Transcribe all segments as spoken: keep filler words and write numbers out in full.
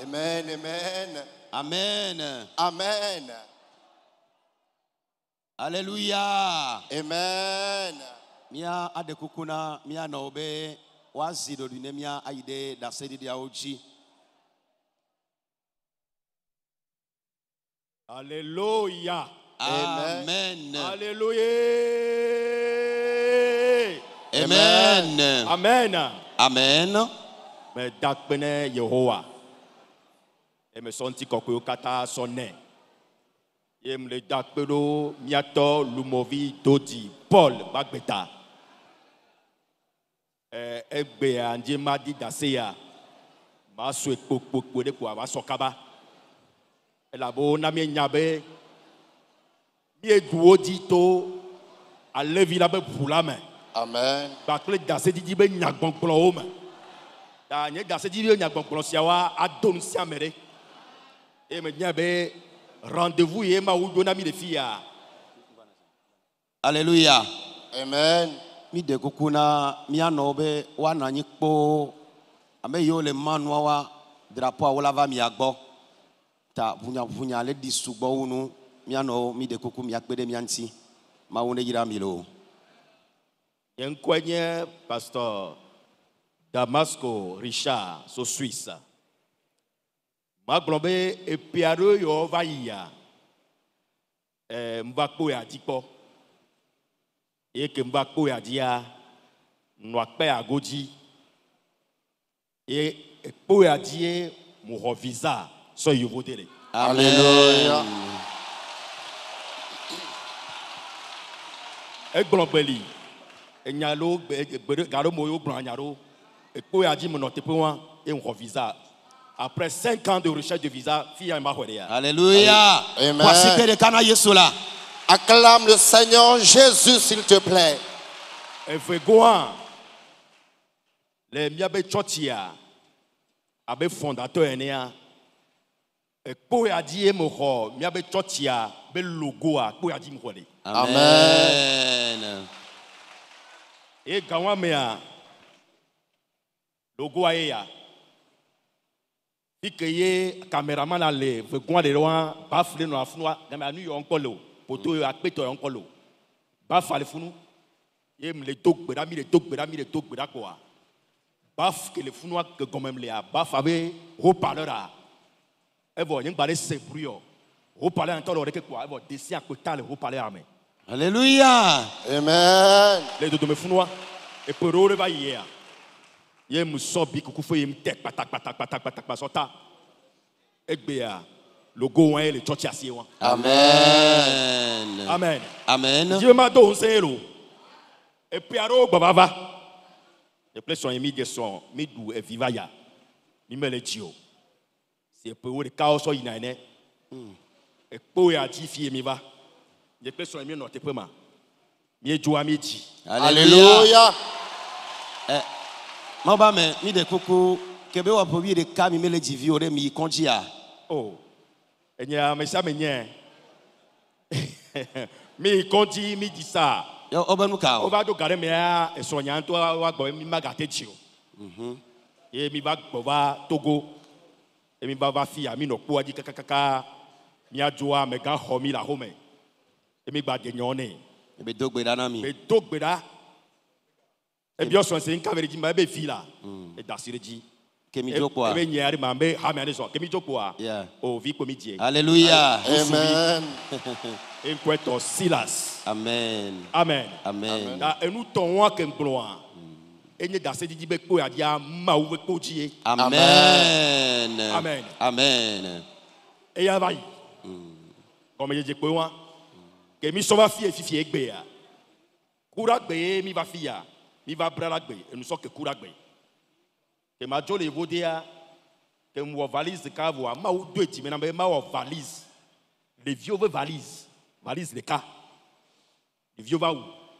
Amen, amen. Amen. Amen. Alléluia. Amen. Mia adekukuna mia nobe wazido dunemia aide da sedi dia oji. Alléluia. Amen. Alléluia. Amen. Amen. Amen. Me dakpene Yehowa. E me senti kokoyo kata sonne. E me le dakpelo miato lumovi dodi Paul Bagbeta. E egbe anje madi daseya. Ma so ekpokpokpo de ko aba sokaba. E labo na mi nyabe. Mi eduo di to alevi la be pulame. Amen. Bakle dase di be nyagbongbon o me. Da nye dase di be nyagbongbon siawa adon siamere. E me nyabe rendez-vous ye ma ou dona mi de fia. Alléluia. Amen. Mi de kukuna mia nobe wana nyikpo ame yo le manwa wa drapeau wala va mi agbo ta vunya vunya le disugbo unu mia no mi de kuku mi akpede mi anti ma wone yira mi lo. Yen kwenye pasteur Damasco Richard so Suisse. Ma glombe e piaro yo va ya. Eh mbakpo ya dikpo. E ke mbakpo ya dia nwakpe agoji. E ekpo ya die mo visa so yovodele. Alléluia. E glombeli enyalo garo moyo branyaro ekpo ya di mo notepe wan e mo visa. Après cinq ans de recherche de visa, fille ma horia. Alléluia. Amen. Voici que le kana Yesola. Acclame le Seigneur Jésus, s'il te plaît. E fe goan le miabe chotia abe fondateur enia ekpo ya di e mo ho miabe chotia be logo a ekpo ya di mo hole. Amen. E gawa mea logo a ya ike ye cameraman ale fe goan de loin ba fle no afnwa ga ma nu yo nkolo poto akpeto yo nkolo ba fale funu ye me le dogbera mi le dogbera mi le dogbera quoi baf que le funwa que gomem le a baf ave haut parleur a evo yin bare se bruyo haut parleur entend le que quoi evo desi a côté le haut parleur ame. Alléluia. Amen. Le do me funwa e poro le ba ye ye mu so bi kuku fo ye tek patak patak patak patak pasota egbe a logo wan le church asie wan. Amen. Amen. Amen. Dieu m'a donné zéro et puis aro babava e ple son mi de son mi du e viva ya mi me le tio c'est pour le chaos so ina ne e po ya ti fie mi va e ple son mi no te pema mi e joa mi ji. Alléluia. Eh, Maba me mi de kuku kebe wa pobi de ka mi mele jivi ore mi konjia. Oh enya me sa me nye mi konji mi di sa Yo obanu ka. o va do gare me a e so nya to wa gbo mi magate tio. Mhm. E mi va gbo va Togo e mi ba va fia mi no po aji kakaka mi ajoa me ga ho mi la home e mi gba de nyone E be dogbe dana mi. be dogbeda e bi o so se nka veri ji ma be fi la e dasire ji Ke mi joko e a. be nyari ma be ha me ani so ke mi joko a Yeah. o vi ko mi die Alléluia. Amen. en kweto Silas. Amen. Amen. Amen. Da enu ton wa ke mbloa enye dase di be ko ya dia ma wo ko ji Amen. Amen. Amen. e ya vai comme je ko wa ke mi so va fie fifie egbe ya kura gbe mi va fia mi va brala gbe enu so ke kura gbe ke ma jole vodia ke mo valise ka vo ma wo do eti me na ma wo valise le vieux veut valise valise le cas le vieux va où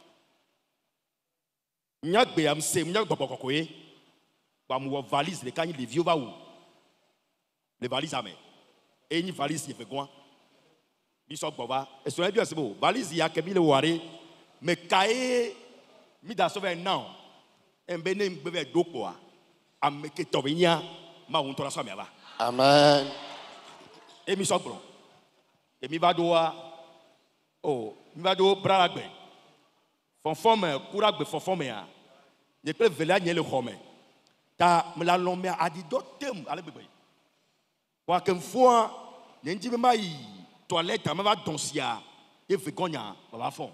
nyagbe am se nyagbe bokokoye ba mo valise le cas le vieux va où le valise ame et ni valise ye fait quoi bi so gboba e so e bi ose bo valise ya ke bi le ware me kae mi da so ve now en be ne mbe ve dopo a am ke to nya ma won to la so me ba. Amen. Et mi so bro. Et mi va doa. Oh, mi va do bralagbe. Fonfome, kuragbe fonfome ya. Ne peut veler ni le home. Ta me la lomé a dit dotem ale bebe. Kwa kem fois, ne ndi me mai toilette me va donsia. E fe konya, va fond.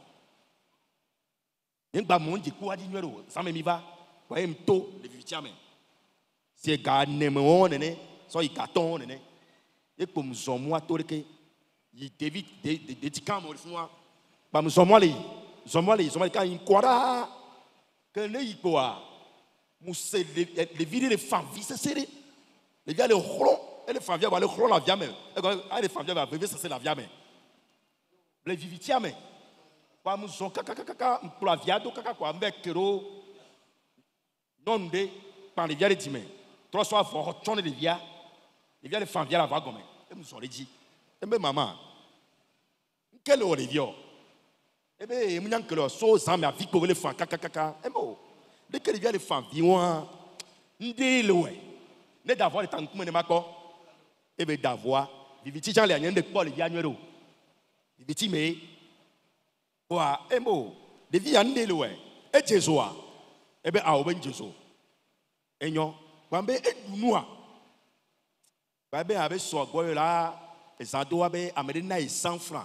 N'ba mon di ku adi nuero, ça me mi va. Kwa em to le vitiame. C'est ga ne me on ne, so i carton ne. Et comme son moi toreke, il David de de de tikam o fun wa. Ba me son moi le, son moi le, son moi ka in kwara. Que ne y quoi. Mousse les les vider les femmes vie c'est serré. Les gars les chlon, et les femmes viennent le chlon la viame. Et les femmes viennent bébé ça c'est la viame. Les vivitiame. Kwa mu son kaka kaka pour la viado kaka kwa mbekero. Non de par les viales dime. Trois soirs faut retourner les via. Les via les femmes viennent la va gomme. Et nous on les dit. Et ben maman. Quel est le vieux? Eh bien, il y a un peu de choses à faire pour les femmes. Eh bien, dès que les femmes viennent, ils disent ne d'avoir le temps de m'accorder. Eh bien, d'avoir, les petits gens, les gens de Paul, les gens les petits, mais, quoi, eh bien, les vies en délo, et Jésus, eh bien, à Oben Jésus. Et non, quand bien, et nous, quand bien, avec ce goût là, et ça doit être amené cent francs.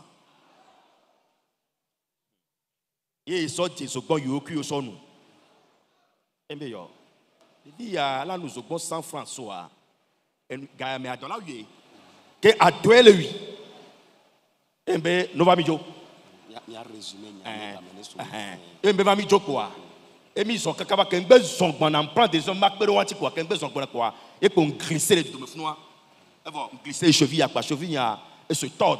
Et so Jésus quand il occupe son nous. Eh bien yo, il dit là nous avons cent francs soir. Et gars mais dans la vie que à toi le lui. Eh bien nous va mijo. Il y a résumé eh bien va mijo quoi. Et mis son kaka que besoin qu'on en prend des hommes macbero wanti quoi, que besoin qu'on quoi et qu'on glisser les deux fnois. Et bon glisser les chevilles à quoi cheville et se tordre.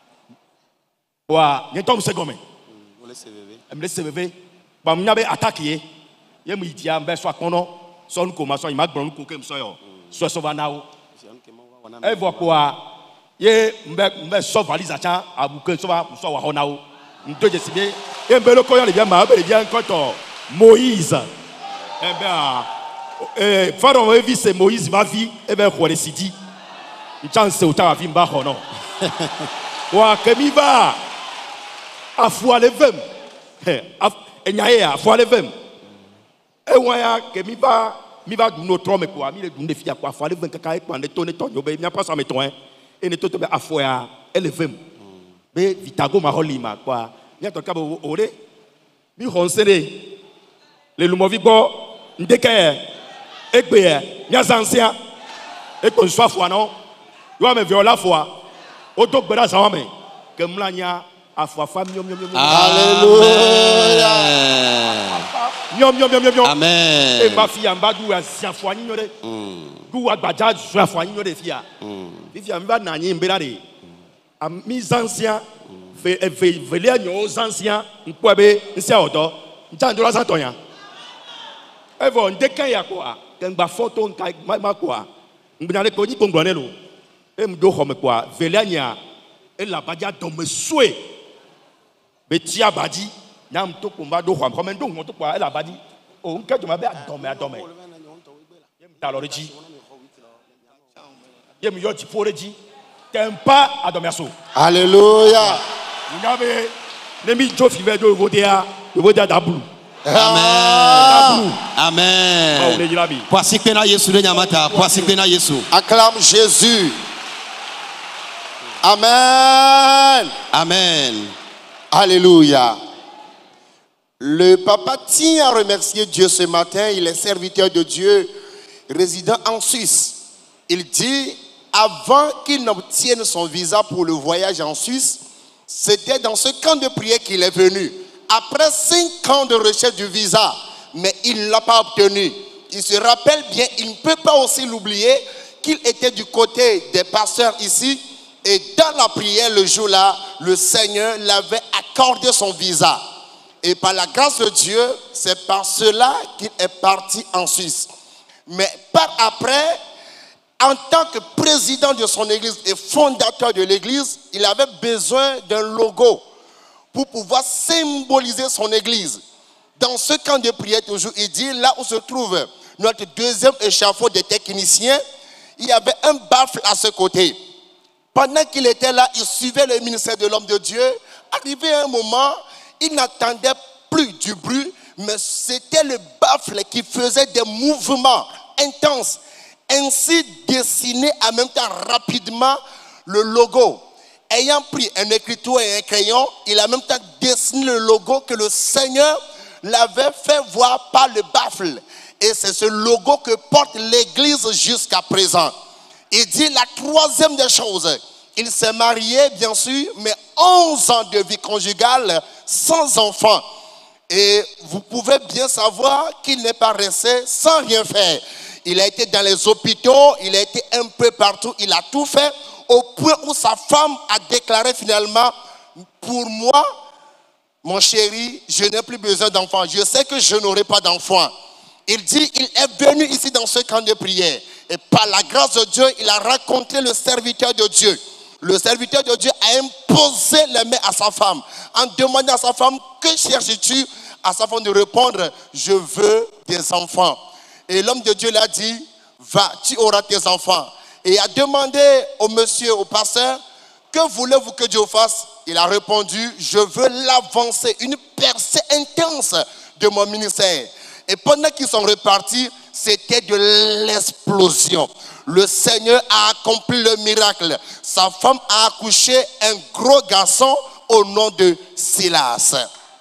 Wa, n'y tombe c'est comme je me laisse bébé. Bah, m'y avait attaqué. Il me dit, ben soit qu'on soit nous commençons, il m'a donné un coup soit soit sauva nao. Et voilà quoi. Il me me sauve valise à tiens à bouquet sauva soit wa nao. Nous deux je bien. Et ben le coyon il vient ma il vient quand Moïse. Eh ben, eh Pharaon a vu c'est Moïse va vie. Eh ben quoi les sidi. Une chance au temps à vivre bas non. Wa kemi va. A foi le vem. Eh, nyaye a foi le vem. E waya que mi va mi va du notre homme quoi, mi le du défi à quoi foi le vem kaka e kwande to ne to yo be mi pas ça meton hein. Et ne to to be a foi e le vem. Be vitago ma holima quoi. Mi to ka bo ore. Mi honsere. Le lumovi bo ndeke egbe mi ancien. E ko so foi non. Yo me viola foi. O to gbera sa me. Que mlanya Alléluia. Amen. Et ma fille en bas d'où elle s'est foignée. D'où elle va déjà jouer à foignée de fille. Les filles en bas n'a rien bénaré. À mes anciens, veiller aux anciens, on peut aller, c'est à auto. J'en dois la toya. Et bon, dès qu'il y a quoi, quand ma photo, ma quoi, on va aller connu comme Granello. Et me doit comme quoi, veiller et la badia dans mes souhaits. Betia badi, n'am to combat do hwam, comme donc on to quoi, elle a badi. Oh, on tu m'avais adoré, adoré. Alors dit, yem yo ti pour dit, t'aimes pas adoré so. Alléluia. Vous avez nemi jo five do vodea, vodea dablu. Amen. Amen. Poisi pena Yesu de nyamata, poisi pena Yesu. Acclame Jésus. Amen. Amen. Alléluia. Le papa tient à remercier Dieu ce matin. Il est serviteur de Dieu, résident en Suisse. Il dit, avant qu'il n'obtienne son visa pour le voyage en Suisse, c'était dans ce camp de prière qu'il est venu. Après cinq ans de recherche du visa, mais il ne l'a pas obtenu. Il se rappelle bien, il ne peut pas aussi l'oublier, qu'il était du côté des pasteurs ici. Et dans la prière, le jour-là, le Seigneur l'avait accordé son visa. Et par la grâce de Dieu, c'est par cela qu'il est parti en Suisse. Mais par après, en tant que président de son église et fondateur de l'église, il avait besoin d'un logo pour pouvoir symboliser son église. Dans ce camp de prière, toujours, il dit, là où se trouve notre deuxième échafaud des techniciens, il y avait un baffle à ce côté. Pendant qu'il était là, il suivait le ministère de l'homme de Dieu. Arrivé à un moment, il n'entendait plus du bruit, mais c'était le baffle qui faisait des mouvements intenses. Ainsi dessiné en même temps rapidement le logo. Ayant pris un écriteau et un crayon, il a en même temps dessiné le logo que le Seigneur l'avait fait voir par le baffle. Et c'est ce logo que porte l'église jusqu'à présent. Il dit la troisième des choses. Il s'est marié, bien sûr, mais onze ans de vie conjugale sans enfant. Et vous pouvez bien savoir qu'il n'est pas resté sans rien faire. Il a été dans les hôpitaux, il a été un peu partout, il a tout fait, au point où sa femme a déclaré finalement, pour moi, mon chéri, je n'ai plus besoin d'enfants. Je sais que je n'aurai pas d'enfants. Il dit, il est venu ici dans ce camp de prière. Et par la grâce de Dieu, il a rencontré le serviteur de Dieu. Le serviteur de Dieu a imposé les mains à sa femme. En demandant à sa femme, que cherches-tu? À sa femme de répondre, je veux des enfants. Et l'homme de Dieu l'a dit, va, tu auras tes enfants. Et il a demandé au monsieur, au pasteur, que voulez-vous que Dieu fasse? Il a répondu, je veux l'avancée, une percée intense de mon ministère. Et pendant qu'ils sont repartis, c'était de l'explosion. Le Seigneur a accompli le miracle. Sa femme a accouché un gros garçon au nom de Silas.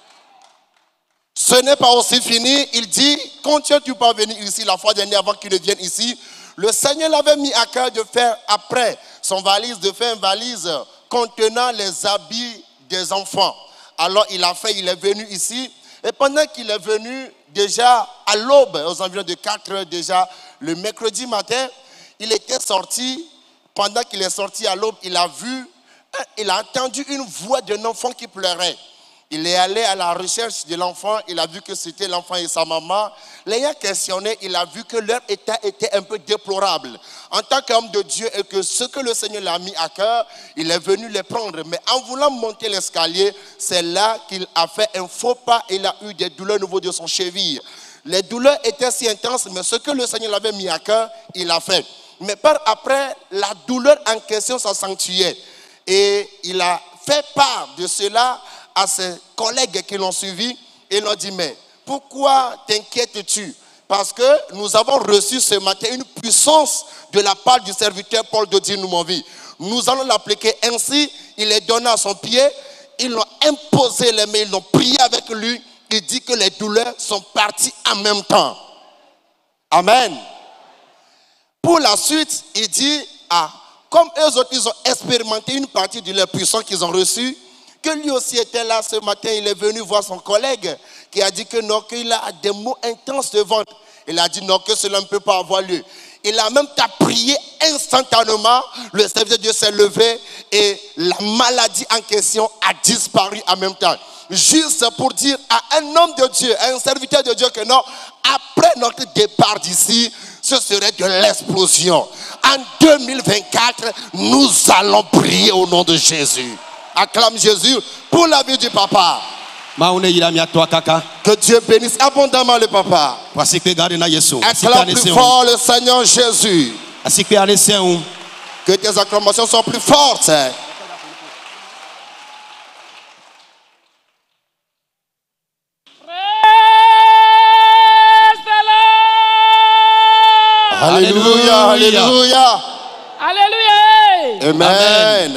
Ce n'est pas aussi fini. Il dit, quand tu es pas venu ici la fois dernière avant qu'il ne vienne ici, le Seigneur l'avait mis à cœur de faire après son valise, de faire une valise contenant les habits des enfants. Alors il a fait, il est venu ici. Et pendant qu'il est venu, déjà à l'aube, aux environs de quatre heures déjà, le mercredi matin, il était sorti. Pendant qu'il est sorti à l'aube, il a vu, il a entendu une voix d'un enfant qui pleurait. Il est allé à la recherche de l'enfant, il a vu que c'était l'enfant et sa maman. L'ayant questionné, il a vu que leur état était un peu déplorable. En tant qu'homme de Dieu et que ce que le Seigneur l'a mis à cœur, il est venu les prendre. Mais en voulant monter l'escalier, c'est là qu'il a fait un faux pas et il a eu des douleurs au niveau de son cheville. Les douleurs étaient si intenses, mais ce que le Seigneur l'avait mis à cœur, il a fait. Mais par après, la douleur en question s'accentuait. Et il a fait part de cela à ses collègues qui l'ont suivi et l'ont dit, mais pourquoi t'inquiètes-tu? Parce que nous avons reçu ce matin une puissance de la part du serviteur Paul de Dieu Noumonville. Nous allons l'appliquer ainsi. Il est donné à son pied, ils l'ont imposé les mains, ils l'ont prié avec lui. Il dit que les douleurs sont parties en même temps. Amen. Pour la suite, il dit, ah, comme eux autres, ils ont expérimenté une partie de leur puissance qu'ils ont reçue, que lui aussi était là ce matin, il est venu voir son collègue qui a dit que non, qu'il a des mots intenses de ventre. Il a dit non, que cela ne peut pas avoir lieu. Il a même prié instantanément, le serviteur de Dieu s'est levé et la maladie en question a disparu en même temps. Juste pour dire à un homme de Dieu, à un serviteur de Dieu que non, après notre départ d'ici, ce serait de l'explosion. En deux mille vingt-quatre, nous allons prier au nom de Jésus. Acclame Jésus pour la vie du papa. Que Dieu bénisse abondamment le papa. Acclame plus fort le Seigneur Jésus. Que tes acclamations soient plus fortes. Alléluia, alléluia. Alléluia. Amen.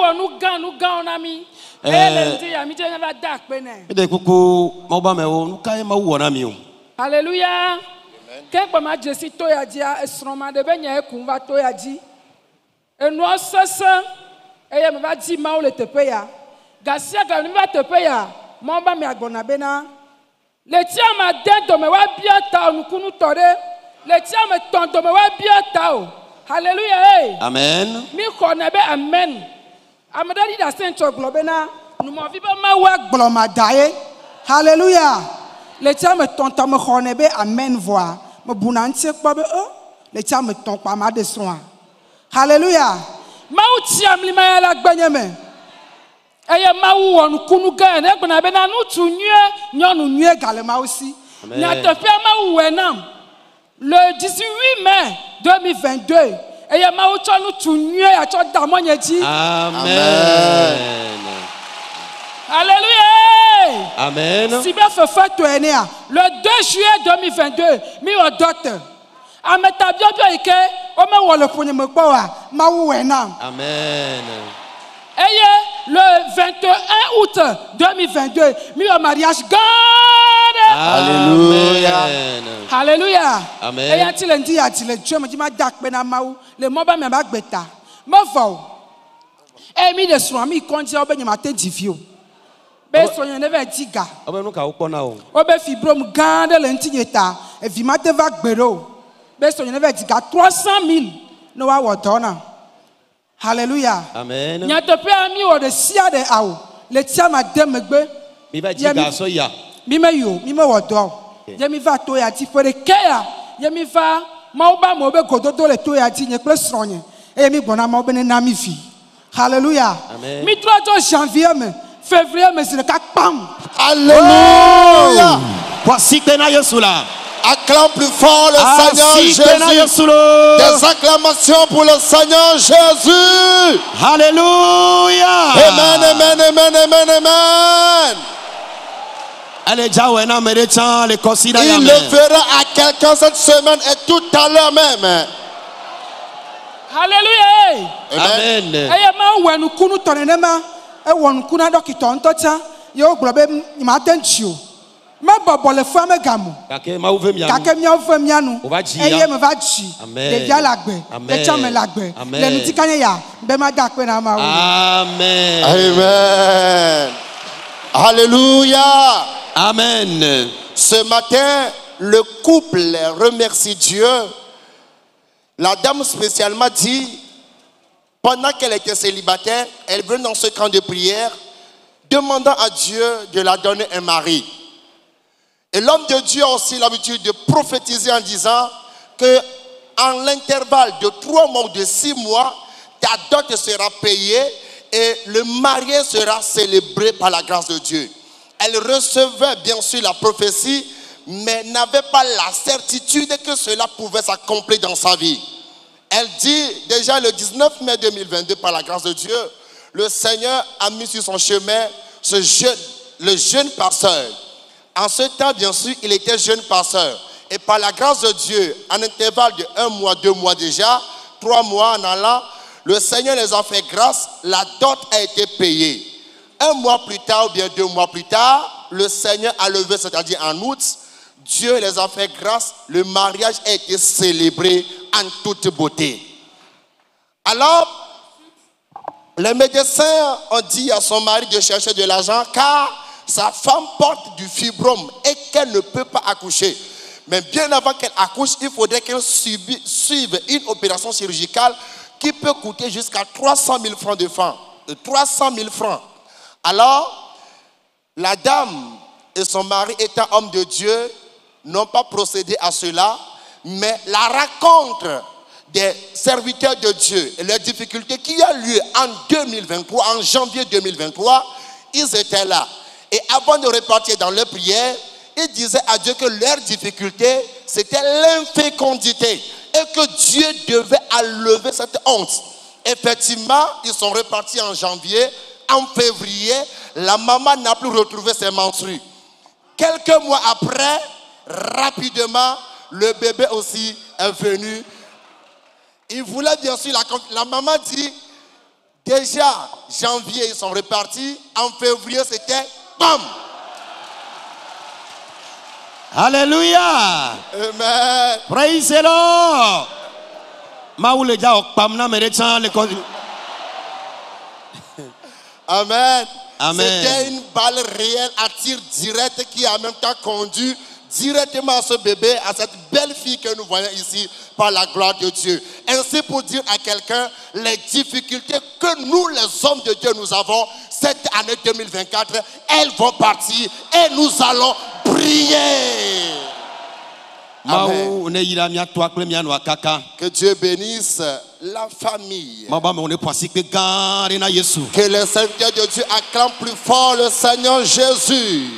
Alléluia. Quelque ma Jésus to ya dia esroma de benya ekun va to ya ji. Enu osese eye me va di ma o le tepe ya. Gasia ga ni va tepe ya. Mo ba mi agbona bena. Le tia ma den do me wa bia ta onukunu tore. Le tia me ton do me wa bia ta o. Alléluia. Amen. Mi kona be amen. Amadadi da sento globena. Nous m'en vivons ma wa gloma dae. Alléluia. Le tia me ton ta me kona be amen voix. Me bunantie kwa be e. Le tia me ton kwa ma de soin. Alléluia. Ma utiam li ma la gbanyeme. Eye ma wu onu kunu ga na gbona be na nu tu nue nyonu nue gale ma aussi. Na te fe ma wu enam. Le dix-huit mai deux mille vingt-deux, Et ya ma ucho nu tu nue ya cho da mo nye ji. Amen. Alléluia. Amen. Si bien fait fait toi né le deux juillet deux mille vingt-deux, mi o docteur. Ameta bio bio ike o me wo le ponye me gbo wa ma wu we na. Amen. Et le vingt et un août deux mille vingt-deux, mi o mariage God. Alléluia. Alléluia. Amen. Et ya ti le ndi ya ti le tue me di ma dak pe na ma wu le mo ba me ba gbeta. Mo fo. E mi de so mi konti o be nyama te divio. Be so yen ne ve diga. Obe nu ka ukpona o. Obe fibrom God le ntinyeta. E vi ma te va gbero. Be so yen ne ve diga trois cent mille no wa wo dona. Hallelujah. Amen. Nya te pe ami o de sia de awo. Le tia ma de megbe. Mi va diga so ya. Mi me yo, mi me wo do. Ye mi va to ya ti for de kea. Ye mi va ma oba mo be gododo le to ya ti nye kle sronye. E mi bona ma obe ne na mi fi. Hallelujah. Amen. Mi trois janvier me, février me c'est le cas pam. Alléluia. Voici que na Yesu là. Acclame plus fort le Seigneur Jésus. Des acclamations pour le Seigneur Jésus. Alléluia. Amen, amen, amen, amen, amen. Allez, Jaoué, na médecin, les considère. Il le fera à quelqu'un cette semaine et tout à l'heure même. Alléluia. Amen. Eye ma wenu kunu tonenema e wonu kuna dokito ntocha yo globe ma tenchio. Me bobo le fa me gamu. Kake ma ouve mianu. Kake mi ouve mianu. Eye me va chi. Amen. De dia lagbe. De chame lagbe. Le nuti kanye ya be ma da pe na ma. Amen. Amen. Alléluia. Amen. Ce matin, le couple remercie Dieu. La dame spécialement dit, pendant qu'elle était célibataire, elle venait dans ce camp de prière, demandant à Dieu de la donner un mari. Et l'homme de Dieu a aussi l'habitude de prophétiser en disant que en l'intervalle de trois mois ou de six mois, ta dot sera payée et le mariage sera célébré par la grâce de Dieu. Elle recevait bien sûr la prophétie, mais n'avait pas la certitude que cela pouvait s'accomplir dans sa vie. Elle dit déjà le dix-neuf mai deux mille vingt-deux, par la grâce de Dieu, le Seigneur a mis sur son chemin ce jeune, le jeune pasteur. En ce temps, bien sûr, il était jeune pasteur. Et par la grâce de Dieu, en intervalle de un mois, deux mois déjà, trois mois en allant, le Seigneur les a fait grâce, la dot a été payée. Un mois plus tard, ou bien deux mois plus tard, le Seigneur a levé, c'est-à-dire en août, Dieu les a fait grâce, le mariage a été célébré en toute beauté. Alors, les médecins ont dit à son mari de chercher de l'argent car sa femme porte du fibrome et qu'elle ne peut pas accoucher. Mais bien avant qu'elle accouche, il faudrait qu'elle suive une opération chirurgicale qui peut coûter jusqu'à trois cent mille francs de francs. trois cent mille francs. Alors, la dame et son mari étant hommes de Dieu, n'ont pas procédé à cela, mais la rencontre des serviteurs de Dieu et les difficultés qui a lieu en deux mille vingt-trois, en janvier deux mille vingt-trois, ils étaient là. Et avant de repartir dans leur prière, ils disaient à Dieu que leur difficulté, c'était l'infécondité et que Dieu devait enlever cette honte. Effectivement, ils sont repartis en janvier. En février, la maman n'a plus retrouvé ses menstrues. Quelques mois après, rapidement, le bébé aussi est venu. Il voulait bien sûr, la, la maman dit, déjà, janvier, ils sont repartis. En février, c'était bam! Alléluia! Amen. Praise the Lord! Maoule ja okpamna merecha le Amen. Amen. C'était une balle réelle à tir direct qui a en même temps conduit directement à ce bébé, à cette belle fille que nous voyons ici par la gloire de Dieu. Ainsi pour dire à quelqu'un les difficultés que nous les hommes de Dieu nous avons cette année deux mille vingt-quatre, elles vont partir et nous allons briller. Amen. Que Dieu bénisse la famille. Que les serviteurs de Dieu acclament plus fort le Seigneur Jésus.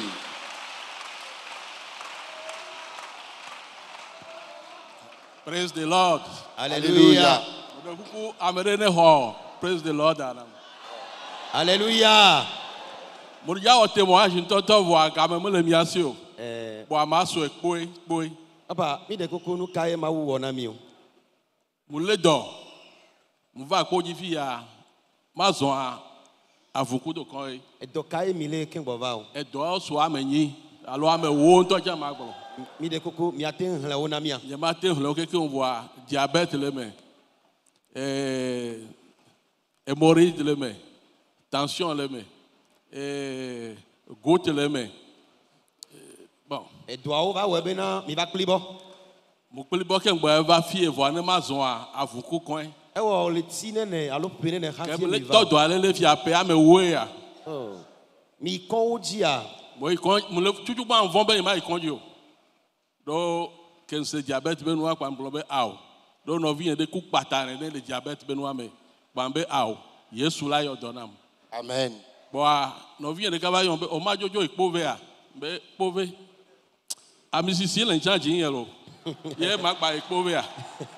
Praise the Lord. Alléluia. Praise the Lord. Alléluia. Mouria au témoignage une tonton voit quand même le miasio. Eh, Bois masso et boy boy. papa, mi de koko nu kaye ma wu wona mi o. Moule do. Mouva ko jifi ya mazon a avuku do kon e. E do kaye mi le ken bova o. E do so amenyi. Alo ame wo nto ja magbo. Mi de koko mi aten hla wona mi a. Je matin le ke on voit diabète le me. Eh hémorroïde le me. Tension le me. Eh goutte le me. Bon. E do a o va we be na mi va klibo. Mo peli bo ke ngba va fie vo na mazon a avuku kon e. E wo le tine ne alo pene ne Ke khatie le mi to va. do ale le fia pe ame wo ya. Oh. Mi kon o ji a. Mo ikon mo le tutu ba nvon be ma ikon jo. Do ken se diabète be no akwa mblo be aw. Do no vi de ku patane ne le diabète be no ame. Ba be aw. Yesu la yo donam. Amen. Boa no vi de ka ba yo be o ma jojo ikpove a. Be pove. Ami sisi le ncha jin yelo. Ye ma gba ikpove a.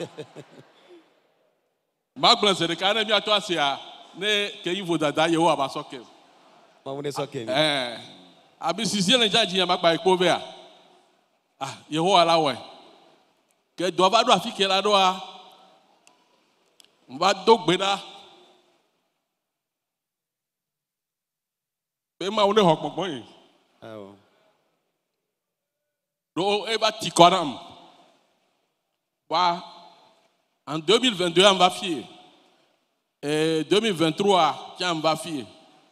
Ma gblan se de ka na mi ato ase a ne ke yivo dada ye wo abasoke. Ma wone so ke mi. Eh. Abi sisi le ncha jin ma gba ikpove a. Ah, Yehowa la we. Ke do ba do afike la do a. Mba do gbeda. Be ma wone hokpokpon yi. Ah o. Do e ba tikonam. Wa en deux mille vingt-deux on va fier. Et deux mille vingt-trois tiens on va fier.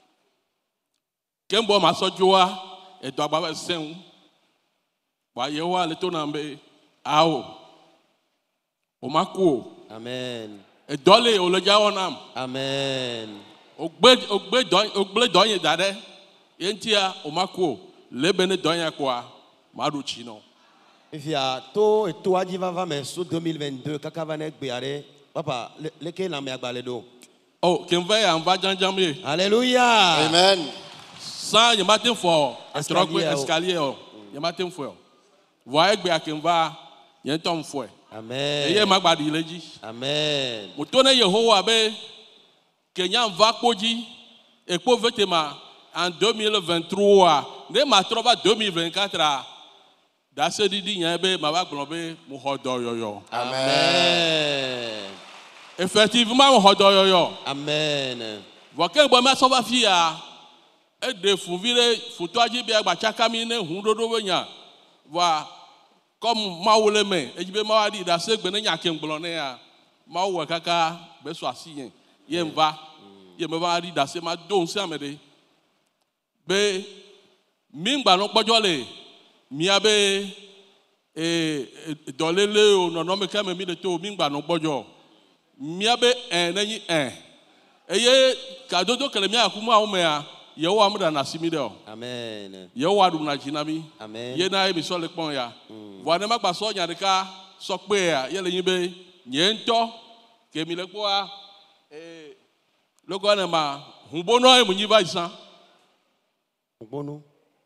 Kembo ma sojoa e do ba sen. Wa Yehowa le to na mbe awo. O mako. Amen. E dole o le jawo nam. Amen. Ogbe ogbe do ogbe do yin dade. Yentia o mako le bene do yin kwa maru chino. Ifia to e to aji va va me so deux mille vingt-deux kaka va ne gbe are. Papa, le, le ke na me agbale do. Oh, ken va ya va janjam ye. Alléluia. Amen. Sans y matin fort, Escalier, escalier oh. escalier oh. Y matin fort. Voyez gbe aken va yen tom fort. Amen. Eye ma gba di leji. Amen. Mo to na Yehowa be Kenya va koji e po vetema en deux mille vingt-trois ne ma trova deux mille vingt-quatre a da se di di yan be ma ba gbon be mo hodo yoyo. Amen. Effectivement mo hodo yoyo. Amen. Voke gbo ma so ba fi a e de fun vire futo aji be agba chaka mi ne hun dodo we nya. Wa comme ma wole me e jibe ma wa di da se gbe ne nya ken gbon ne ya. Ma wo kaka be so asiyen. Ye mva. Ye me va di da se ma don se amede. Be mi ngba no pojo le mi abe e dolele o no no me ka me mi de to mi ngba no pojo. Mi abe en na en. Eye ka dodo kele mi akumu a me a ye wo amda na simi de o. Amen. Ye wo adu na jinami. Amen. Ye na e mi so le pon ya. Wa ne ma gba so nya de ka so pe a ye le yin be nye nto ke mi le po a eh logo na ma humbo no e mu nyi ba isan. Bono.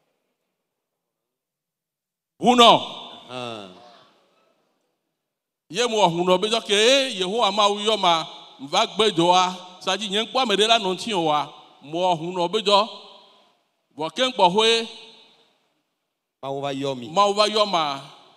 Huno. Ah. Ye mo huno be jo ke Yehowa ma wu yo ma mva gbedo a saji yen po amede la no tin wa mo huno be jo wo ken po hoe Ma wo va yomi. ma wu ba yo ma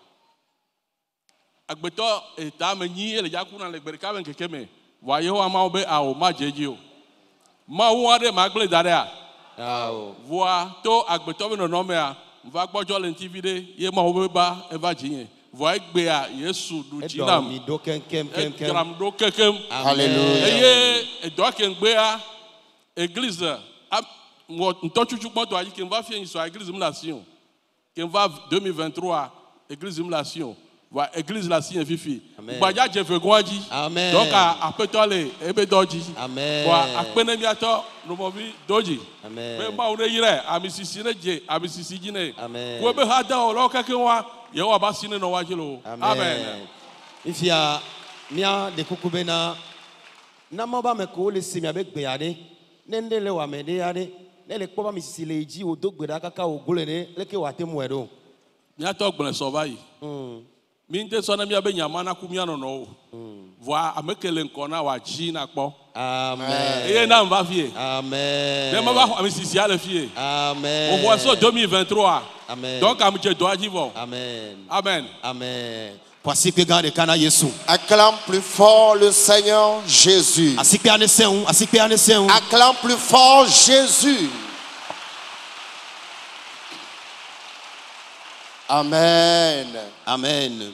agbeto eta me nyi ele ja kuna le gbere ka ben keke me wa Yehowa ma be a o ma jeji o ma wu ade ma gble dare a Ah o. voa to agbeto be no no me a mva gbojo le T V de ye ma wo be ba e va jinye voa egbe a Yesu du E do jinam mi do ken kem kem kem. Gram do kekem. Hallelujah. Eye edo ke ngbe a église a mo ntochuchu kpoto ayi ke va fie so église mu la sion. Ke va deux mille vingt-trois église mu la sion. Va église la sion fifi. Gbaja jefe gwaji. Amen. Donc a apetole ebe doji. Amen. Wa akpene mi ato no mo bi doji. Amen. Be ma ure yire ami sisi ne je ami sisi jine. Amen. Wo be ha da o lo keke wa ye wa ba sine no wa jilo. Amen. Ifia mia de kukubena na mo ba me ko le simi abe gbe ade ne nde le wa me de ade ne le po ba mi sisi le ji o do gbe da kaka o gole ne le ke wa te mu edo. Mi ato gbon so bayi. Mm. Mi nte so na mi abe nyama na ku mi ano no. Mm. Voa amekele nkona wa jina kpo. Amen. Eye na mva fie. Amen. Dema ba ami sisi ale fie. Amen. On voit ça deux mille vingt-trois. Amen. Donc am je dois dire. Amen. Amen. Amen. Voici que garde kana Yesu. Acclame plus fort le Seigneur Jésus. Asipe aneseun, asipe aneseun. Acclame plus fort Jésus. Amen. Amen.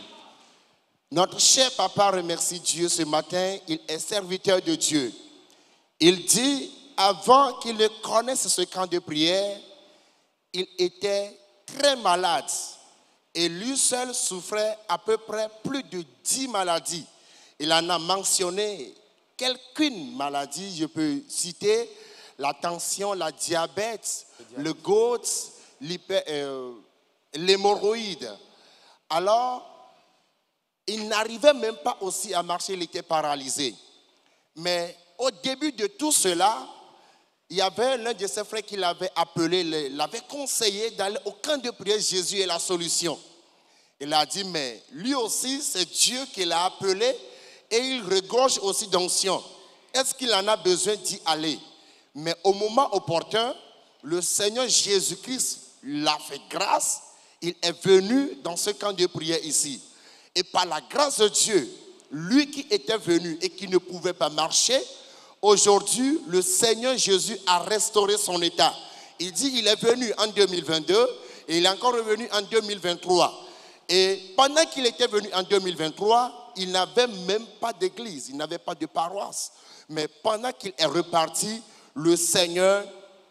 Notre cher papa remercie Dieu ce matin. Il est serviteur de Dieu. Il dit, avant qu'il ne connaisse ce camp de prière, il était très malade. Et lui seul souffrait à peu près plus de dix maladies. Il en a mentionné quelques maladies. Je peux citer la tension, la diabète, le gout, euh, l'hémorroïde. Alors, il n'arrivait même pas aussi à marcher, il était paralysé. Mais au début de tout cela, il y avait l'un de ses frères qui l'avait appelé, l'avait conseillé d'aller au camp de prière. Jésus est la solution. Il a dit, mais lui aussi, c'est Dieu qui l'a appelé et il regorge aussi d'onction. Est-ce qu'il en a besoin d'y aller? Mais au moment opportun, le Seigneur Jésus-Christ l'a fait grâce. Il est venu dans ce camp de prière ici. Et par la grâce de Dieu, lui qui était venu et qui ne pouvait pas marcher, aujourd'hui, le Seigneur Jésus a restauré son état. Il dit il est venu en deux mille vingt-deux et il est encore revenu en deux mille vingt-trois. Et pendant qu'il était venu en deux mille vingt-trois, il n'avait même pas d'église, il n'avait pas de paroisse. Mais pendant qu'il est reparti, le Seigneur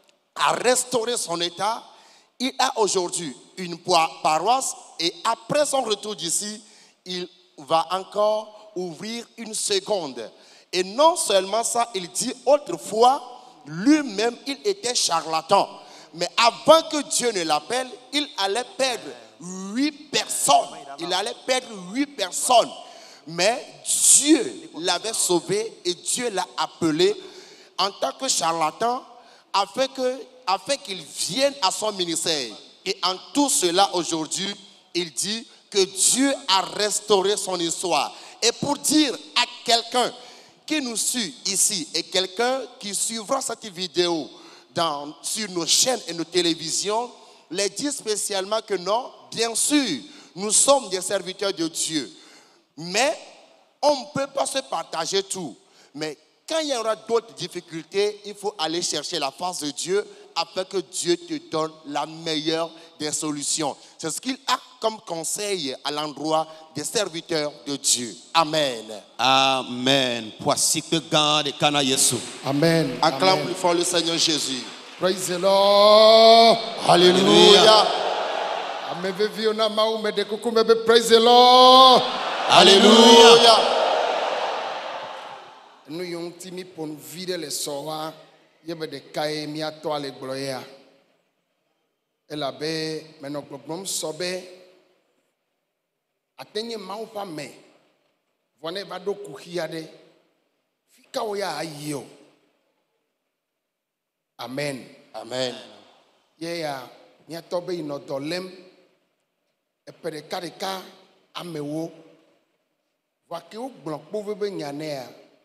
a restauré son état. Il a aujourd'hui une paroisse et après son retour d'ici, il va encore ouvrir une seconde. Et non seulement ça, il dit autrefois, lui-même, il était charlatan. Mais avant que Dieu ne l'appelle, il allait perdre huit personnes. Il allait perdre huit personnes. Mais Dieu l'avait sauvé et Dieu l'a appelé en tant que charlatan afin que, afin qu'il vienne à son ministère. Et en tout cela aujourd'hui, il dit que Dieu a restauré son histoire. Et pour dire à quelqu'un qui nous suit ici et quelqu'un qui suivra cette vidéo dans, sur nos chaînes et nos télévisions, les dire spécialement que non, bien sûr, nous sommes des serviteurs de Dieu. Mais on ne peut pas se partager tout. Mais quand il y aura d'autres difficultés, il faut aller chercher la face de Dieu afin que Dieu te donne la meilleure des solutions. C'est ce qu'il a comme conseil à l'endroit des serviteurs de Dieu. Amen. Amen. Amen. Acclame plus fort le Seigneur Jésus. Praise the Lord. Alléluia. Praise the Lord. Alléluia. Nous yon timi pour nous vider les soins. Yebe de kaye mi ato ale gloya. Elabe menok problem sobe. Atenye mau pa me. Vone bado kuhiade. Fika oya ayo. Amen. Amen. Yeah, mi ato be ino dolem. Epere karika amewo. Wake o blok pove be nyanea.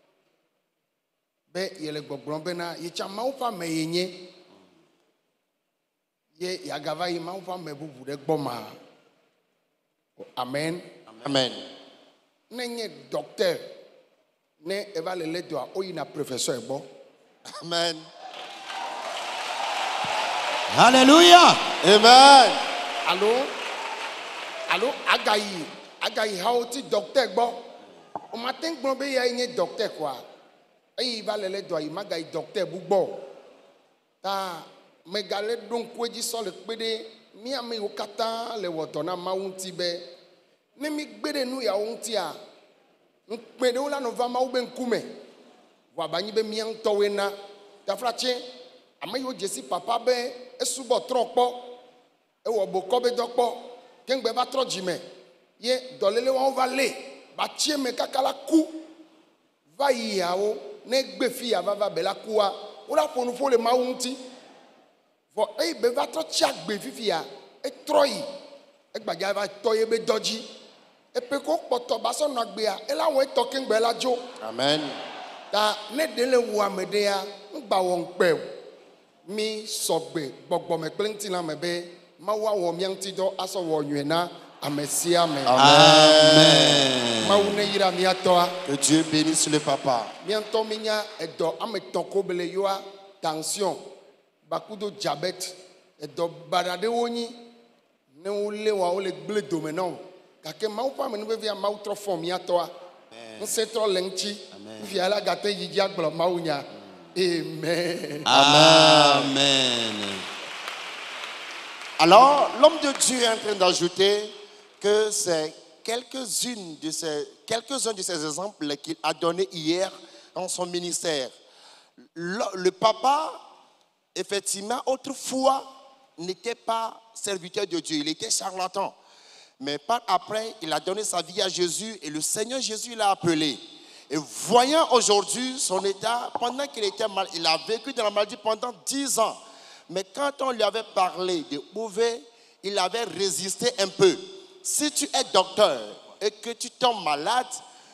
Be yele gbogbon be na ye cha mau pa me yenye. Ye yagava yi mau pa me bubu de gboma. Amen. Amen. Nenye docteur ne eva le le doa oyi na professeur ebo. Amen. Hallelujah. Amen. Allô? Allô? Agayi. Agayi haoti docteur ebo. O matin gbon be ya yenye docteur quoi. Eyi va le le doa yi magayi docteur bugbo. Ta megale don kweji so le pede mi ame yo kata le wotona maunti be. Ne mi gbede nu ya unti a. Nkpede ola no va ma ube nkume. Wa banyi be mi antowe na. Ta frache ame yo jesi papa be esubo trokpo. E wo boko be dokpo. Kengbe ba tro jime. Ye dolele wa va le. Ba tie me kakala ku. Va yi ya o ne gbe fi ya va va be la kuwa. Ola ponu fo le ma unti. Vo e be va tro chia gbe fifi ya. E troi. E gbaja va toye be doji. Et puis qu'on porte basson nagbea. Et là on est talking bella jo. Amen. Ta ne dele wu amedea. Ngba won pe. Mi sogbe gbogbo me plenty na mebe. Ma wa wo mianti do aso wo nwena. Amesia me. Amen. Ma une yira mi atoa. Que Dieu bénisse le papa. Mianto minya edo ameton kobele yoa tension. Bakudo diabète. Edo barade woni. Ne ule wa ole gle domenon. Kake ma upa me nube via ma utro form mi atoa. Nse tro lengchi. Via la gate yiji agblo ma unya. Amen. Amen. Alors, l'homme de Dieu est en train d'ajouter que c'est quelques-unes de ces, quelques-uns de ces exemples qu'il a donnés hier dans son ministère. Le, le papa, effectivement, autrefois, n'était pas serviteur de Dieu, il était charlatan. Mais par après, il a donné sa vie à Jésus et le Seigneur Jésus l'a appelé. Et voyant aujourd'hui son état, pendant qu'il était mal, il a vécu dans la maladie pendant dix ans. Mais quand on lui avait parlé de Bouvet, il avait résisté un peu. Si tu es docteur et que tu tombes malade,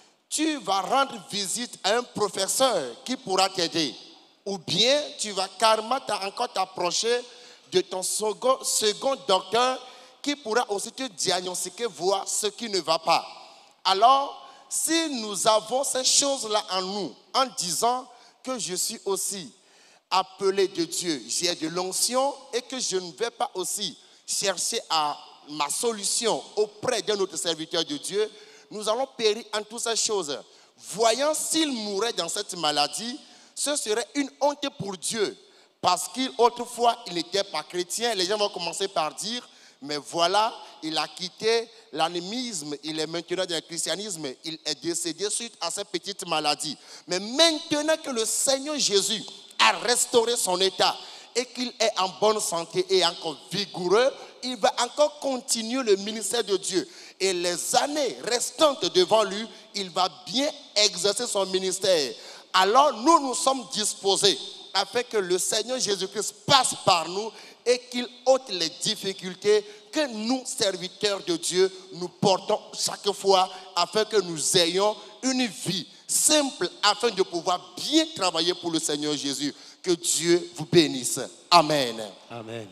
tu vas rendre visite à un professeur qui pourra t'aider. Ou bien tu vas carrément encore t'approcher de ton second, second docteur qui pourra aussi te diagnostiquer, voir ce qui ne va pas. Alors, si nous avons ces choses-là en nous, en disant que je suis aussi appelé de Dieu, j'ai de l'onction et que je ne vais pas aussi chercher à ma solution auprès d'un autre serviteur de Dieu, nous allons périr en toutes ces choses. Voyant s'il mourait dans cette maladie, ce serait une honte pour Dieu. Parce qu'autrefois, il n'était pas chrétien. Les gens vont commencer par dire, mais voilà, il a quitté l'animisme, il est maintenant dans le christianisme, il est décédé suite à cette petite maladie. Mais maintenant que le Seigneur Jésus a restauré son état et qu'il est en bonne santé et encore vigoureux, il va encore continuer le ministère de Dieu. Et les années restantes devant lui, il va bien exercer son ministère. Alors nous, nous sommes disposés afin que le Seigneur Jésus-Christ passe par nous et qu'il ôte les difficultés que nous, serviteurs de Dieu, nous portons chaque fois afin que nous ayons une vie simple afin de pouvoir bien travailler pour le Seigneur Jésus. Que Dieu vous bénisse. Amen. Amen.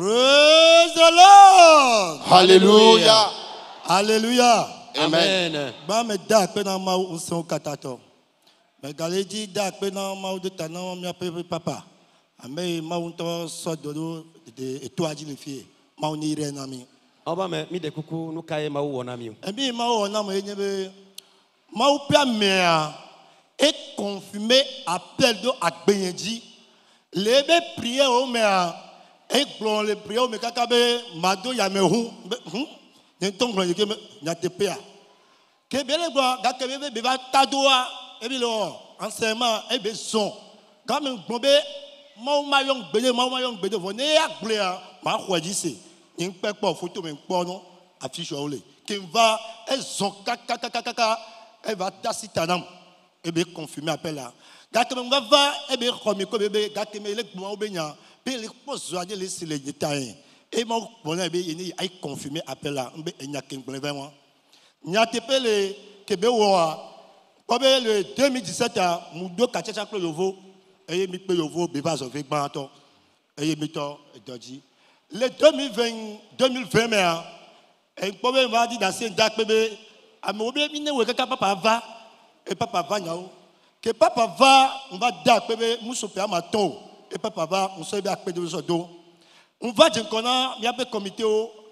Praise the Lord. Alléluia. Alléluia. Amen. Ba me da pe na ma o son katato. Me galeji da pe na ma o de tanan mi ape papa. Ame ma o to so do de etoaji le fie. Ma o ni re na mi. Oba me mi de kuku nu kai ma wo na mi. Ebi ma o na mo enye be ma o pia me a et confirmer appel de agbenyeji. Lebe prier o me a et glon le prier o me kakabe mado ya me hu. Hm? N'entend pas que n'atepea. Que belle bois, gâte bébé bébé tadoa, et bien enseignement et besoin. Quand même bombé, mon maillon bédé, mon maillon bédé, venez à bléa, ma choisissez. N'y pas pas photo mais pas non affiche au lait. Qui va, elles ont kaka kaka kaka, elle va tacitanam, et bien confirmer appel là. Gâte même va, et bien comme comme bébé, gâte mais les bois au bénia, puis les postes joignent les les détails. Et mon bonheur il a confirmé appel là il n'y a qu'un problème moi il y a des le Québec comme le deux mille dix-sept à Moudo Kachacha Yovo et mi pe Yovo beba zo ve gbanto et mi to doji le deux mille vingt deux mille vingt mais et comme va dire dans cette date bébé a mo be mi ne we kaka papa va et papa va nyao que papa va on va date bébé musope amato et papa va on se be akpe de so do. On va dire qu'on a, il y a un comité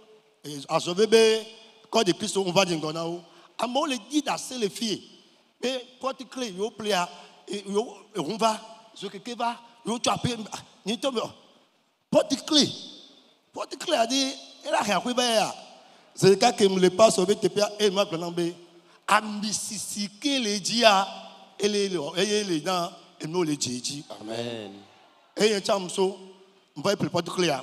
à ce bébé, quand de Christ, on va dire qu'on a, à moi, le dit d'assez les filles. Mais quand tu clés, il y a plia, on va, ce que va, il y a appelé, il y a porte clé. Porte clé a dit, elle a rien fait. C'est le cas que me le passe au B T P A et moi, je vais ambitiquer les dia et les dents et nous les djidji. Amen. Et il y a un chamso, on va appeler porte clé.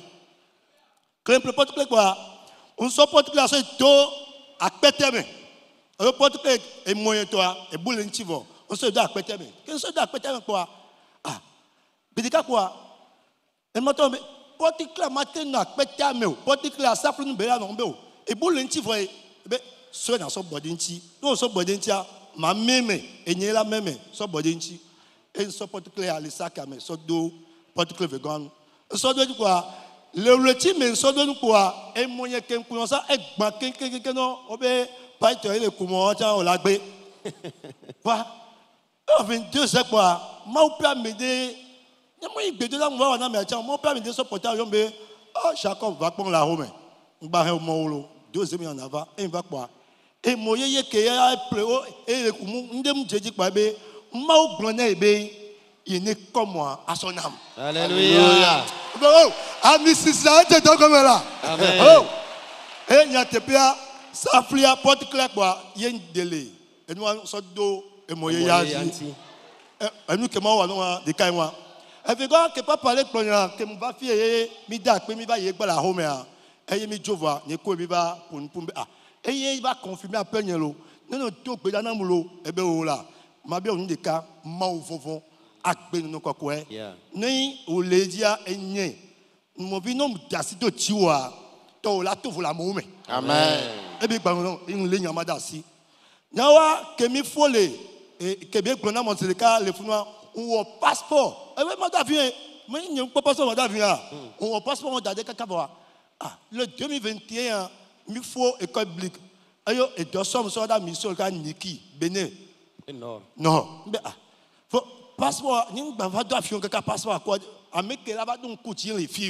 Quand le porte clé quoi, on sort porte clé à ce dos à péter. Le porte clé est moyen toi et boule un chivo. On se doit à péter. Qu'est-ce que se doit à péter quoi? Ah, bédica quoi? Et maintenant, porte clé matin à péter. Porte clé à ça pour nous béla non béo. Et boule un chivo. so na so bodinchi no so bodincha ma meme enyela meme so bodinchi en so particular alisaka me so do particular vegan so do kwa le reti me so do kwa e moye ken kun sa e gba ken ken ken no obe paito ile kumo cha o lagbe pa o vin deux c'est quoi ma ou pas me de na mo igbe do la mo wa na me cha mo pas me de so porter yo be ah chacun va prendre la home ngba he mo lo deux mi en avant et va quoi et moye ye ke ya pleo et le kumu ndem jeji pa be ma ou glona ebe il n'est comme moi à son âme. Alléluia. Oh, ami si ça te donne comme là. Amen. Oh. Et il y a te pia ça flia porte clair quoi, il y a un délai. Et nous on sort d'eau et moye ya dit. Et nous que moi on de kai moi. Et puis quand que pas parler que que mon va fier mi da que mi va y la home ya. Et mi jova ne ko mi va pour pour ah. Et il va confirmer appel nyelo. Non non to pe na mulo e be o la. Ma be on de cas ma ou fofon. Akbe no kokwe ni oledia enye mo bi no dasi to tiwa to la to la mo me Amen. e bi gba no in le nyama dasi nyawa kemi fole e kebe gbona mo seleka le funwa wo passeport e we ma da vien mo nyen ko passeport ma da vien wo passeport mo da de kaka ba ah le deux mille vingt et un mi faut école biblique ayo e do som so da mission ka niki Bénin non non be ah faut passeport ni ngba va do afion kaka passeport quoi ameke la ba don coutir les filles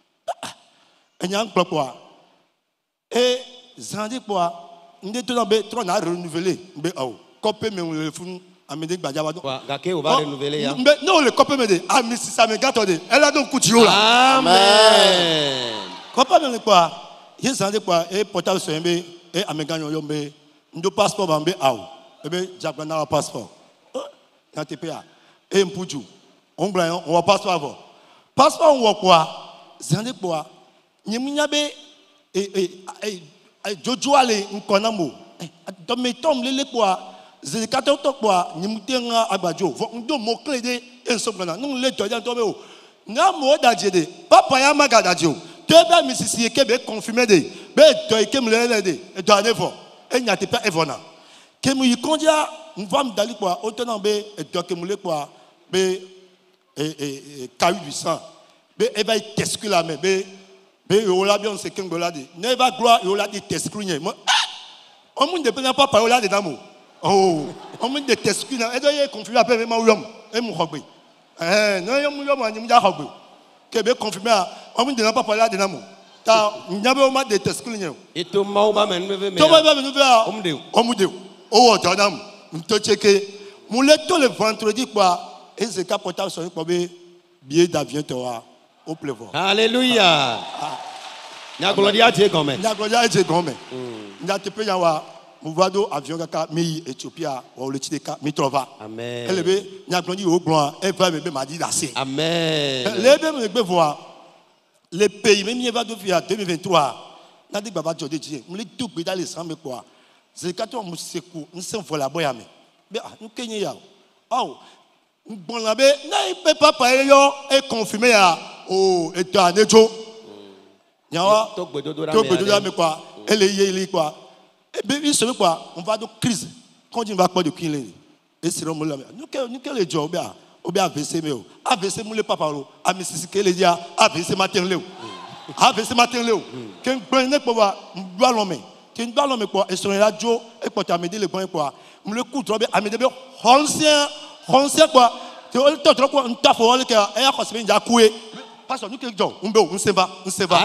enya ngba quoi et zandi quoi ndé to na be trop na renouveler be oh copé me le fun amede gba jaba do ga ke o va renouveler ya mais non le copé me de ami si ça me gâte de elle a donc coutir là amen copé me quoi ye zandi quoi et portable so mbe et amega yo mbe ndo passeport ba mbe aw e be jaba na passeport na te pa et mpuju on blanc on va passeport avant passeport on quoi zande quoi nyimunya be e e jojo ale nkonamo do metom lele quoi zekato to quoi nyimutenga agbajo ndo mo clé de ensobrana non le to to be o na mo dajede papa ya magadajo te ba misisi kebe confirmer de be to ikem lele de e do anefo e nyate pa evona kemu yikondia mvam dali quoi otonambe e do kemule quoi be et caillou du sang be e va t'exclure la main be be yo la bien c'est qu'un là de ne va gloire yo la de t'exclure moi on monde ne peut pas parler là dedans mo oh on monde de t'exclure et doit confirmer après moi l'homme et mon hobby eh non yo mo yo mo ni ja hobby que be confirmer on monde ne pas parler là dedans mo ta nyabe o ma de t'exclure et to ma o ba me me me to ba me me o mde o mde o o tanam to checker mon le to le vendredi quoi. Et c'est qu'à portable sur un billet d'avion au pleuvoir. Alléluia. Nya gloria Dieu comme. Nya gloria Dieu comme. Nya te pe yawa muvado avion kaka mi Ethiopia ou le Tideka mi trova. Amen. Elle be nya gloria au gloire et va me m'a dit assez. Amen. Les be me voir les pays même il va de via deux mille vingt-trois. Na dit baba Dieu Dieu. Me le tout dans les sang me quoi. C'est quand on me secoue, on s'en vola boya me. Be ah nous Kenya ya. Oh bon la be na peut pas parler yo et confirmer à oh et ta nejo nyawa to gbedo do la me quoi elle est yeli quoi et be il se quoi on va de crise quand il va pas de kinle et c'est le là nous que nous que le job bien ou bien A V C me o A V C mu le papa lo a mi sisi que le dia A V C matin le A V C matin le que bon ne pas voir doit l'homme que doit l'homme quoi et sur la radio et quand tu as me dit le bon quoi me le coup trop bien a me dit ancien on sait quoi tu as trop quoi on t'a fait le cas et à cause de coué parce que nous que John on on sait pas on sait pas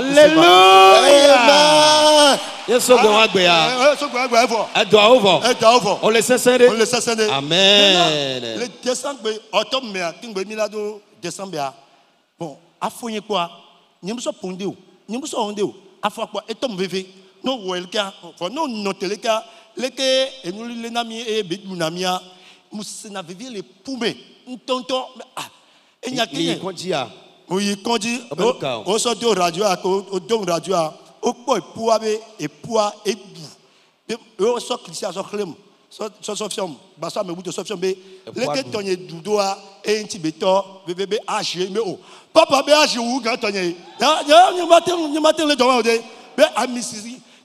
alléluia yeso go agbe ya yeso go agbe fo e do ovo e do ovo on le sesende on le sesende amen le décembre automne mais tingbe milado décembre bon afonye quoi nyimso ponde o nyimso onde o afo quoi et tom veve no welka for no noteleka leke enuli lenami e bedunamia musina vivre les poumées tonton ah et n'y a qui condia oui condi au sorti au radio au don radio au point poids et poids et bout au sort qui ça sort clem so so fiom ba so me bout so fiom be leke tonye dudoa et nti beto bebe age me o papa be age wu gan tonye ya ya ni matin ni matin le don de be amisisi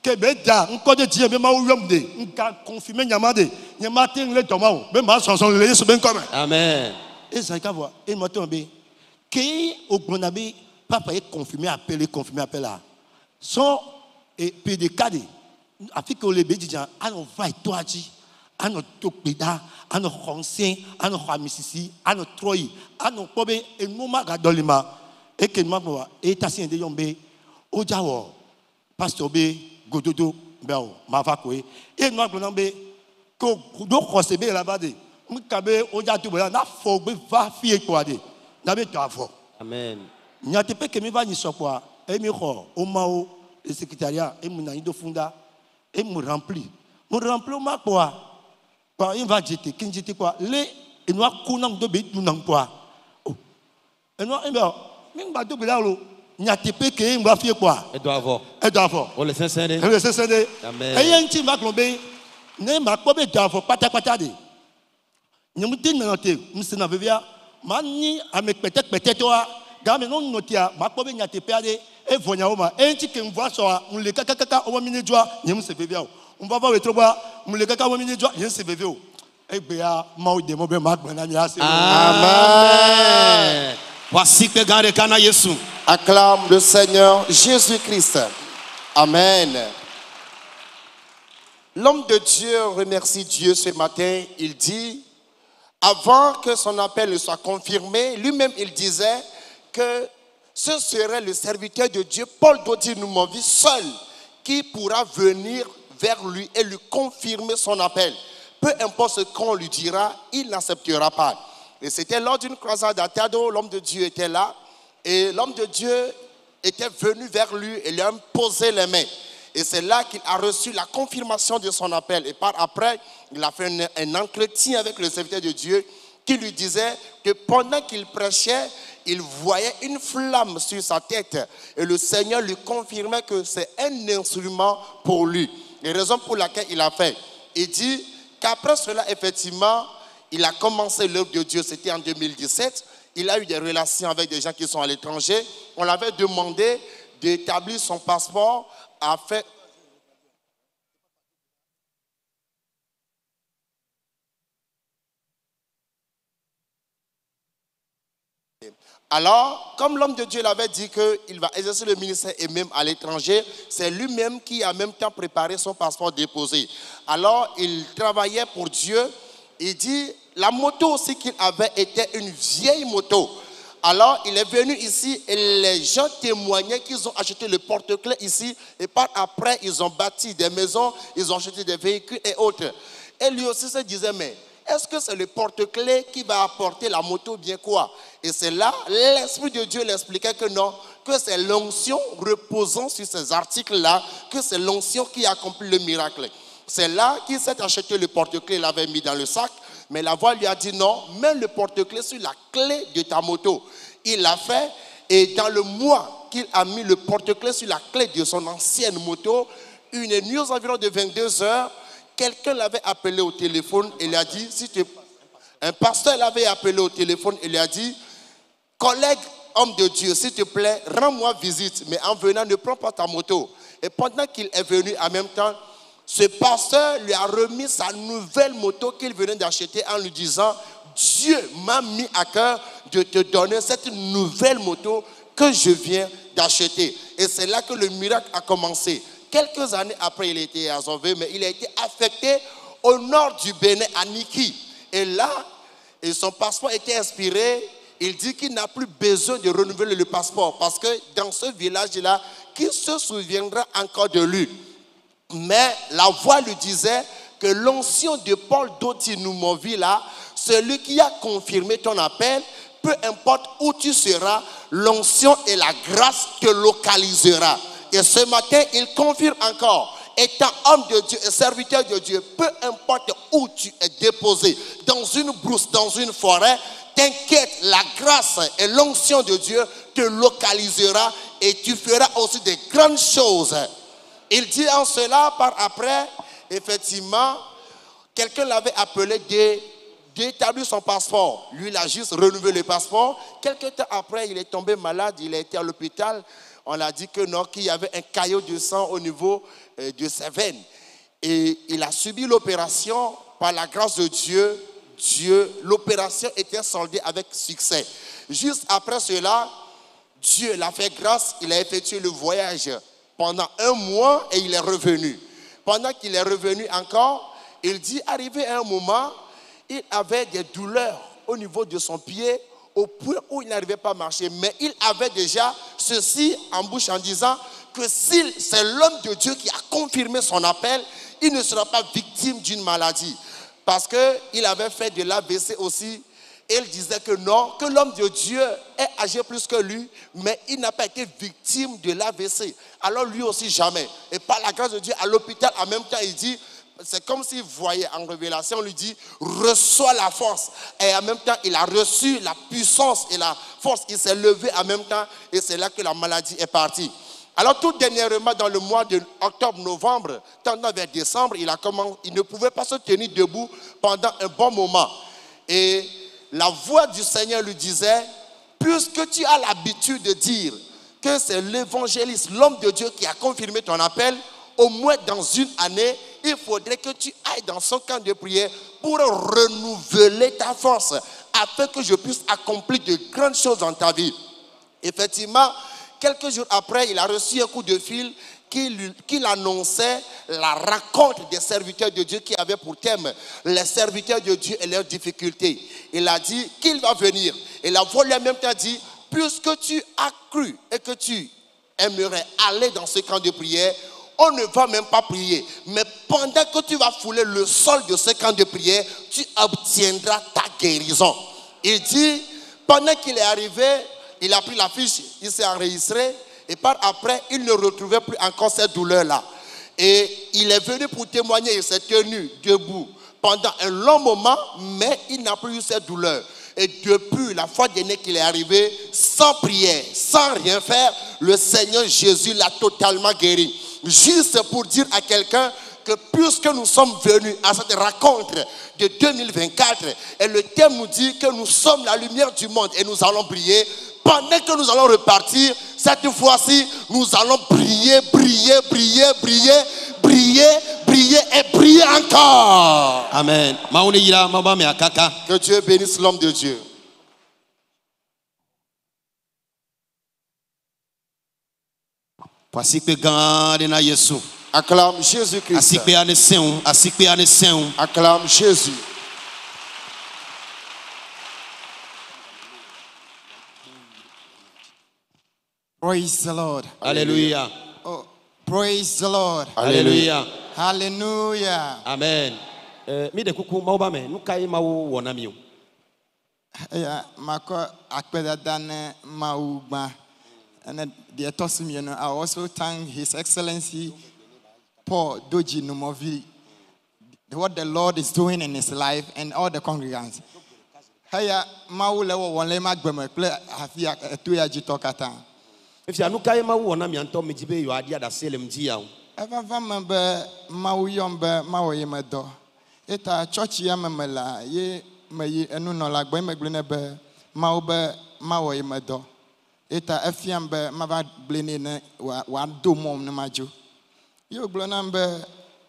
que beda encore de dire même au yom de nka confirmer nyamade nyamate le tomao même ma chanson le yesu ben comme Amen. et ça ka voir et moi tomber que au bonabe papa est confirmé appelé confirmé appel là son et puis des cadres Afrique le bédija ano vai toaji ano tokbeda ano conseil ano khamisisi ano troi ano pobe et noma gadolima et que moi et tasien de yombe o jawo pasteur be gododo beo mavakoe et nous avons be ko do khosebe là-bas de mkabe o ja to na fo be va fie quoi de na be to afo Amen. nyate pe ke mi va ni sokwa e mi kho o mao le secrétariat et mon do funda et me rempli me rempli ma quoi par il va jeter kin jeter quoi les et nous kunang do be tunang quoi oh et nous e be mi ba do be la lo nyate pe ke mba fie quoi Et doit avoir. e do afo On le sait. le sesende Amen. e yen ti ma klombe ne ma ko be do afo pata pata de nyamu tin na te msina vevia mani ame pete pete toi game non notia ma ko be nyate pe ade e vonya o ma e ti ke mvoa so a mle kaka kaka o mini joa nyamu se vevia o mva va wetro ba mle kaka o mini joa yen se vevia o e gbe ya ma o de mo be ma gbona ni ase Amen. Voici que gare kana Yesu. Acclame le Seigneur Jésus-Christ. Amen. L'homme de Dieu remercie Dieu ce matin. Il dit, avant que son appel ne soit confirmé, lui-même il disait que ce serait le serviteur de Dieu, Paul Dodi-Noumovi, seul, qui pourra venir vers lui et lui confirmer son appel. Peu importe ce qu'on lui dira, il n'acceptera pas. Et c'était lors d'une croisade à Tado, l'homme de Dieu était là, et l'homme de Dieu était venu vers lui et lui a posé les mains. Et c'est là qu'il a reçu la confirmation de son appel. Et par après, il a fait un, un entretien avec le serviteur de Dieu qui lui disait que pendant qu'il prêchait, il voyait une flamme sur sa tête. Et le Seigneur lui confirmait que c'est un instrument pour lui. Et raison pour laquelle il a fait. Il dit qu'après cela, effectivement, il a commencé l'œuvre de Dieu. C'était en deux mille dix-sept. Il a eu des relations avec des gens qui sont à l'étranger. On l'avait demandé d'établir son passeport afin... Alors, comme l'homme de Dieu l'avait dit qu'il va exercer le ministère et même à l'étranger, c'est lui-même qui a en même temps préparé son passeport déposé. Alors, il travaillait pour Dieu. Il dit, la moto aussi qu'il avait était une vieille moto. Alors, il est venu ici et les gens témoignaient qu'ils ont acheté le porte-clés ici. Et par après, ils ont bâti des maisons, ils ont acheté des véhicules et autres. Et lui aussi se disait, mais est-ce que c'est le porte-clés qui va apporter la moto, bien quoi? Et c'est là, l'Esprit de Dieu l'expliquait que non, que c'est l'onction reposant sur ces articles-là, que c'est l'onction qui accomplit le miracle. C'est là qu'il s'est acheté le porte-clés, il l'avait mis dans le sac, mais la voix lui a dit non, mets le porte-clés sur la clé de ta moto. Il l'a fait, et dans le mois qu'il a mis le porte-clés sur la clé de son ancienne moto, une nuit aux environs de vingt-deux heures, quelqu'un l'avait appelé au téléphone et lui a dit, si tu... un pasteur l'avait appelé au téléphone et lui a dit, collègue homme de Dieu, s'il te plaît, rends-moi visite, mais en venant, ne prends pas ta moto. Et pendant qu'il est venu en même temps, ce pasteur lui a remis sa nouvelle moto qu'il venait d'acheter en lui disant, Dieu m'a mis à cœur de te donner cette nouvelle moto que je viens d'acheter. Et c'est là que le miracle a commencé. Quelques années après, il a été sauvé, mais il a été affecté au nord du Bénin, à Niki. Et là, et son passeport était inspiré. Il dit qu'il n'a plus besoin de renouveler le passeport parce que dans ce village-là, qui se souviendra encore de lui? Mais la voix lui disait que l'onction de Paul Dodi-Noumovi là, celui qui a confirmé ton appel, peu importe où tu seras, l'onction et la grâce te localisera. Et ce matin, il confirme encore, étant homme de Dieu et serviteur de Dieu, peu importe où tu es déposé, dans une brousse, dans une forêt, t'inquiète, la grâce et l'onction de Dieu te localisera et tu feras aussi des grandes choses. Il dit en cela, par après, effectivement, quelqu'un l'avait appelé d'établir son passeport. Lui, il a juste renouvelé le passeport. Quelques temps après, il est tombé malade, il a été à l'hôpital. On a dit que non, qu'il y avait un caillot de sang au niveau euh, de ses veines. Et il a subi l'opération. Par la grâce de Dieu, Dieu, l'opération était soldée avec succès. Juste après cela, Dieu l'a fait grâce, il a effectué le voyage pendant un mois et il est revenu. Pendant qu'il est revenu encore, il dit, arrivé à un moment, il avait des douleurs au niveau de son pied, au point où il n'arrivait pas à marcher. Mais il avait déjà ceci en bouche en disant que si c'est l'homme de Dieu qui a confirmé son appel, il ne sera pas victime d'une maladie. Parce qu'il avait fait de l'A V C aussi. Et il disait que non, que l'homme de Dieu est âgé plus que lui, mais il n'a pas été victime de l'A V C. Alors lui aussi jamais. Et par la grâce de Dieu, à l'hôpital, en même temps, il dit, c'est comme s'il voyait en révélation, on lui dit, reçois la force. Et en même temps, il a reçu la puissance et la force. Il s'est levé en même temps et c'est là que la maladie est partie. Alors tout dernièrement, dans le mois de octobre-novembre, tendant vers décembre, il, a commencé, il ne pouvait pas se tenir debout pendant un bon moment. Et la voix du Seigneur lui disait, puisque tu as l'habitude de dire que c'est l'évangéliste, l'homme de Dieu qui a confirmé ton appel, au moins dans une année, il faudrait que tu ailles dans son camp de prière pour renouveler ta force, afin que je puisse accomplir de grandes choses dans ta vie. Effectivement, quelques jours après, il a reçu un coup de fil qui, qui annonçait la rencontre des serviteurs de Dieu qui avait pour thème les serviteurs de Dieu et leurs difficultés. Il a dit qu'il va venir. Et la voix lui a même temps dit, puisque tu as cru et que tu aimerais aller dans ce camp de prière, on ne va même pas prier. Mais pendant que tu vas fouler le sol de ce camp de prière, tu obtiendras ta guérison. Il dit, pendant qu'il est arrivé, il a pris la fiche, il s'est enregistré et par après, il ne retrouvait plus encore cette douleur-là. Et il est venu pour témoigner, il s'est tenu debout pendant un long moment, mais il n'a plus eu cette douleur. Et depuis la fois dernière qu'il est arrivé, sans prière, sans rien faire, le Seigneur Jésus l'a totalement guéri. Juste pour dire à quelqu'un que puisque nous sommes venus à cette rencontre de deux mille vingt-quatre, et le thème nous dit que nous sommes la lumière du monde et nous allons briller, pendant que nous allons repartir, cette fois-ci, nous allons briller, briller, briller, briller, briller, briller et briller encore. Amen. Que Dieu bénisse l'homme de Dieu. Acclame Jésus-Christ. Acclame Jésus. Praise the Lord. Hallelujah. Oh, praise the Lord. Hallelujah. Hallelujah. Amen. Mi de kuku mau ba me nukai mau wona mi o. Yeah, mako akpedadane maugba. And the etosim, I also thank His Excellency Paul Doji Numovi, what the Lord is doing in his life and all the congregants. Haya maule wo wonle magbeme ple afia tuya jitokata. If you nukai mau wona mi anto mi jibe yo adia da selem dia o. Eva vambe mau yombe mau yemedo. Eta church ya memela ye meyi enu no la gbe megbene be mau be mau yemedo. Eta efiambe mava blene ne wa do mom ne majo. Yo glonambe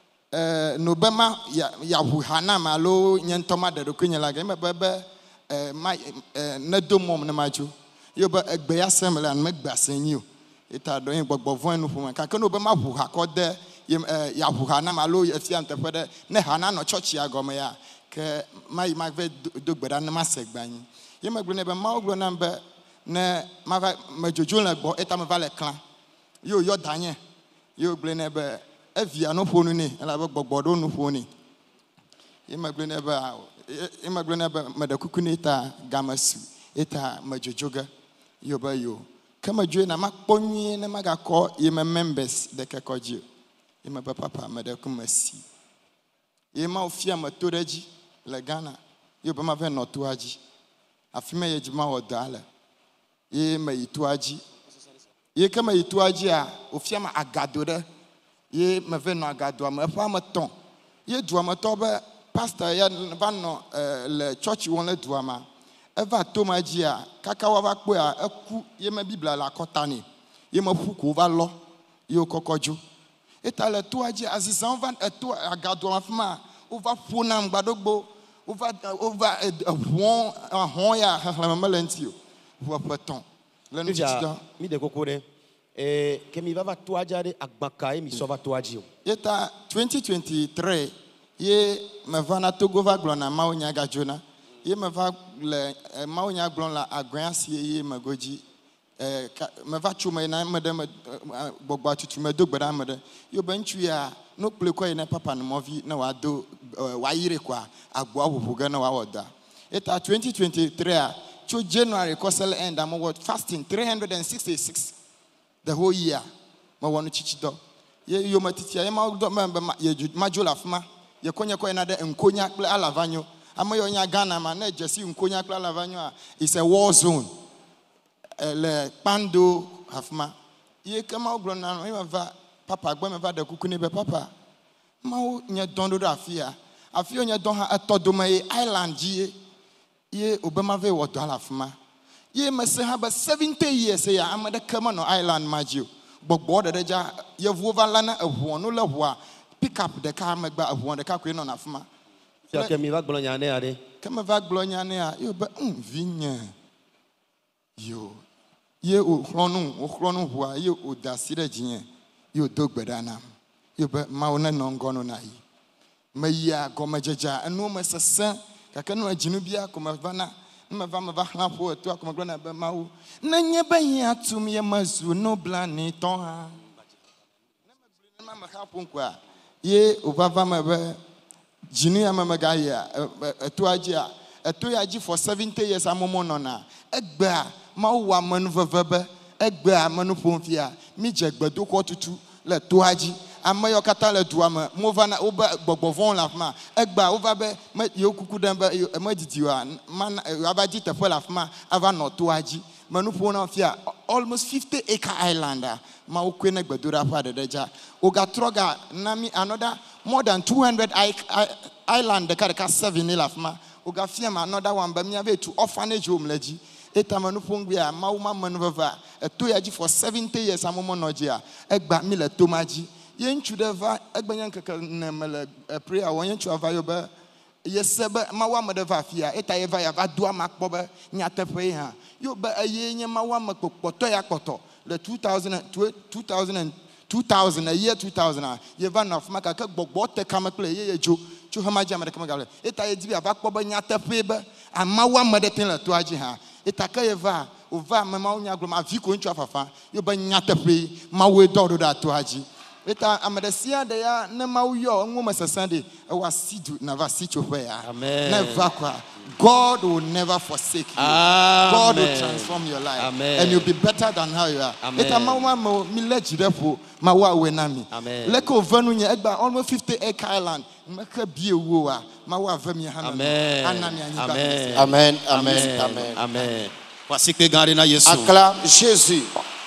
eh no bema ya ya huhana malo nyentoma de kunya la game bebe eh ma na do mom ne majo. Yo be egbe ya semla me gbasenyi o. Eta do yin gbogbo von nu fun kan no bema huha ko de ya huhana malo efiam te pede ne hana no church ya gome ya ke mai ma ve do gbeda ne masegbanyi. Ye me glone be ma glonambe ne mava majojo la gbo eta me va le clan yo yo danye yo blene be evia no fonu ni la be gbogbodo no foni e ma blene be e ma blene be madakuku ni ta gamasu eta majojoga yo ba yo kama joe na makponyi na magakọ ye members de kekoji ye ma papa madaku masi ye ma ofia matoraji le Ghana yo ba ma ve notuaji afime ye jima odala ye maituaji ye kama ituaji a ofiama agadore ye meve no agado am fa maton ye duama to be pastor ya va no le church won le duama eva tomaji a kaka wa va pe a aku ye ma biblia la kotani ye me ƒu ko va lɔ ye wokɔkɔ dzo eta le toa dzi azizãwo va eto agado afi ma wova ƒona ŋgbadogbo wova wova eʋɔ ahɔn ya xexlẽme mele ŋuti o ʋu eƒe tɔ̃ le nu dzidzi dɔ mi de koko ɖe eh ke mi va va toa dzi ɖe agbaka ye mi sɔ va toa dzi o yeta twenty twenty-three ye me va na Togo va gblɔna mawo nya gadzona ye me va le mawo nya gblɔm le agbɛa si ye me godzi eh me va tso me na me ɖe me gbɔgbɔ atutu me do gbe ɖa me ɖe yo be ŋutsu ya no kple kɔ yi na papa ne mɔvi ne wòado wòayire kɔa agboa ʋuʋu ge ne wòawɔ da yeta twenty twenty-three a tso January kɔ se le end a me wɔ fasting three hundred sixty-six the whole year me wɔ no tsitsi dɔ ye yome titia ye ma dɔ me be ye ma dzo le afi ma ye kɔnye kɔ yina ɖe nkonya kple alavanyo ame yiwo nya Ghana ma ne dzesi nkonya kple alavanyo a is a war zone le kpando afi ma ye ke ma gblɔ na no ye me va papa gbɔ me va ɖe kuku ne be papa mawo nye dɔn ɖo ɖe afi ya afi yo nye dɔn hã etɔ dome ye island dzi ye ye wobe ma ve wɔ dɔ le afi ma ye me se hã be seventy years ya ame ɖeke menɔ island ma dzi o gbɔgbɔ ɖeɖe dza yevuwo va lana eʋua no le ʋua pick up ɖeka megba eʋua ɖeka koe nɔna afi ma ke mi va gblɔ nya ne aɖe ke me va gblɔ nya nea yo be um vinye yo ye wòxlɔnu wòxlɔnu ʋua ye wòda asi ɖe dzinye ye wòdo gbe ɖa nam ye be mawo nenɔ ŋgɔ no na yi meyia gɔmedzedzea enuwo me sesẽ gake nu edzinu bia ko me va na ne me va me va xlã ƒo etoa ko me gblɔna be mawo nenye be yia tum ye mezu nublanitɔ hã ne megblɔ ne ma me xlã ƒo ŋkɔa ye wòva va me be dzinu ya me megayia etoa dzia eto ya dzi for seventy years amomo nɔna egbea mawo wɔ amenuveve be egbea amenu ƒom fia mi dze gbedoxɔ tutu le toa dzi ame yiwo katã le dua me mova na wobe gbɔgbɔ vɔ̃ le afi ma egbea wova be me yewo kuku ɖem be medidi oa mana ava di teƒe le afi ma ava nɔ toa dzi menu ƒom na fia almost fifty acre island a mawo koe ne gbedoɖaƒea ɖeɖe dza wogatrɔ ga na mi another more than two hundred island ɖeka ɖeka seven le afi ma wogafia me another one be miave tu orphanage home le dzi eta menu ƒom gbea mawo ma menu vevea eto ya dzi for seventy years amomo nɔ dzia egba mi le to ma dzi ye ŋutsu ɖe va egbe nye ŋkeke ne me le prayer wɔ ye ŋutsua va yo be ye se be mawo ame ɖe va afi ya eta ye va ya va do ama kpɔ be nyateƒe ye hã yo be eye nye mawo ame kpɔtɔ ya kpɔtɔ le two thousand two thousand two thousand year two thousand a ye va nɔ afi ma gake gbɔgbɔ te kame kple ye ye dzo tso hema dzi ame ɖeke megale eta ye di be ava kpɔ be nyateƒe be amawo ame ɖe te le toa dzi hã eta ke ye va wòva ame mawo nya gblɔm avi ko ŋutsua fafa yo be nyateƒe mawoe dɔ ɖo ɖe atoa dzi eta ame ɖe sia ɖe ya ne mawo yɔ eŋuwo me sesẽ ɖe ewɔ asi du na va si tsoƒe ya ne va kɔa God will never forsake you. Amen. God will transform your life. Amen. And you'll be better than how you are. Eta mawa mo mi le jirepo mawa we na mi. Leko venu nye egba almost fifty acre island. Meke bie wo a mawa ve mi hana. Amen. Amen. Amen. Amen. Amen. Amen. Voici que garde na Jésus. Acclame Jésus.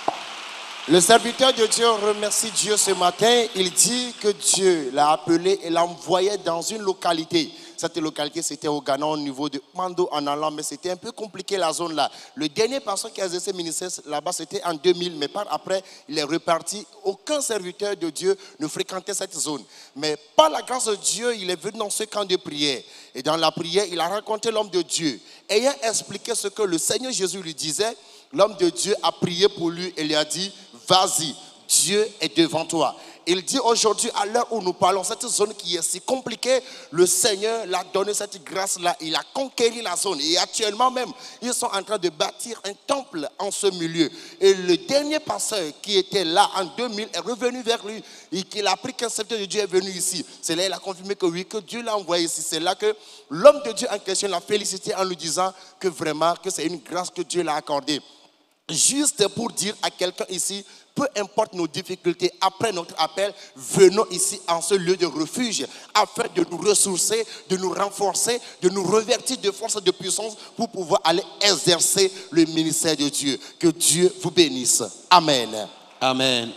Le serviteur de Dieu remercie Dieu ce matin. Il dit que Dieu l'a appelé et l'a envoyé dans une localité. Cette localité, c'était au Ghana, au niveau de Mando en allant, mais c'était un peu compliqué la zone là. Le dernier personne qui a exercé le ministère là-bas, c'était en deux mille, mais par après, il est reparti. Aucun serviteur de Dieu ne fréquentait cette zone. Mais par la grâce de Dieu, il est venu dans ce camp de prière. Et dans la prière, il a rencontré l'homme de Dieu. Ayant expliqué ce que le Seigneur Jésus lui disait, l'homme de Dieu a prié pour lui et lui a dit, vas-y, Dieu est devant toi. Il dit aujourd'hui, à l'heure où nous parlons, cette zone qui est si compliquée, le Seigneur l'a donné cette grâce-là. Il a conquéri la zone. Et actuellement même, ils sont en train de bâtir un temple en ce milieu. Et le dernier pasteur qui était là en deux mille est revenu vers lui et qu'il a appris qu'un serviteur de Dieu est venu ici. C'est là qu'il a confirmé que oui, que Dieu l'a envoyé ici. C'est là que l'homme de Dieu en question l'a félicité en lui disant que vraiment, que c'est une grâce que Dieu l'a accordée. Juste pour dire à quelqu'un ici, peu importe nos difficultés, après notre appel, venons ici en ce lieu de refuge afin de nous ressourcer, de nous renforcer, de nous revertir de force et de puissance pour pouvoir aller exercer le ministère de Dieu. Que Dieu vous bénisse. Amen. Amen.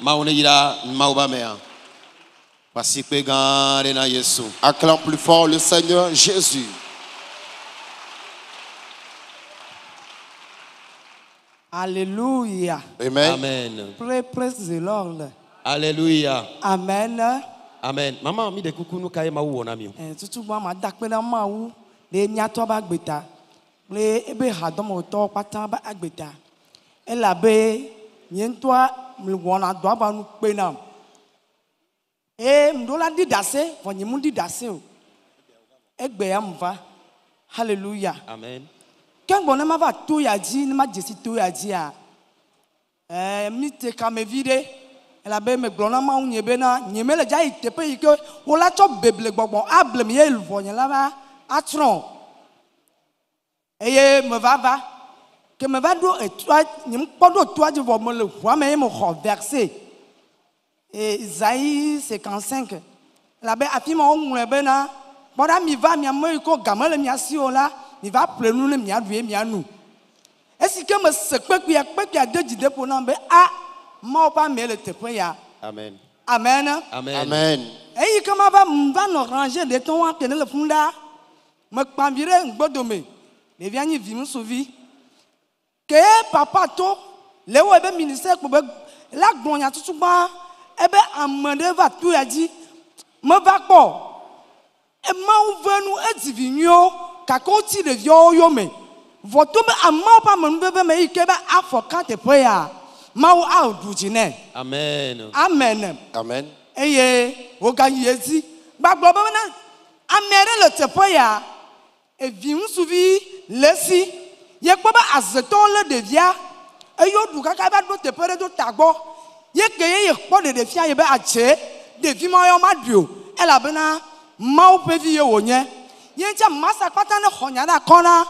Acclame plus fort le Seigneur Jésus. Alléluia. Amen. Amen. Pray, praise the Lord. Alléluia. Amen. Amen. Maman, mi de coucou nous kaye ma ou onami. Eh, tutu ba ma dakpe na ma wu le nyato ba gbeta. Le ebe hadom oto pata ba agbeta. Ela be nyentoa mwona do ba nu pe na. Eh, mdola di dase, fo nyimu di dase o. Egbe ya mva. Hallelujah. Amen. Quand on m'a va tout ya dit, ne m'a dit si tout ya dit ah. Eh, mi te kame vide. Elle a be me glona ma unye bena, nyeme le ja ite pe ike, o la cho beble gbogbo, able mi el vonye la ba, atron. Eye me va va. Que me va do et toi, nyem podo toi du vo me le voix me me verset. Et Isaïe cinquante-cinq. La be afima on le bena, boda mi va mi amoy ko gamale mi asio la. Il va pleurer nous les miens du miens nous. Est-ce que me se peut qu'il y a peut qu'il y a deux idées pour nous ah moi pas mais le te ya. Amen. Amen. Amen. Amen. Et comment va va nous ranger de ton à tenir le funda me pambire ngbodomé. Les viens y vivre sauvi. Que papa to le wo ebe ministère pour la gloire tout ba ebe amande va tout a dit me va pas. Et ma ouvenu et divinio kakoti de yo yo me votre me amma pa me bebe me ikeba afoka te prayer ma wo a odujine. Amen. Amen. Amen. Eye o ga yezi gbagbo be na amere le te prayer e vi nsuvi lesi ye gbo ba azeton le devia e yo du kaka ba do te pere do tagbo ye keye ye po de defia ye be ache de vi mo yo madio e la bena ma o pe vi ye wonye yencha masa patane khonyana kona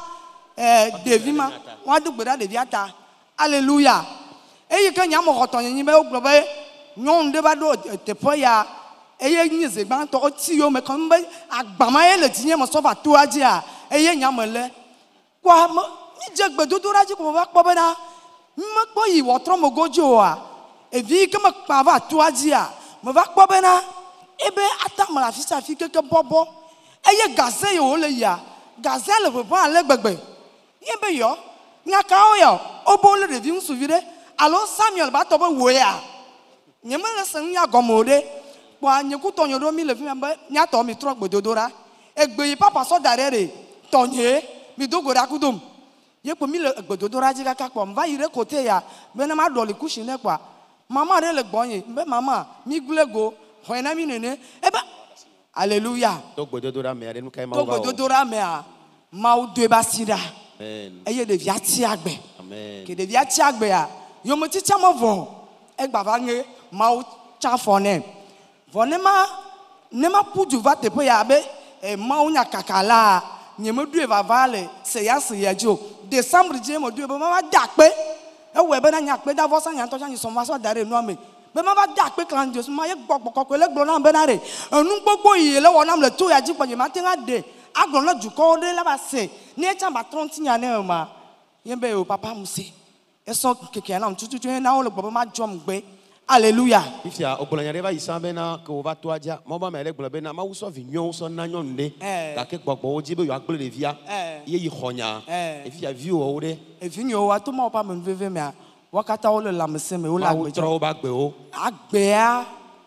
eh devima wadu gbeda deviata. Alléluia. Eye ke nyamo khoton yin be oglobe nyon de ba do te poya eye nyize gban to ti yo me kan be agbama ye le tinye mo so fa to aji a eye nyamo le kwa ni je gbedodo raji ko ba po be na mo po yi wo tro mo gojo a e vi ke mo pa va to aji a mo va po be na ebe atamala fi sa fi keke bobo. Eye gaze yo le ya gaze le pe pa le gbegbe yebe yo nya ka o yo obo le de vi nsuvire alo Samuel ba to be wo ya nyeme le sen ya gomode kwa nyeku tonyo do mi le fi mbe nya to mi tro gbedodora egbe yi papa so darere tonye mi dogora kudum ye ko mi le gbedodora ji kaka po mva ire kote ya be na ma do le kushine kwa mama re le gbonye mbe mama mi glego hoena mi nene ebe. Alléluia. Togbododora me ade nukai ma wa. Togbododora me a ma o de basida. Amen. Eye de via ti agbe. Amen. Ke de via ti agbe a yo mo ti chamo von e gba va nge ma o cha fone. Vonema ne ma puju va te pe ya be e ma o nya kakala nye mo du va vale se ya se ya jo décembre je mo du be ma da pe e we be na nya pe da vo sa nya to cha ni so ma so dare nu ame. Be ma ba da pe kan Dieu ma ye gbogbo ko le gbo na be na re enu gbogbo yi le wo na le to ya ji po je ma tin ade agbon la ju ko de la ba se ni e cha ba trente nya na ma ye be o papa mu se e so keke na tutu tu na o le gbogbo ma jom gbe. Alléluia. Ifia ogbolonya de ba isa be na ko va to aja mo ba me le gbolo be na ma wo so vi nyon so na nyon de ka ke gbogbo o ji be yo agbolo de via ye yi khonya ifia vi o de e vi nyon wa to ma pa me veve me a wakata o le lamse me o la gbe tro ba gbe o agbe a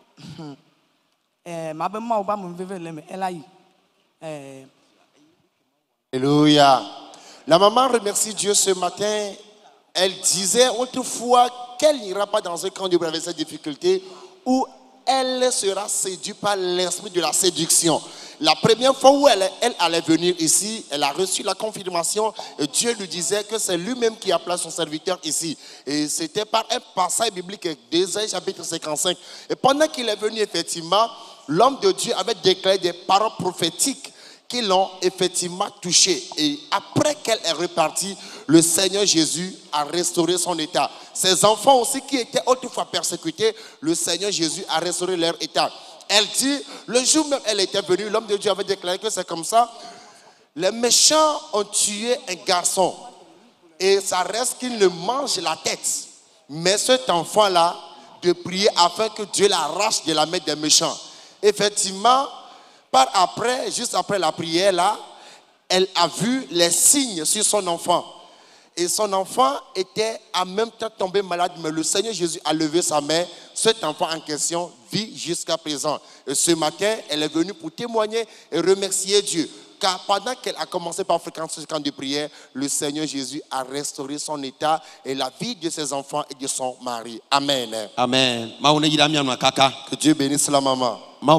eh ma be ma o ba mo veve le me ela yi eh. Alléluia. La maman remercie Dieu ce matin. Elle disait autrefois qu'elle n'ira pas dans un camp de avec cette difficulté où elle sera séduite par l'esprit de la séduction. La première fois où elle, elle allait venir ici, elle a reçu la confirmation et Dieu lui disait que c'est lui-même qui a placé son serviteur ici. Et c'était par un passage biblique d'Ésaïe chapitre cinquante-cinq. Et pendant qu'il est venu, effectivement, l'homme de Dieu avait déclaré des paroles prophétiques qui l'ont effectivement touché. Et après qu'elle est repartie, le Seigneur Jésus a restauré son état. Ses enfants aussi qui étaient autrefois persécutés, le Seigneur Jésus a restauré leur état. Elle dit, le jour même elle était venue, l'homme de Dieu avait déclaré que c'est comme ça. Les méchants ont tué un garçon. Et ça reste qu'il ne mange la tête. Mais cet enfant-là, de prier afin que Dieu l'arrache de la main des méchants. Effectivement, par après, juste après la prière là, elle a vu les signes sur son enfant. Et son enfant était en même temps tombé malade, mais le Seigneur Jésus a levé sa main. Cet enfant en question vit jusqu'à présent. Et ce matin, elle est venue pour témoigner et remercier Dieu. Car pendant qu'elle a commencé par fréquenter ce camp de prière, le Seigneur Jésus a restauré son état et la vie de ses enfants et de son mari. Amen. Amen. Que Dieu bénisse la maman. Qu'un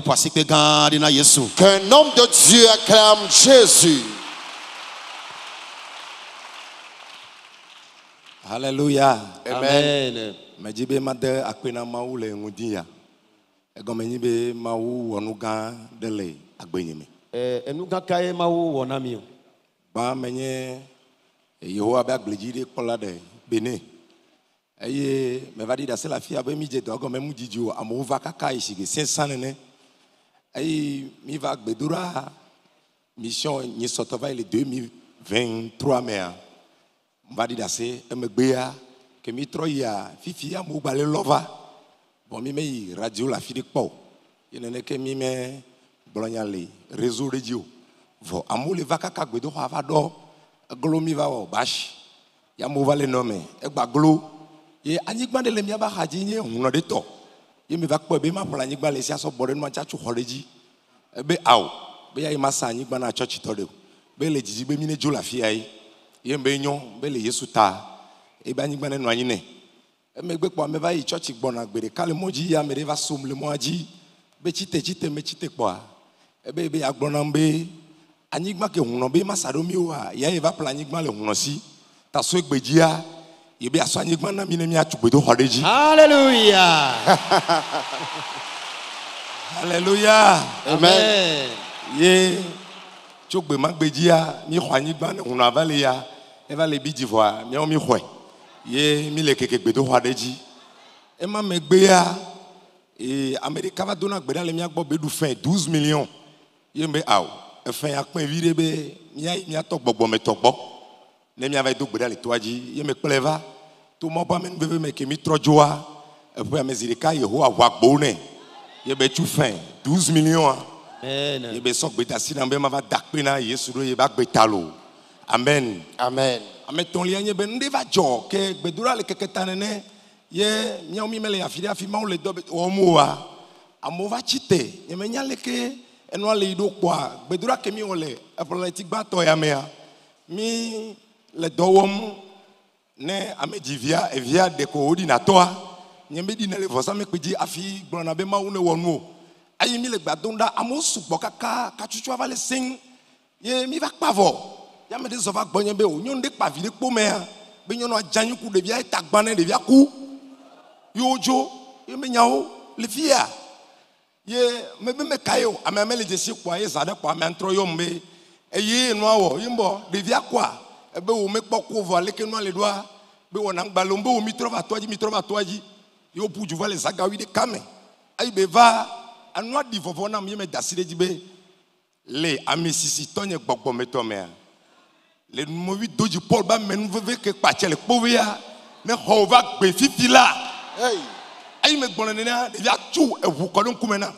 homme de Dieu acclame Jésus. Alléluia. Amen. Majibe made akwena mawu le ngudia. Egomeni be mawu wonuga dele agbenyime. Eh enuga kae mawu wonami. Ba menye Yehowa be agbleji de kola de bene. Eye me va dire c'est la fille abe mi je do agome mu jiju amu va kaka isige sensanene. Eye mi va gbedura mission ni sotova le deux mille vingt-trois mea. Va dire c'est emgbea que mi troya fifi amu gbale lova. Bon mi me radio la fille de po. Yenene ke mi me blonyale réseau radio. Vo amu le va kaka gbedo va do glo mi va o bash. Ya mu va le nome e gba glo. Ye anyigba de le mi aba haji nye huno de to. Ye mi va kpo be ma pola anyigba le sia so bore no cha chu horeji. E be aw. Be ya ma sa anyigba na church to de. Be le jiji be mi ne jo la fi ai. Ye mbe nyon be le Yesu ta. E be anyigba ne no anyine. E me gbe kpo me va yi church gbona gbere kale moji ya me de va som le moji. Be chite chite me chite kpo a. E be be ya gbona mbe anyigba ke huno be ma sa do mi wa. Ya e va pola anyigba le huno si. Ta so egbejia. Hallelujah. Hallelujah. Amen. Ye chogbe magbejia mi khwanyi gban hun avale ya e va le bidivoi mi o mi khwe ye mi le keke gbedo hwadeji e ma megbe ya e America va dona gbeda le mi agbo bedu fin douze millions ye mbe aw e fin akpan vire be mi ai mi atok gbogbo me tokbo ne mi ava do gbeda le toaji ye me pleva to mo ba men bebe me ke mi trojoa e po amezirika Yehowa wa gbone ye be tu fin douze millions. Amen. Ye be sok beta si na be ma va dakpe na Yesu do ye ba gbetalo. Amen. Amen. Ameton li anye be nde va jo ke gbedura le keke tanene ye nya o mi mele afiri afi ma o le do o mo wa amo va chite ye me nya le ke eno le do kwa gbedura ke mi o le apologetic ba to ya me a mi le do wom ne amejivia evia de ko ordinateur nye me di na le vosa me peji afi gbona be ma o ne wonu ayi mi le gbadonda amosu bokaka kachuchu ava le sing ye mi va pavo ya me de zova gbonye be o nyonde pa vide po me be nyono ajanyu ku de via itagbane de via ku yojo ye me nyao le fia ye me be me kayo ame me le jesi kwa ye zade kwa me antro yo mbe eye no awo yimbo de via kwa e be o me poko vo ale ke no le doa be wona ngbalombo o mi trova toaji mi trova toaji yo puju va le zagawi de kame ayi be va anwa di vovo na me dasire jibe le amisisi tonye gbogbo meto me le movi doji Paul ba menu veve ke pachele povia ne hova gbe fifila hey ayi me gbon ne na de ya tu ewu ko don kumena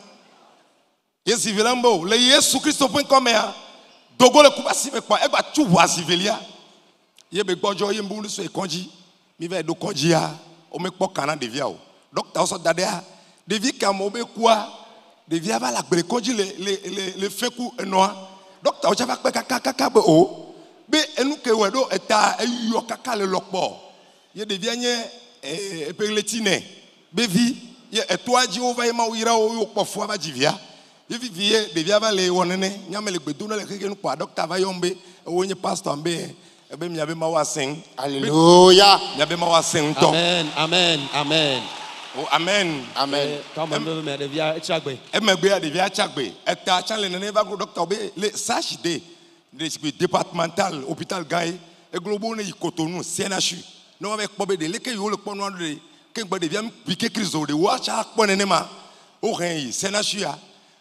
yesi vilambo le Yesu Christo point com ya dogo le kubasi me kwa e gba tu wa civilia ye be gbojo ye mbu so e konji mi ve do konji ya o me po kana de via o docteur so dade a de vi ka mo be kwa de via va la gbere konji le le le le feku enoa docteur o cha va pe kaka kaka be o be enu ke we do eta eyo kaka le lokpo ye de via nye e peletine be vi ye etoaji o va e ma o ira o yo kpofo va jivia ye vi vie de via va le wonene nyame le gbedo na le keke nu kwa docteur va yombe o nye pastor mbe e be mi ave ma wa sing Alléluia. mi ave ma wa sing to Amen. Amen. Amen. oh amen Amen. Comme me me devia echagbe. e me gbe de via chagbe eta chale ne va go docteur be le sage de le départemental hôpital Gaye e globo ne Cotonou C N H U no avec pobe de le ke yo le pono de ke gbe de via piquer crise de wa cha pone ne ma o ren yi C N H U ya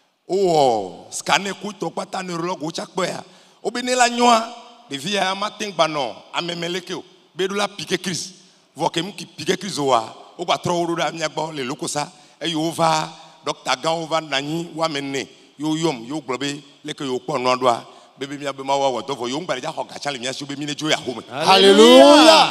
o scanner ku to pata neurologue o cha po ya o be ne la nyoa de via matin banon amemele ke o be do la piquer crise vo ke mu ki piquer crise wa o gba tro ro da mi agbo le lokosa e yo va docteur gan o va nani wa menne yo yom yo globe le ke yo pono doa bébé mia be ma wa wa do vo yo ngba ja ho ga chale mia so be mi ne jo ya home. Alléluia.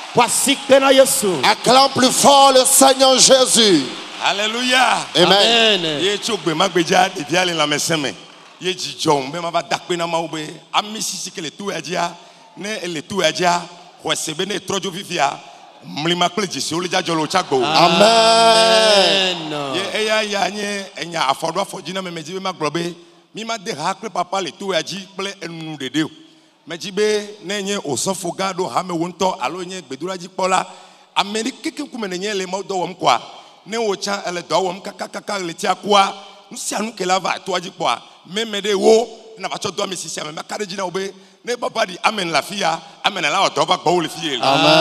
Yesu. Acclame plus fort le Seigneur Jésus. Alléluia. Amen. Ye chogbe magbeja de biale la meseme. Ye jijon be ma ba dakpe na ma ube. Ami sisi ke le tu adia ne le tu adia ho sebe ne trojo vivia. Mlima kle jisi ole jajolo chagbo. Amen. Ye eya ya nye enya afodo afoji na memeji be maglobe. Mi ma de ha kle papa le tu aji ple enu dede. Mejibe nenye osofo gado ha me wonto alo nye gbedura ji pola. Amerike ke ku menenye le mo do wom kwa. Ne wo cha ele do wom kaka kaka le ti akwa. Nsi anu ke lava to aji kwa. Me me de wo na ba cho do mi sisi me kare ji na obe. Ne papa di amen la fia, amen la do ba gbo le fie.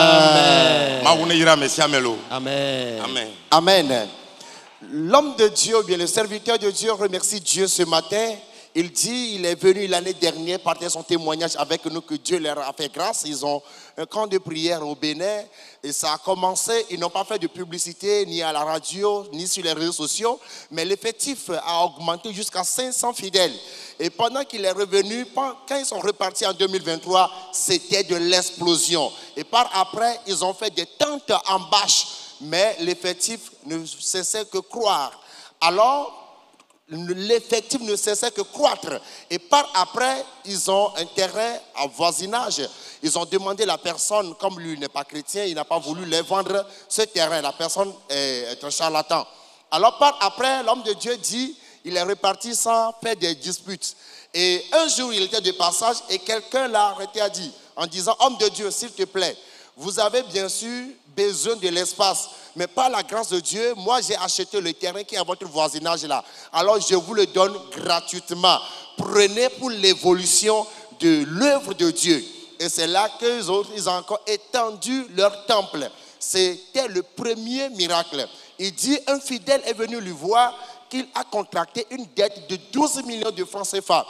Amen. Ma wona yira merci amelo. Amen. Amen. Amen. L'homme de Dieu, bien le serviteur de Dieu remercie Dieu ce matin. Il dit, il est venu l'année dernière partager son témoignage avec nous que Dieu leur a fait grâce. Ils ont un camp de prière au Bénin et ça a commencé. Ils n'ont pas fait de publicité ni à la radio ni sur les réseaux sociaux, mais l'effectif a augmenté jusqu'à cinq cents fidèles. Et pendant qu'il est revenu, quand ils sont repartis en deux mille vingt-trois, c'était de l'explosion. Et par après, ils ont fait des tentes en bâche, mais l'effectif ne cessait que croire. Alors, l'effectif ne cessait que croître. Et par après, ils ont un terrain en voisinage. Ils ont demandé à la personne, comme lui n'est pas chrétien, il n'a pas voulu les vendre ce terrain. La personne est un charlatan. Alors par après, l'homme de Dieu dit, il est reparti sans faire des disputes. Et un jour, il était de passage et quelqu'un l'a arrêté et a dit, en disant, homme de Dieu, s'il te plaît, vous avez bien sûr besoin de l'espace. Mais par la grâce de Dieu, moi j'ai acheté le terrain qui est à votre voisinage là. Alors je vous le donne gratuitement. Prenez pour l'évolution de l'œuvre de Dieu. Et c'est là qu'ils ont, ils ont encore étendu leur temple. C'était le premier miracle. Il dit, un fidèle est venu lui voir qu'il a contracté une dette de douze millions de francs C F A.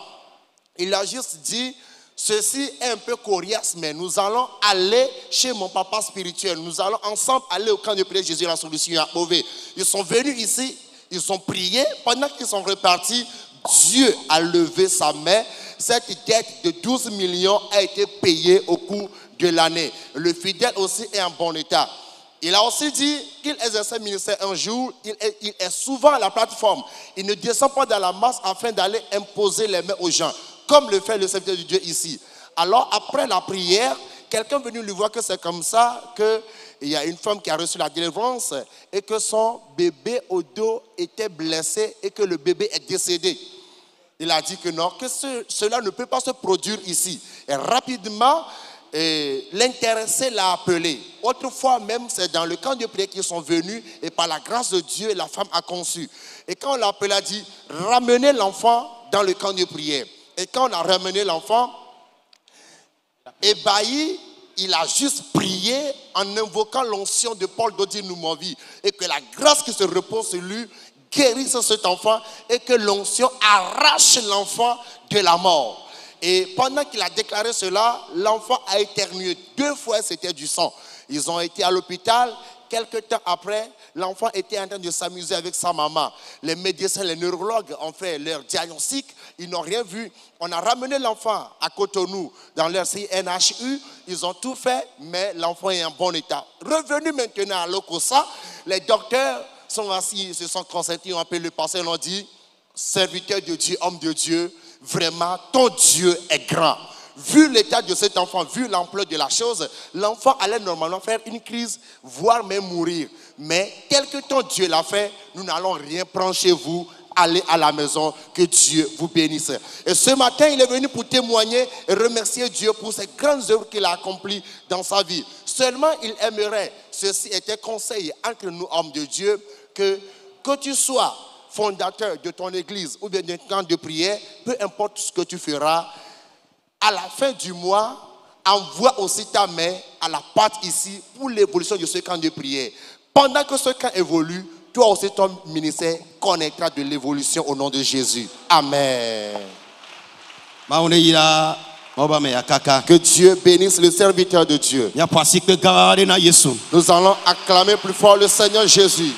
Il a juste dit, ceci est un peu coriace, mais nous allons aller chez mon papa spirituel. Nous allons ensemble aller au camp de prière Jésus la solution à Beauvais. Ils sont venus ici, ils ont prié. Pendant qu'ils sont repartis, Dieu a levé sa main. Cette dette de douze millions a été payée au cours de l'année. Le fidèle aussi est en bon état. Il a aussi dit qu'il exerçait le ministère un jour. Il est, il est souvent à la plateforme. Il ne descend pas dans la masse afin d'aller imposer les mains aux gens, comme le fait le serviteur de Dieu ici. Alors, après la prière, quelqu'un est venu lui voir que c'est comme ça, qu'il y a une femme qui a reçu la délivrance et que son bébé au dos était blessé et que le bébé est décédé. Il a dit que non, que ce, cela ne peut pas se produire ici. Et rapidement, l'intéressé l'a appelé. Autrefois même, c'est dans le camp de prière qu'ils sont venus et par la grâce de Dieu, la femme a conçu. Et quand on l'a appelé, il a dit, ramenez l'enfant dans le camp de prière. Et quand on a ramené l'enfant, ébahi, il a juste prié en invoquant l'onction de Paul Dodi Noumovi. Et que la grâce qui se repose sur lui guérisse cet enfant et que l'onction arrache l'enfant de la mort. Et pendant qu'il a déclaré cela, l'enfant a éternué. Deux fois, c'était du sang. Ils ont été à l'hôpital. Quelque temps après, l'enfant était en train de s'amuser avec sa maman. Les médecins, les neurologues ont fait leur diagnostic. Ils n'ont rien vu. On a ramené l'enfant à Cotonou dans leur C N H U. Ils ont tout fait, mais l'enfant est en bon état. Revenu maintenant à l'Okosa, les docteurs sont assis, se sont consentis, ont appelé le pasteur et l'ont dit, serviteur de Dieu, homme de Dieu, vraiment, ton Dieu est grand. Vu l'état de cet enfant, vu l'ampleur de la chose, l'enfant allait normalement faire une crise, voire même mourir. Mais tel que ton Dieu l'a fait, nous n'allons rien prendre chez vous. Allez à la maison, que Dieu vous bénisse. Et ce matin, il est venu pour témoigner et remercier Dieu pour ces grandes œuvres qu'il a accomplies dans sa vie. Seulement, il aimerait, ceci était conseil entre nous, hommes de Dieu, que, que tu sois fondateur de ton église ou bien d'un camp de prière, peu importe ce que tu feras, à la fin du mois, envoie aussi ta main à la pâte ici pour l'évolution de ce camp de prière. Pendant que ce camp évolue, toi aussi ton ministère connaîtra de l'évolution au nom de Jésus. Amen. Que Dieu bénisse le serviteur de Dieu. Nous allons acclamer plus fort le Seigneur Jésus.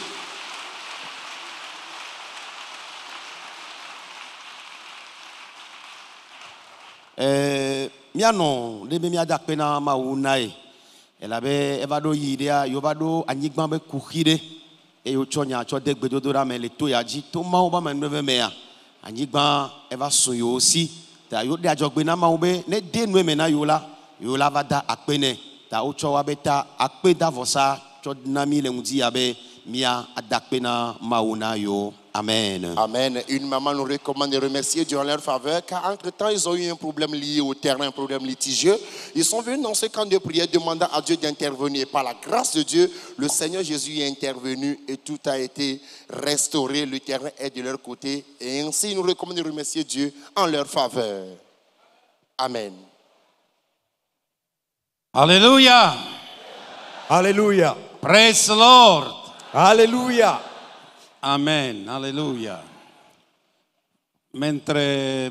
Eh, miano lebe mi ada pena maunai. Elabe evado yidia yovado anyigba be kuhide e yo chonya cho degbe dodora me le to yaji to mawo ba me nwe me ya. Anyigba eva so yo si ta yo de ajogbe na mawo be ne de nwe me na yo la yo la vada akpene ta o cho wa beta akpe davosa cho na mi le ngudi abe mia adakpena mauna yo. Amen. Amen. Une maman nous recommande de remercier Dieu en leur faveur, car entre-temps, ils ont eu un problème lié au terrain, un problème litigieux. Ils sont venus dans ce camp de prière demandant à Dieu d'intervenir. Et par la grâce de Dieu, le Seigneur Jésus est intervenu et tout a été restauré. Le terrain est de leur côté. Et ainsi, ils nous recommandent de remercier Dieu en leur faveur. Amen. Alléluia. Alléluia. Praise the Lord. Alléluia. Amen, alleluia. Mentre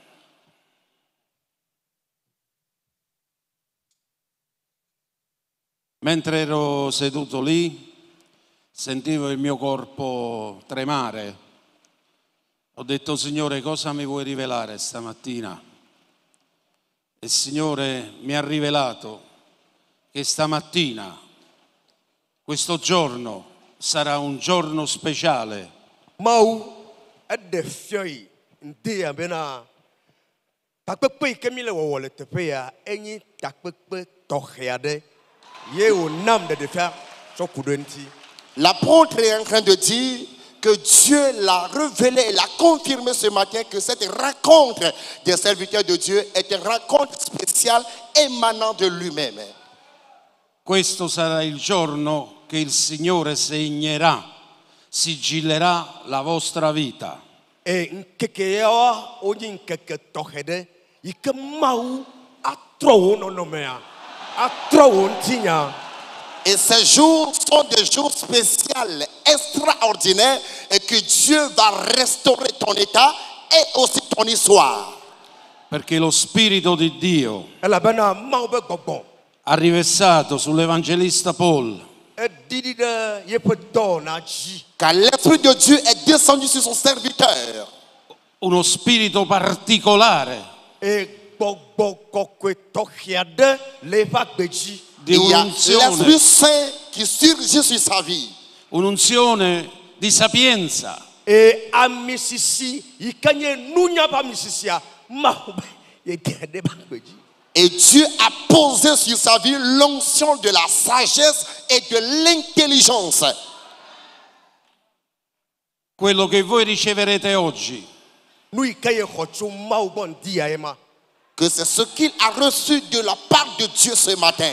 mentre ero seduto lì, sentivo il mio corpo tremare. Ho detto, Signore, cosa mi vuoi rivelare stamattina? E il Signore mi ha rivelato che stamattina, questo giorno, sarà un giorno speciale. Mau ade fioi ndi abena takpepe kemile wowole tepea enyi takpepe toheade ye o nam de defia sokudenti. L'apôtre est en train de dire que Dieu l'a révélé et l'a confirmé ce matin que cette rencontre des serviteurs de Dieu est une rencontre spéciale émanant de lui-même. Questo sarà il giorno che il Signore segnerà, sigillerà la vostra vita. E nkekeya onyi nkeke tohede ike mau atro no no mea atro ntinya. Et ces jours sont des jours spéciaux, extraordinaires, et que Dieu va restaurer ton état et aussi ton histoire. Perché lo Spirito di Dio Ela bena mau be gbogbo. ha riversato sull'Evangelista Paul Car l'Esprit de Dieu est descendu sur son serviteur. Uno spirito particolare di Il y a un'unzione, l'Esprit Saint qui surgit sur sa vie. un'unzione di sapienza. E amisisi ikanye nunya pa misisia ma ye gede ba gbeji. Et Dieu a posé sur sa vie l'onction de la sagesse et de l'intelligence. Quello che voi riceverete oggi Que c'est ce qu'il a reçu de la part de Dieu ce matin.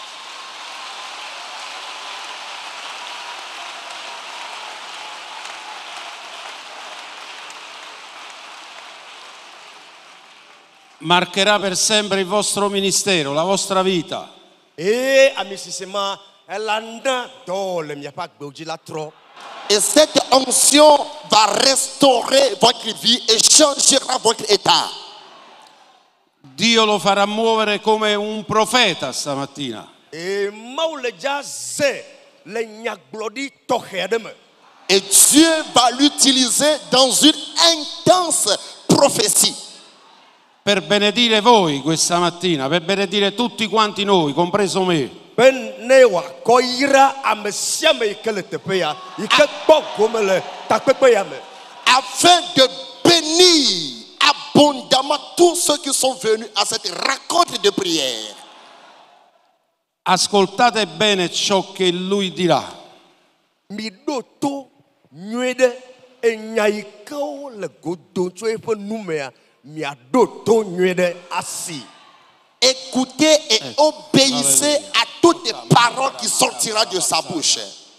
marcherà per sempre il vostro ministero, la vostra vita. E amisisema elanda dole mi pa gbeoji la tro. Et cette onction va restaurer votre vie et changera votre état. Dio lo farà muovere come un profeta stamattina. E maule già ze le nyaglodi tohedeme. Et Dieu va l'utiliser dans une intense prophétie. Per benedire voi questa mattina, per benedire tutti quanti noi, compreso me. Ben newa koira amesiame ikeletepeya ikekpogomele takpepeyame. Afin de bénir abondamment tous ceux qui sont venus à cette rencontre de prière. Ascoltate bene ciò che lui dirà. Mi doto nyuede enyaikao le godoncho efe numea mi adoto nyuede asi. Écoutez et obéissez à toutes les paroles qui sortiront de sa bouche.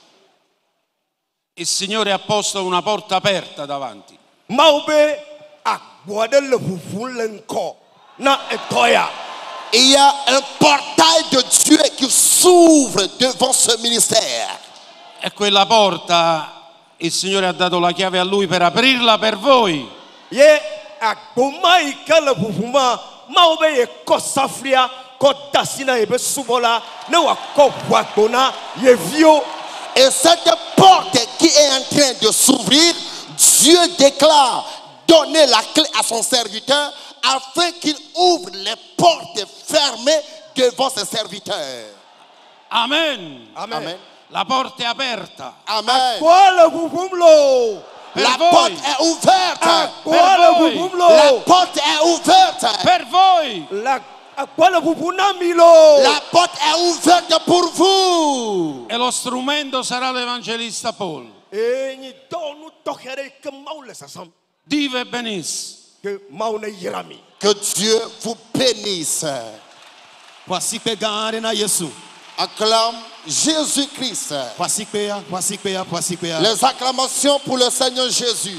Il Signore ha posto una porta aperta davanti. Maube agboade le fufun lenko na etoya. Il y a un portail de Dieu qui s'ouvre devant ce ministère. E quella porta il Signore ha dato la chiave a lui per aprirla per voi. Ye agbomai kele fufuma maube ye kosafria kodasina ebe subola ne wa kopwakona ye vio. Et cette porte qui est en train de s'ouvrir, Dieu déclare donner la clé à son serviteur afin qu'il ouvre les portes fermées devant ses serviteurs. Amen. Amen. Amen. La porta è aperta. Amen. Quoi le bouboulo? La voi. porte est ouverte. Quoi le voi. bouboulo? La porte est ouverte. Per voi. La quoi le boubouna milo? La porte est ouverte pour vous. E lo strumento sarà l'evangelista Paul. Et ni don nous toquerait que maule ça semble. Dive e benisse. Que maule yirami. Que Dieu vous bénisse. Kwasikpe gare na Yesu. Acclame Jésus-Christ. Kwasikpe ya, kwasikpe ya, kwasikpe ya. Les acclamations pour le Seigneur Jésus.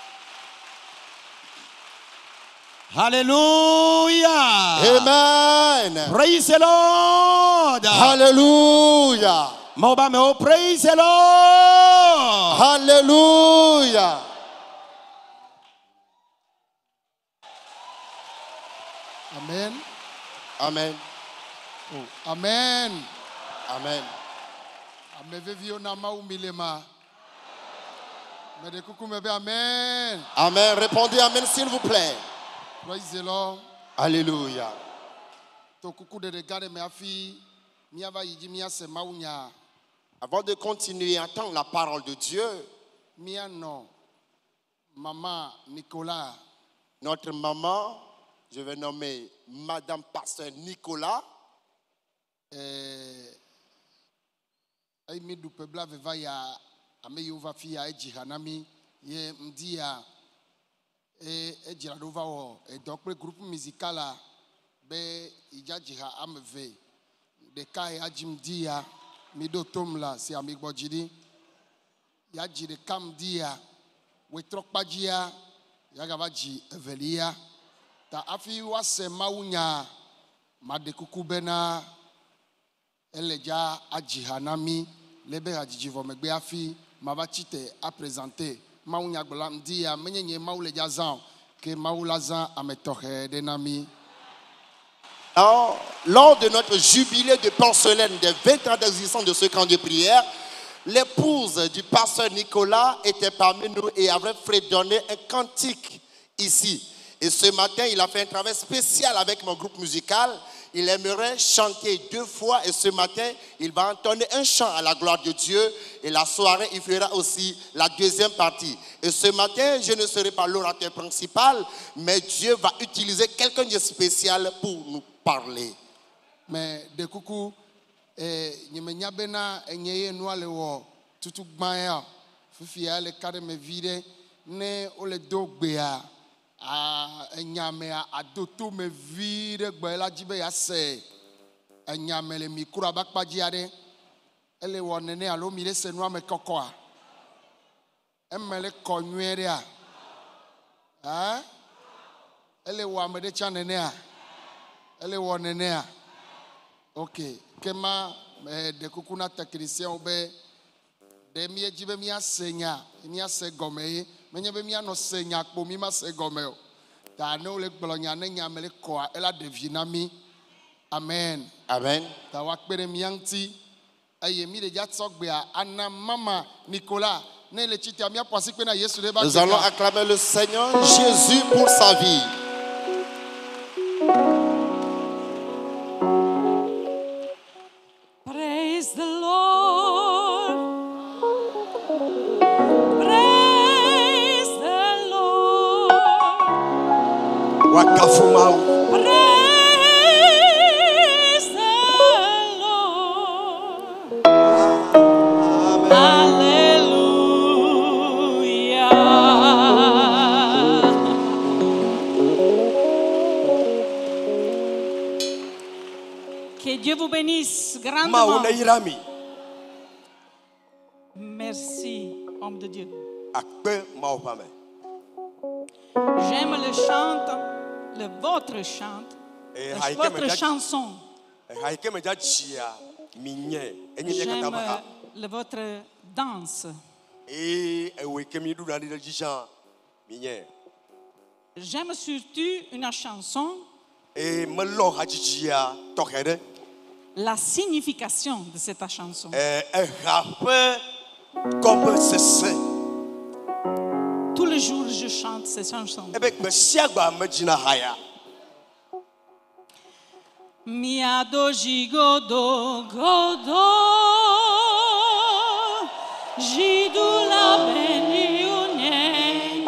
Hallelujah. Amen. Praise the Lord. Hallelujah. Moba me oh, praise the Lord. Hallelujah. Amen. Amen. Amen. Amen. Amevevio na maumilema. Medekuku mebe amen. Amen. Répondez amen s'il vous plaît. Praise the Lord. Alléluia. To kuku de regarder me afi miava yiji mia se maunya. Avant de continuer à entendre la parole de Dieu, Mia no. Maman Nicolas. notre maman, je vais nommer Madame Pasteur Nicolas, Eh ai mi du pebla veva ya ame yova fi ya eji hanami ye mdia e ejira do va wo e dokpe groupe musical a be ijaji ha ameve de kai ajim dia mi do tomla si ami gbojidi ya ji de kam dia we trokpajia ya gavaji evelia ta afi wase maunya madekuku bena Eleja ajihanami lebe hajijivo megbe afi mabachite a présenté maunya gbolam dia menyenye mauleja zan ke maulazan ametohe denami. Alors, lors de notre jubilé de porcelaine des vingt ans d'existence de ce camp de prière, l'épouse du pasteur Nicolas était parmi nous et avait fredonné un cantique ici. Et ce matin, il a fait un travail spécial avec mon groupe musical. Il aimerait chanter deux fois et ce matin, il va entonner un chant à la gloire de Dieu et la soirée, il fera aussi la deuxième partie. Et ce matin, je ne serai pas l'orateur principal, mais Dieu va utiliser quelqu'un de spécial pour nous parler. Mais de coucou, nyemenya bena enyeye noale wo tutu gbanya fifia le kade me vide ne ole dogbea a enyame adoto me vide gbe la jibe ya se enyame le mikro abakpaji ade ele wonene alo mi le senu ame kokoa emele konwere a ha ele wo amede chanene a ele wonene a ok kema de kukuna technicien obe de mi ejibe mi asenya mi asegome menye be mi ano senya kpo mi ma segome o ta no le gbolonya ne nya mele ko ela devina mi amen Amen. ta wa pere mi anti aye mi de ja tsogbe a ana mama Nicolas ne le chiti ami aposi pe na Yesu de ba. Nous allons acclamer le Seigneur Jésus pour sa vie. Praise the Lord. Praise the Lord. Wakafumau. Praise the Lord. Hallelujah. Que Dieu vous bénisse grandement. Mauna irami. Merci, homme de Dieu. Akpe maopame. J'aime le chant, le votre chant, Eh, le- haike votre meja- chanson. Haike meja chia minye. Enyi de J'aime katabaka. le votre danse. Eh, ewe kemi du dali de jishan minye. J'aime surtout une chanson, Eh, melo hajijia tokede. la signification de cette chanson. Eh, eh, rappe comme c'est c'est. Tous les jours, je chante cette chanson. Ebe kbe siagba mejina haya. Miado jigodo godo, jidula beniune.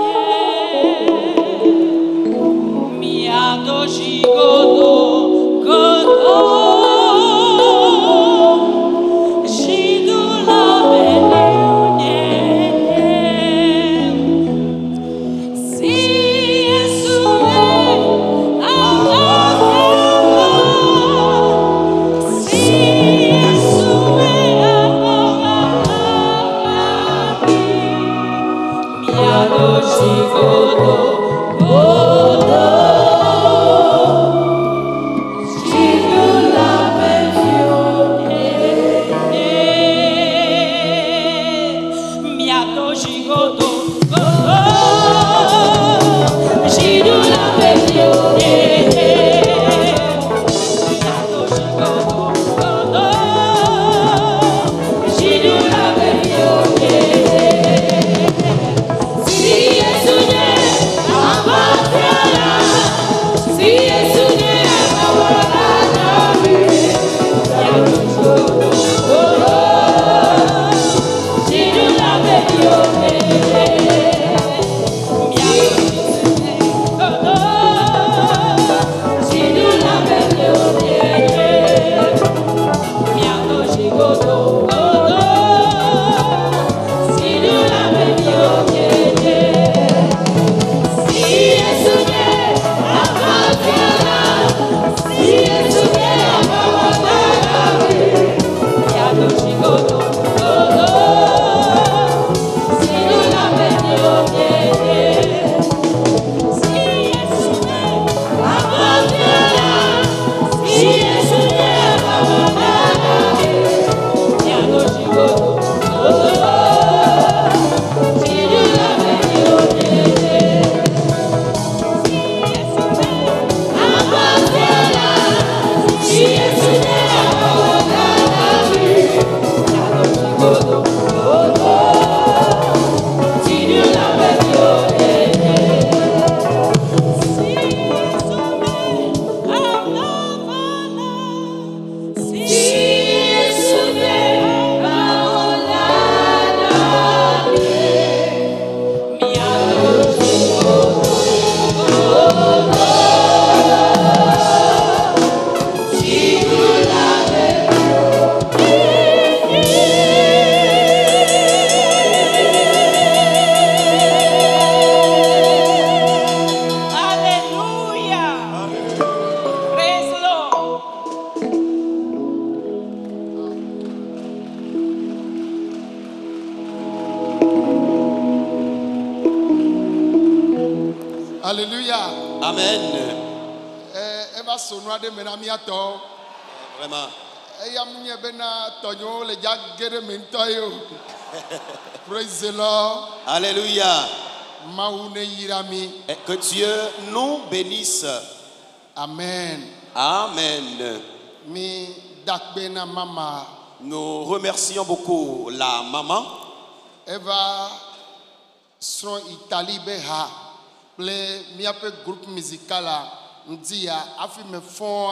Miado jigodo godo, jidula beniune. Si esue Alléluia. Amen. Eh, Eva sonua de menamiato. Vraiment. Eya munye bena tonyo le jagere mintoyo. Praise the Lord. Alléluia. Maune yirami. Et que Dieu nous bénisse. Amen. Amen. Mi dakbena mama. Nous remercions beaucoup la maman. Eva son Italie beha. Ple miape groupe musical a ndia afi me fon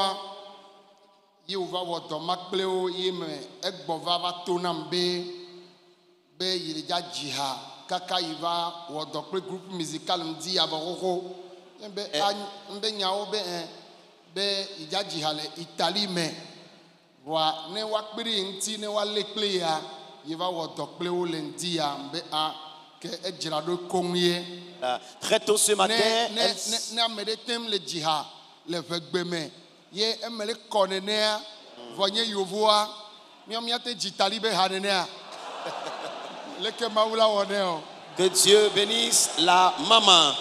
ye ova wodo makpleo ye me egbo va va tonam be be yirija jiha kaka iva wodo pe groupe musical ndia ba koko be mbe nyawo be be ija jiha le Italie me wa ne wa kpiri nti ne wa lekple ya yiva wodo pleo le ndia mbe a que très tôt ce matin, elle... Que Dieu bénisse la maman.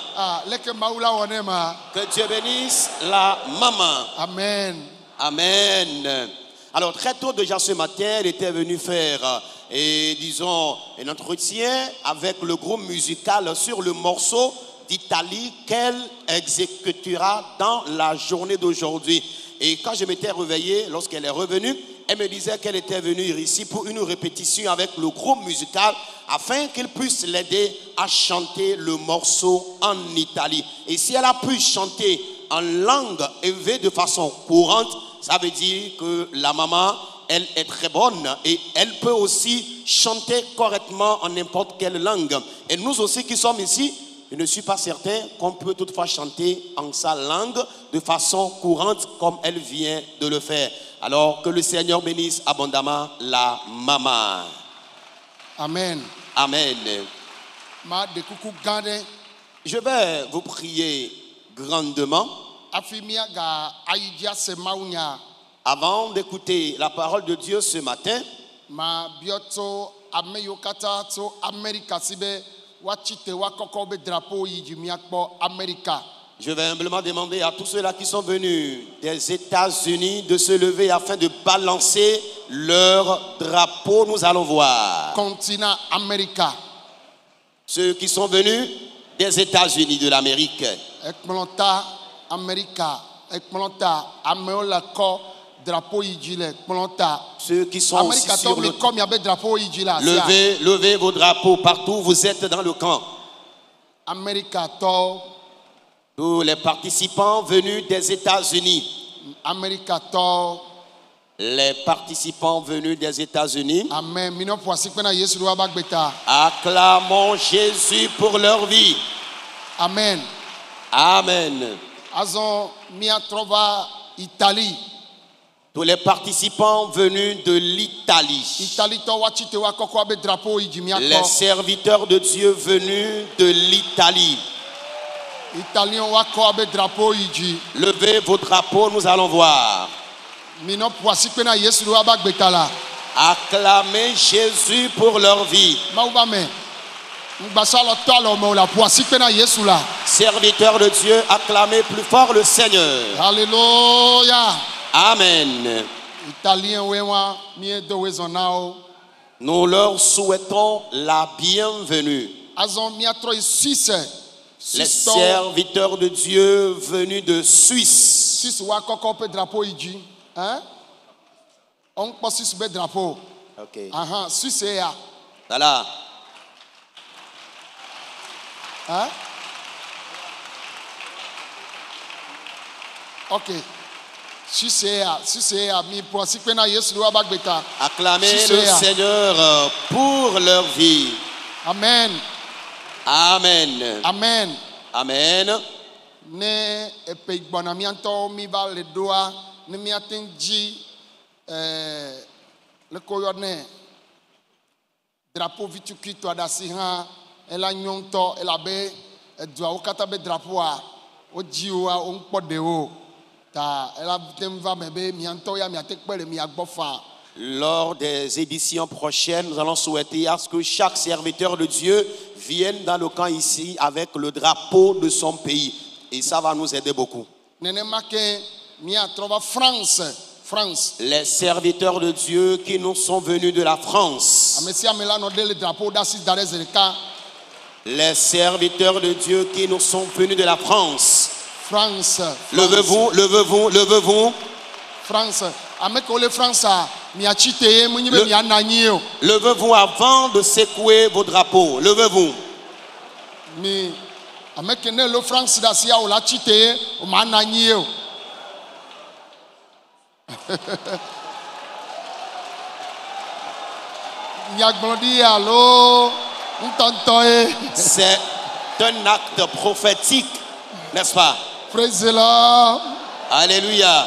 Que Dieu bénisse la maman. Amen. Amen. Alors très tôt déjà ce matin, elle était venue faire... et disons un entretien avec le groupe musical sur le morceau d'Italie qu'elle exécutera dans la journée d'aujourd'hui. Et quand je m'étais réveillé, lorsqu'elle est revenue, elle me disait qu'elle était venue ici pour une répétition avec le groupe musical afin qu'il puisse l'aider à chanter le morceau en Italie. Et si elle a pu chanter en langue élevée de façon courante, Ça veut dire que la maman, elle est très bonne et elle peut aussi chanter correctement en n'importe quelle langue. Et nous aussi qui sommes ici, je ne suis pas certain qu'on peut toutefois chanter en sa langue de façon courante comme elle vient de le faire. Alors que le Seigneur bénisse abondamment la maman. Amen. Amen. Ma de kuku gande. Je vais vous prier grandement. Afimia ga ayidja se maunya. Avant d'écouter la parole de Dieu ce matin, ma bioto ameyokata to America sibe wachite wakoko be drapeau yijimiakpo America. je vais humblement demander à tous ceux-là qui sont venus des États-Unis de se lever afin de balancer leur drapeau. Nous allons voir. Continent America. Ceux qui sont venus des États-Unis de l'Amérique. Ekplonta America. Ekplonta ameola ko drapeau yijile. Ekplonta. Ceux qui sont aussi sur le comme yabe drapeau yijila. Levez, levez vos drapeaux partout où vous êtes dans le camp. America to. Tous les participants venus des États-Unis. America to. Les participants venus des États-Unis. Amen. Acclamons Jésus pour leur vie. Amen. Amen. Azon mia trova Italie. Tous les participants venus de l'Italie. Les serviteurs de Dieu venus de l'Italie. Levez vos drapeaux, nous allons voir. Acclamez Jésus pour leur vie. Serviteurs de Dieu, acclamez plus fort le Seigneur. Alléluia. Amen. Nous leur souhaitons la bienvenue. Les serviteurs de Dieu venus de Suisse. Ok. Voilà. Hein? Ok. Acclamez le Seigneur pour leur vie. Amen. Amen. Amen. Amen. Ne epe gbona mianto mi va le doa ne miatenji eh le koyone drapeau vituki to adasi ha ela nyonto ela be edua okata be drapeau a ojiwa onpode o ta ela temva mebe mianto ya miatekpere mi agbofa. Lors des éditions prochaines, nous allons souhaiter à ce que chaque serviteur de Dieu vienne dans le camp ici avec le drapeau de son pays. Et ça va nous aider beaucoup. France. France. Les serviteurs de Dieu qui nous sont venus de la France. Les serviteurs de Dieu qui nous sont venus de la France. France. Levez-vous, levez-vous, levez-vous. France. Le, levez-vous avant de secouer vos drapeaux. Levez-vous. Mi amekene le France dasia o la chite o mananyi o. Nyagbodi allo ntontoe. C'est un acte prophétique, n'est-ce pas? Praise the Lord. Alléluia.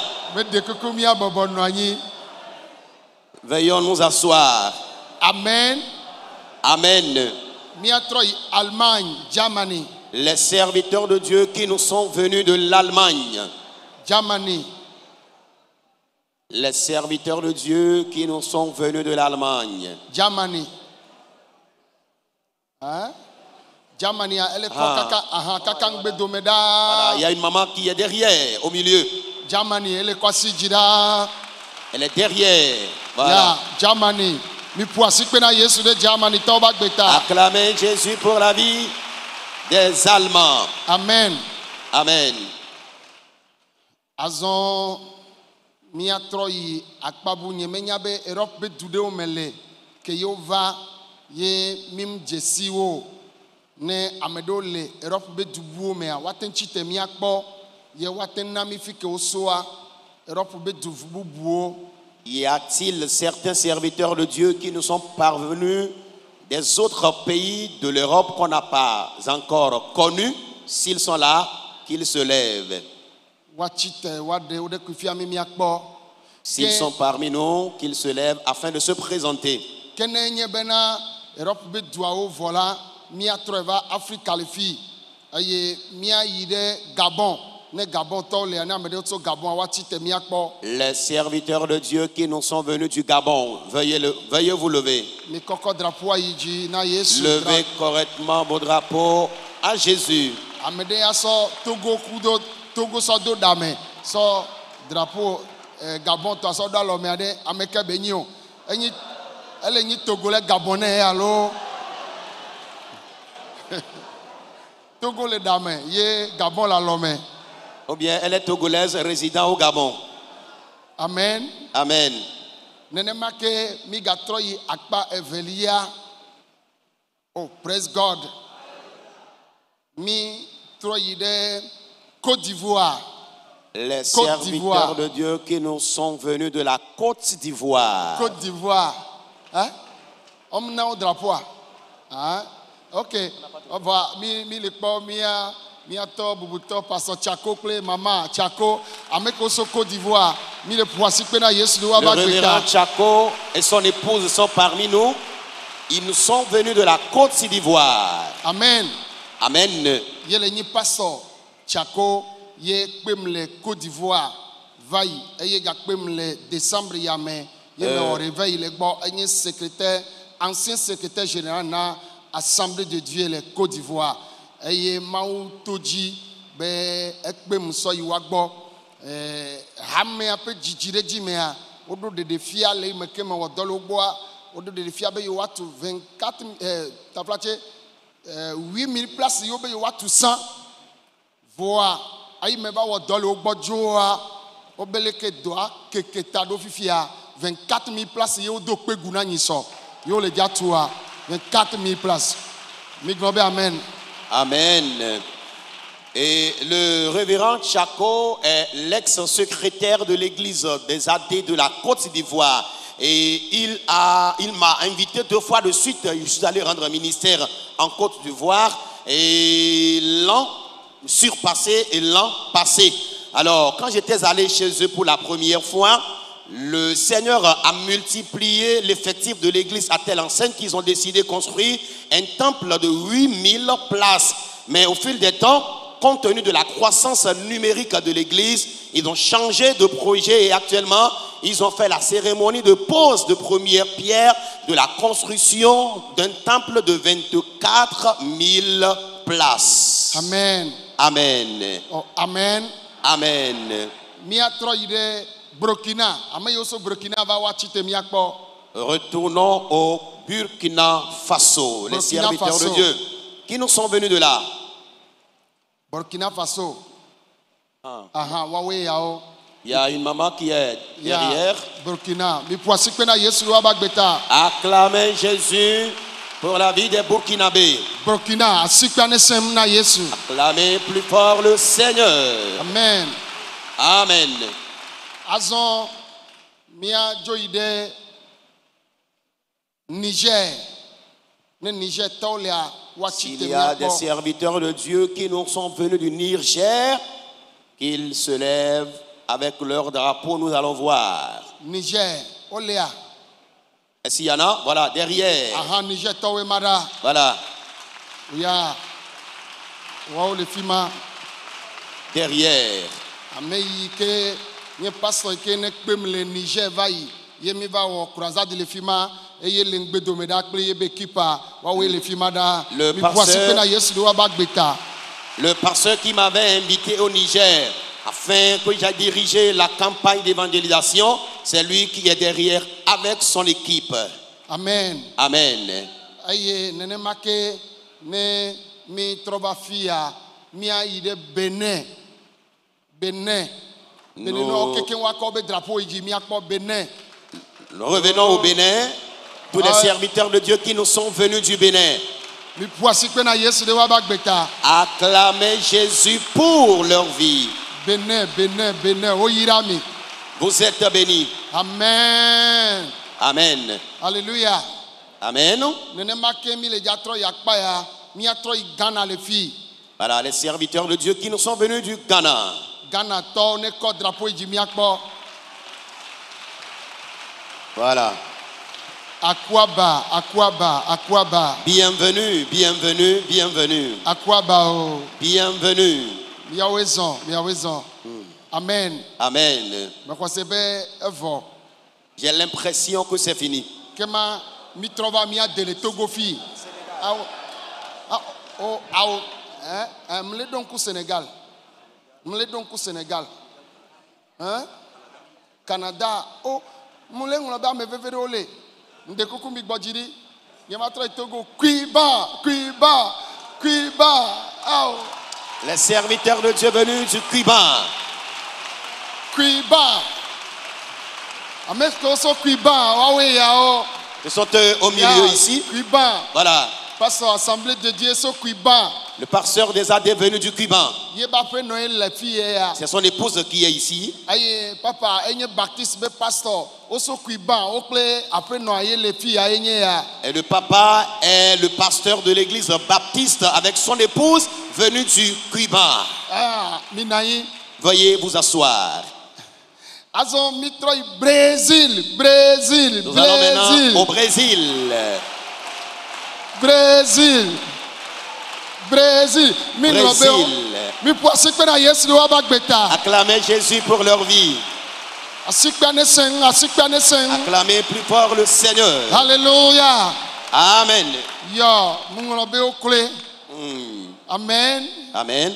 Veuillons nous asseoir. Amen. Amen. Allemagne, Germany. Les serviteurs de Dieu qui nous sont venus de l'Allemagne. Germany. Les serviteurs de Dieu qui nous sont venus de l'Allemagne. Germany. Hein? Germany, elle est ah. Voilà, il y a une maman qui est derrière, au milieu. Germany, elle est quoi si jira? Elle est derrière. Voilà. Yeah, Germany. Acclamez Jésus pour la vie des Allemands. Amen. Amen. Azon miatroyi akpabu nyemenya be Europe be dude o mele ke yova ye mim jesiwo ne amedo le Europe be dubu me a waten chite miakpo ye waten na mi fike osoa Europe be du bubuo. Y a-t-il certains serviteurs de Dieu qui nous sont parvenus des autres pays de l'Europe qu'on n'a pas encore connus? S'ils sont là, qu'ils se lèvent. Wachite wade ode kufia mi miakpo. S'ils sont parmi nous, qu'ils se lèvent afin de se présenter. Kene nye bena Europe be duao vola mia treva Africa le fi. Aye mia yide Gabon. Ne Gabon to le ana mede so Gabon wachite miakpo. Les serviteurs de Dieu qui nous sont venus du Gabon, veuillez, le, veuillez vous lever. Mi koko drapeau yiji na Yesu. Levez correctement vos drapeaux à Jésus. Amede aso Togo kudo Togo so do dame so drapeau eh, Gabon to so do lo me ade ameke benyo. Enyi ele nyi Togo le Gabonais allo. Togo le dame ye Gabon la lome. Ou bien elle est togolaise résidant au Gabon. Amen. Amen. Nenema ke mi gatro yi akpa evelia. Oh, praise God. Mi tro yi de Côte d'Ivoire. Les Côte serviteurs d'Ivoire. de Dieu qui nous sont venus de la Côte d'Ivoire. Côte d'Ivoire. Hein? On na au drapeau. Hein? OK. On va mi mi le po mi a mi ato bubuto paso Chako kle mama Chako ameko so Côte d'Ivoire. Mi le poisi pe na Yesu do wa Le ba révérend gbeta. Chako et son épouse sont parmi nous. Ils nous sont venus de la Côte d'Ivoire. Amen. Amen. Yele ni paso Chako ye kpem le Côte d'Ivoire. Vai eye ga kpem le décembre yame ye me au réveil le gbo enye secrétaire ancien secrétaire général na Assemblée de Dieu le Côte d'Ivoire. Eye maou toji be ekpem so yiwa gbo eh hamme ape jijire ji me a odo de de fia le me ke me wodolo gbo a odo de de fia be yo watu vingt-quatre eh taplache eh huit mille places yo be yo watu cent voa ayi me ba wodolo gbo joa obeleke doa keketa do fifia vingt-quatre mille places yo do pegu na nyiso yo le dia toa vingt-quatre mille places. Mi globe amen. Amen. Et le révérend Chako est l'ex-secrétaire de l'église des A D de la Côte d'Ivoire. Et il a, il m'a invité deux fois de suite. Je suis allé rendre un ministère en Côte d'Ivoire. Et l'an surpassé et l'an passé. Alors, quand j'étais allé chez eux pour la première fois, le Seigneur a multiplié l'effectif de l'église à telle enseigne qu'ils ont décidé de construire un temple de huit mille places. Mais au fil des temps, compte tenu de la croissance numérique de l'église, ils ont changé de projet et actuellement, ils ont fait la cérémonie de pose de première pierre de la construction d'un temple de vingt-quatre mille places. Amen. Amen. Oh, amen. Amen. Mi atro ide Burkina, ame yo so Burkina va wachite mi akpo. Retournons au Burkina Faso, les Burkina serviteurs Faso. de Dieu qui nous sont venus de là. Burkina Faso. Ah. Aha, wawe yao. Il y a une maman qui est Ya derrière. Burkina. Mi poisi pe na Yesu wa ba gbeta. Acclamez Jésus pour la vie des Burkinabés. Burkina, asikpa ne sem na Yesu. Acclamez plus fort le Seigneur. Amen. Amen. Azon mia joide Niger. Ne Niger tolia wachite Il mi y a des akpo. serviteurs de Dieu qui nous sont venus du Niger, qu'ils se lèvent avec leur drapeau, nous allons voir. Niger, olea. Est-ce qu'il y en a? Voilà, derrière. Aha, Niger towe mada. Voilà, Ya. Wow le fima. derrière. Ameyi ke nye pastor ke ne kpem le Niger vai. Ye mi va wo croisade le fima eye le ngbe domeda kple ye be kipa wa we le fima da. Le Mi pasteur- poisi pe na Yesu do wa ba gbeta. Le pasteur qui m'avait invité au Niger afin que j'aille diriger la campagne d'évangélisation, c'est lui qui est derrière avec son équipe. Amen. Amen. Aye nene make ne mi trova fia mi ayi de Benin. Benin. Benin Nous- no keke wa ko be drapeau yi mi akpo Benin. Nous revenons au Bénin. Tous les Ah ouais. serviteurs de Dieu qui nous sont venus du Bénin. Mi poisi pe na Yesu de wa ba gbeta. Acclamez Jésus pour leur vie. Benin, Benin, Benin, oyirami. Vous êtes bénis. Amen. Amen. Alléluia. Amen. Voilà les serviteurs de Dieu qui nous sont venus du Ghana. Ghana to ne ko drapeau yi miakpo. Voilà. Akwaba, Akwaba, Akwaba. Bienvenue, bienvenue, bienvenue. Akwaba o. Bienvenue. Miawezon, miawezon. Amen. Amen. Makosebe evo. J'ai l'impression que c'est fini. Kema mi trova mi adele Togo fi. Aw o aw eh mle donc au Sénégal. Mle donc au Sénégal. Hein? Canada oh mle ngolo ba me vevere ole. Nde kuku mi gbojiri. Yema tra Togo Cuiba, Cuiba, Cuiba. Aw. Les serviteurs de Dieu venus du Cuba. Cuiba. Amesko so Cuiba, wawe yao. Ils sont eux au milieu ici. Cuiba. Voilà. Pasteur Assemblée de Dieu so Cuiba. Le pasteur des A D est venu du Cuba. Yeba fe Noël la fille ya. C'est son épouse qui est ici. Aye papa enye baptiste be pasteur. Oso Cuiba, okle après Noël les filles ya enye ya. Et le papa est le pasteur de l'église baptiste avec son épouse venue du Cuba. Ah, minayi. Veuillez vous asseoir. Azon mitroy Brésil, Brésil, Nous allons maintenant Brésil, au Brésil. Brésil, Brésil. Mi Brésil. lobe mi po asikpe na Yesu lo abagbeta. Acclamez Jésus pour leur vie. Asikpe ne sen, asikpe ne sen. Acclamez plus fort le Seigneur. Alléluia. Amen. Yo, mu lobe okle. Hmm. Amen. Amen.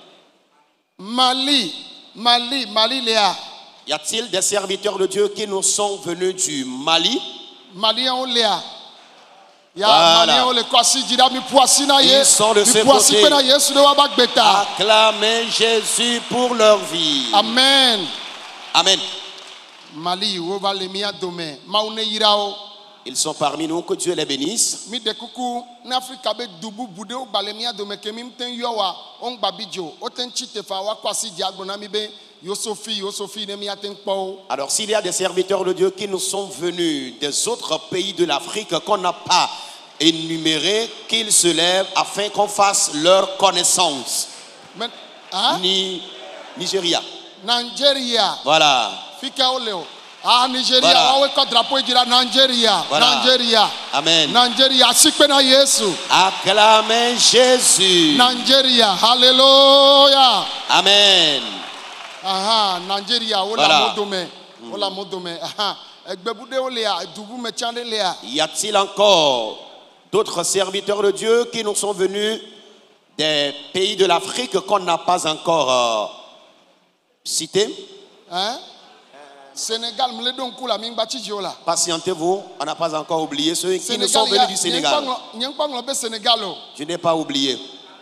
Mali, Mali, Mali Léa. Y a-t-il des serviteurs de Dieu qui nous sont venus du Mali? Malien ou Léa. Ya Voilà. Malien ou le kwasi dira mi poisi na ye. Ils sont de ce Mi poisi côté. pe na Yesu lo abagbeta. Acclamez Jésus pour leur vie. Amen. Amen. Mali wo va le mia dome. Maune yirao. Ils sont parmi nous, que Dieu les bénisse. Mi de kuku na Afrika be dubu bude o bale mia dome ke mi mten yo wa on gba bijo. O ten chite fa wa kwasi di agbona mi be yo Sophie, yo Sophie ne mi aten po. Alors, s'il y a des serviteurs de Dieu qui nous sont venus des autres pays de l'Afrique qu'on n'a pas énumérés, qu'ils se lèvent afin qu'on fasse leur connaissance. Mais hein? Ni Nigeria. Nigeria. Voilà. Fika oleo. Ah Nigeria Voilà. wa we ko drapeau dira Nigeria. Voilà. Nigeria. Amen. Nigeria asikpe na Yesu. Acclamez Jésus. Nigeria. Hallelujah. Amen. Aha, Nigeria, ola Voilà. modome, ola modome. Aha, egbebude olea, dubu mechande lea. Y a-t-il encore d'autres serviteurs de Dieu qui nous sont venus des pays de l'Afrique qu'on n'a pas encore euh, cités? Hein? Sénégal, mle don kula mingba chijiola. Patientez-vous, on n'a pas encore oublié ceux qui nous sont venus du Sénégal. Nyenkpanglo be Sénégal. Je n'ai pas oublié.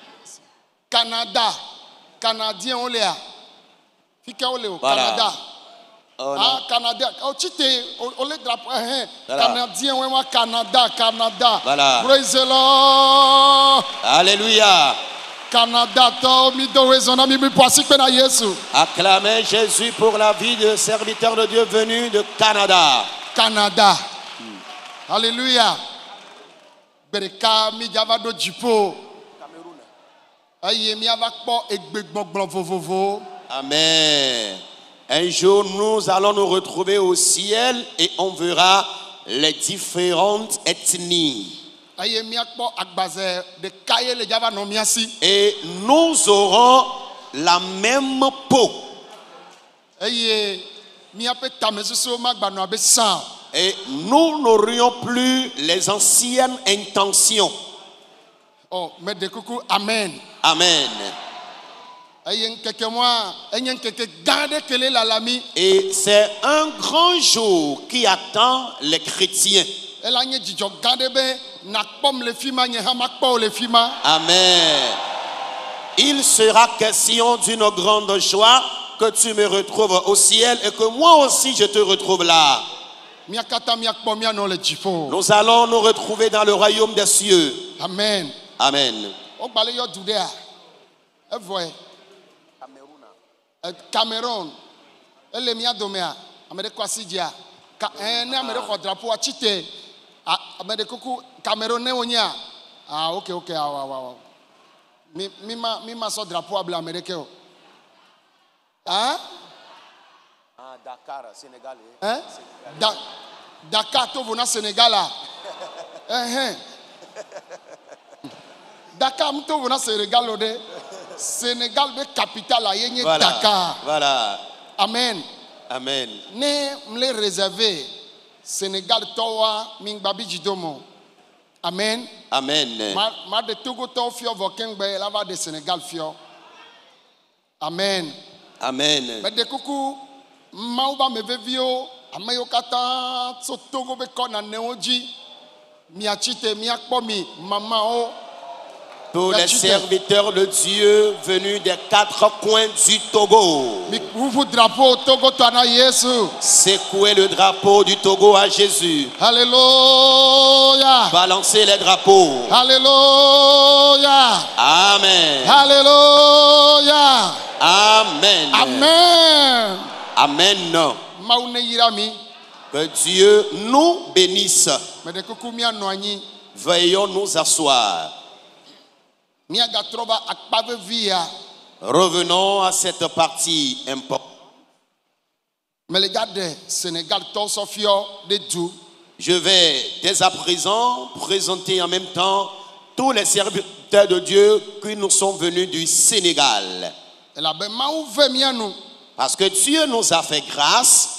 Canada, Canadien olea. Fika oleo, Voilà. Canada. Oh, non. Ah, Canada. Oh, chite, ole drapeau, hein. Voilà. Canadien, ouais, Canada, Canada. Voilà. Praise the Lord. Alléluia. Canada, to mi do wezona mi mi poisi pe na Yesu. Acclamez Jésus pour la vie de serviteurs de Dieu venus de Canada. Canada. Alléluia. Bereka mi java do jipo. Cameroun. Aye mi ava kpo egbegbongbon vovovo. Amen. Un jour, nous allons nous retrouver au ciel et on verra les différentes ethnies. Aye mi akpo agbaze de kaye le java no miasi. Et nous aurons la même peau. Aye mi ape tamesuso magba no abe san. Et nous n'aurions plus les anciennes intentions. Oh, mais de coucou, amen. Amen. Et c'est un grand jour qui attend les chrétiens. Amen. Il sera question d'une grande joie que tu me retrouves au ciel et que moi aussi je te retrouve là. Nous allons nous retrouver dans le royaume des cieux. Amen. Amen. Cameroun. ame ɖe kɔ asi dzia ka ɛn ne ame ɖe xɔ drapeau atsite ame ɖe kuku Cameroun ne wonyea ah ok ok awo awo awo mi mi ma mi ma sɔ drapeau abla ame ɖe ke o ah Ah, Dakar, Sénégal. hein da Dakar to vona Sénégal a ɛhɛn Dakar mu to vona Sénégal o de Sénégal be capitale a ye nye Voilà. Dakar Voilà. amen Amen. ne mle réservé Sénégal tɔwa mi gba bi dzidomo amen Amen. ma ma de Togo tɔw fiɔ vɔ kɛngbɛ la va de Sénégal fiɔ amen Amen. mɛ de kuku mawu ba me veviwo ame yiwo katã tso Togo be kɔ nanewo dzi miatsi te miakpɔ mi mamawo. Tous les serviteurs de Dieu venus des quatre coins du Togo. Secouez le drapeau du Togo à Jésus. Alléluia. Balancez les drapeaux. Alléluia. Amen. Alléluia. Amen. Amen. Amen. Que Dieu nous bénisse. Veuillons nous asseoir. Revenons à cette partie importante. Je vais dès à présent présenter en même temps tous les serviteurs de Dieu qui nous sont venus du Sénégal. Parce que Dieu nous a fait grâce.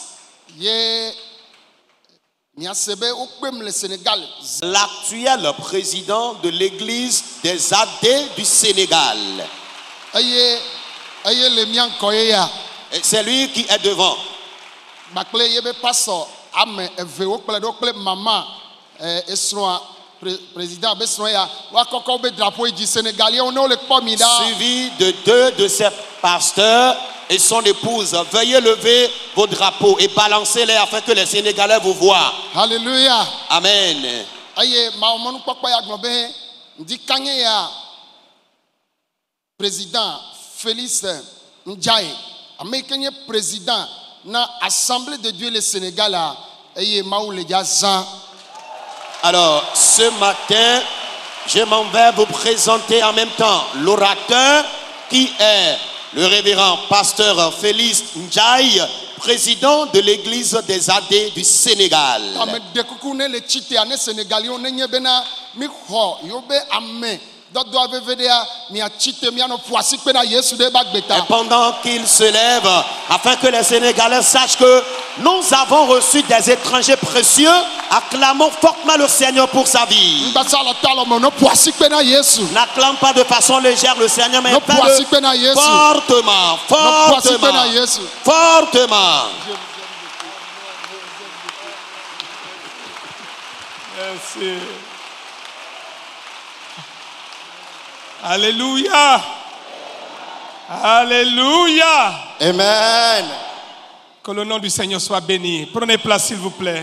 L'actuel président de l'église des A D du Sénégal. Et c'est lui qui est devant. Suivi de deux de ses pasteurs et son épouse. Veuillez lever vos drapeaux et balancer-les afin que les Sénégalais vous voient. Alléluia. Amen. Président Félix Ndjaye, américain président na Assemblée de Dieu le Sénégal a ayé maoule Yazan. Alors, ce matin, je m'en vais vous présenter en même temps l'orateur qui est le révérend pasteur Félix Ndjaye, président de l'église des A D du Sénégal. Et pendant qu'il se lève, afin que les Sénégalais sachent que nous avons reçu des étrangers précieux, acclamons fortement le Seigneur pour sa vie. N'acclame pas de façon légère le Seigneur, mais fais-le fortement, fortement, fortement. Merci. Alléluia. Alléluia. Amen. Que le nom du Seigneur soit béni. Prenez place s'il vous plaît.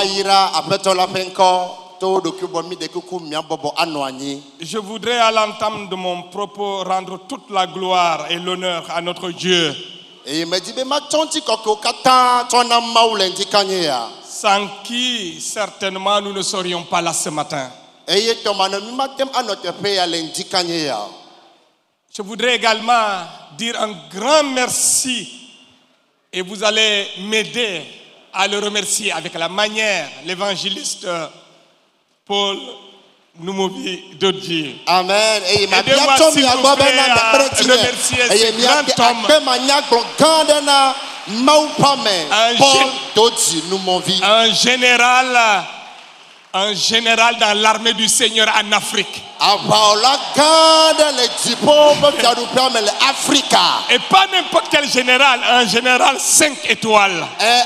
Je voudrais à l'entame de mon propos rendre toute la gloire et l'honneur à notre Dieu. Sans qui certainement nous ne serions pas là ce matin. Je voudrais également dire un grand merci et vous allez m'aider à le remercier avec la manière l'évangéliste Paul Noumovi Dodji. Amen. Aidez-moi s'il vous plaît à remercier ce grand homme. Un, un général, un général dans l'armée du Seigneur en Afrique. Et pas n'importe quel général, un général cinq étoiles.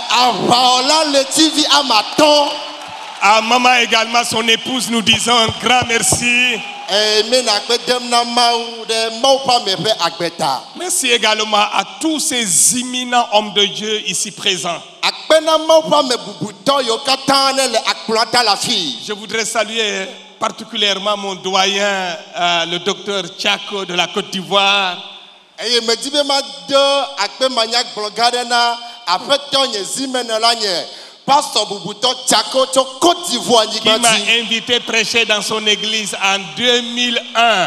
À maman également, son épouse, nous disons un grand merci. Merci également à tous ces imminents hommes de Dieu ici présents. Je voudrais saluer particulièrement mon doyen, euh, le docteur Tchako de la Côte d'Ivoire. aƒetɔ nye zimene la nye pasteur bubutɔ Tchako tso Côte d'Ivoire qui m'a nyigba invité prêcher dans son église en deux mille un.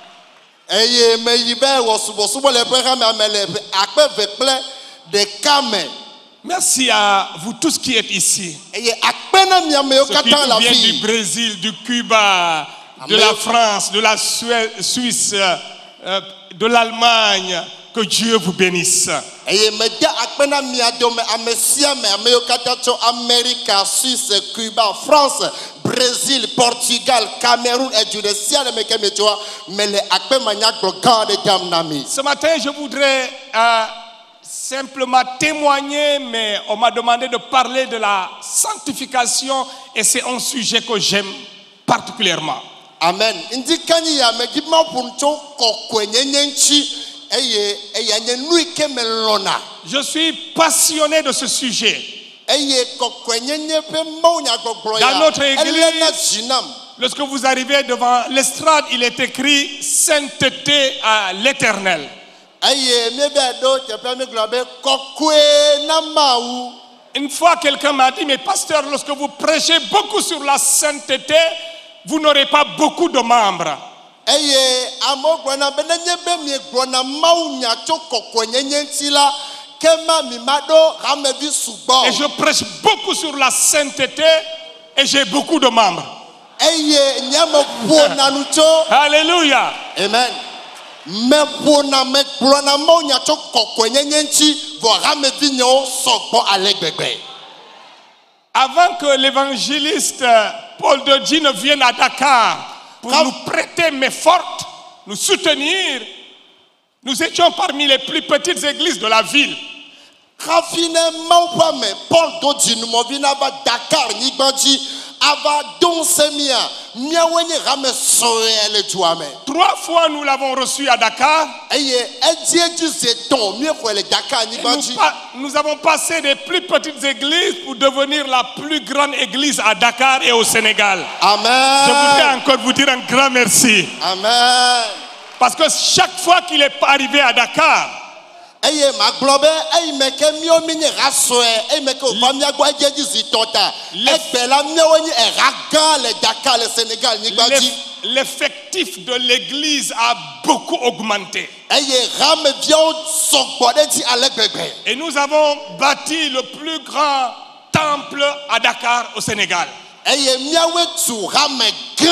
eye me yi be wɔ subɔsubɔ le eƒe hame ame le akpe ve kple ɖeka me. Merci à vous tous qui êtes ici. eye akpe na miamewo Ceux qui katã la viennent du fi. Brésil, du Cuba, de la France, de la Suède, Suisse, euh, de l'Allemagne. Que Dieu vous bénisse. eye me de akpe na mia dome ame sia ame amewo katã tso Amerika, Suisse, Cuba, France, Brésil, Portugal, Cameroun, edu ɖe sia ɖe me ke mi tsoa me le akpe manyagblɔ gã aɖe dam na mi. Ce matin, je voudrais euh, simplement témoigner, mais on m'a demandé de parler de la sanctification et c'est un sujet que j'aime particulièrement. Amen. Ndi kanyi ya me di ma ƒo tso kɔkɔe nyenye ŋuti eye eya nye nu yi ke me lɔna. Je suis passionné de ce sujet. eye kɔkɔe nyenye ƒe mawu nyagbɔgblɔ Dans ya notre ele na église, dzi nam. lorsque vous arrivez devant l'estrade, il est écrit sainteté à l'éternel. eye mi be ɖo teƒe mi gblɔ be kɔkɔe na mawu. Une fois, quelqu'un m'a dit, mais pasteur, lorsque vous prêchez beaucoup sur la sainteté, vous n'aurez pas beaucoup de membres. eye amewo gblɔna be nenye be mi gblɔna mawu nya tso kɔkɔe nyenye ŋuti la ke ma mi ma ɖo hamevi Et sugbɔ. je prêche beaucoup sur la sainteté et j'ai beaucoup de membres. eye nye me ƒona nu tso. Alléluia. Amen. Me ƒona me gblɔna mawu nya tso kɔkɔe nyenye ŋuti vɔ hamevi nyewo sɔgbɔ ale gbegbe. Avant que l'évangéliste Paul Dodji ne vienne à Dakar pour nous prêter main forte, nous soutenir, nous étions parmi les plus petites églises de la ville. Hafi ne mawu ƒe ame Paul Dodji numɔvi na va Dakar nyigba dzi ava do ŋusẽ mia miawoe nye hame sɔe le dua me. Trois fois nous l'avons reçu à Dakar. eye edzi edzi zetɔn miexɔe le Dakar Et nyigba Nous, dzi. pa- nous avons passé des plus petites églises pour devenir la plus grande église à Dakar et au Sénégal. Je voudrais Amen. encore vous dire un grand merci. Amen. Parce que chaque fois qu'il est arrivé à Dakar, eye magblɔ be eyi me ke miawo mi nye ha sɔe eyi me ke wòva miagbɔ edzi edzi zitɔ ta egbe la miawo nye eha gã le Dakar le Sénégal nyigba dzi. l'eff- l'effectif de l'église a beaucoup augmenté. eye hameviawo sɔgbɔ ɖe dzi ale gbegbe. Et nous avons bâti le plus grand temple à Dakar, au Sénégal. eye miawoe tu hame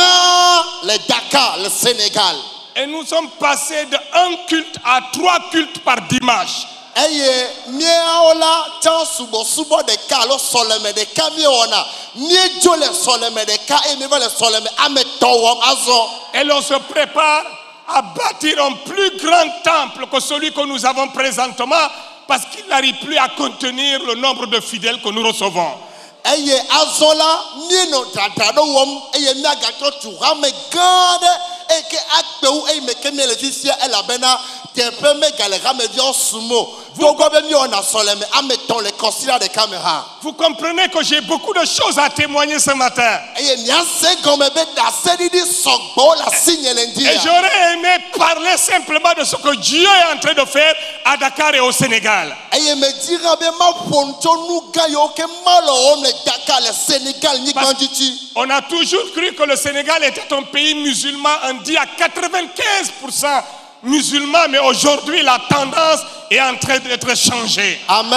gã le Dakar le Sénégal. Et nous sommes passés de un culte à trois cultes par dimanche. eye miawo la tsã subɔsubɔ ɖeka alo sɔleme ɖeka miewɔna miedzo le sɔleme ɖeka eye mieva le sɔleme ame tɔ̃ wɔm azɔ. Et l'on se prépare à bâtir un plus grand temple que celui que nous avons présentement parce qu'il n'arrive plus à contenir le nombre de fidèles que nous recevons. eye azɔ la mienɔ dzadzra ɖe wɔm eye miagatrɔ tu hame gã aɖe eye ke akpewu eye me ke mie le fifia elabena teƒe megale hameviawo sum o. togbɔ be miewɔna sɔleme ame tɔ̃ le kɔsira ɖeka me hã. Vous comprenez que j'ai beaucoup de choses à témoigner ce matin. eye miase gɔme be ɖaseɖiɖi sɔgbɔwo le asi nye le ŋdi Et ya. j'aurais aimé parler simplement de ce que Dieu est en train de faire à Dakar et au Sénégal. eye me di hã be ma ƒo nu tso nu gã yiwo ke ma le wɔm le Dakar le Sénégal nyigba dzi. On a toujours cru que le Sénégal était un pays musulman, on dit à quatre-vingt-quinze pour cent musulman, mais aujourd'hui la tendance est en train d'être changée. Amen.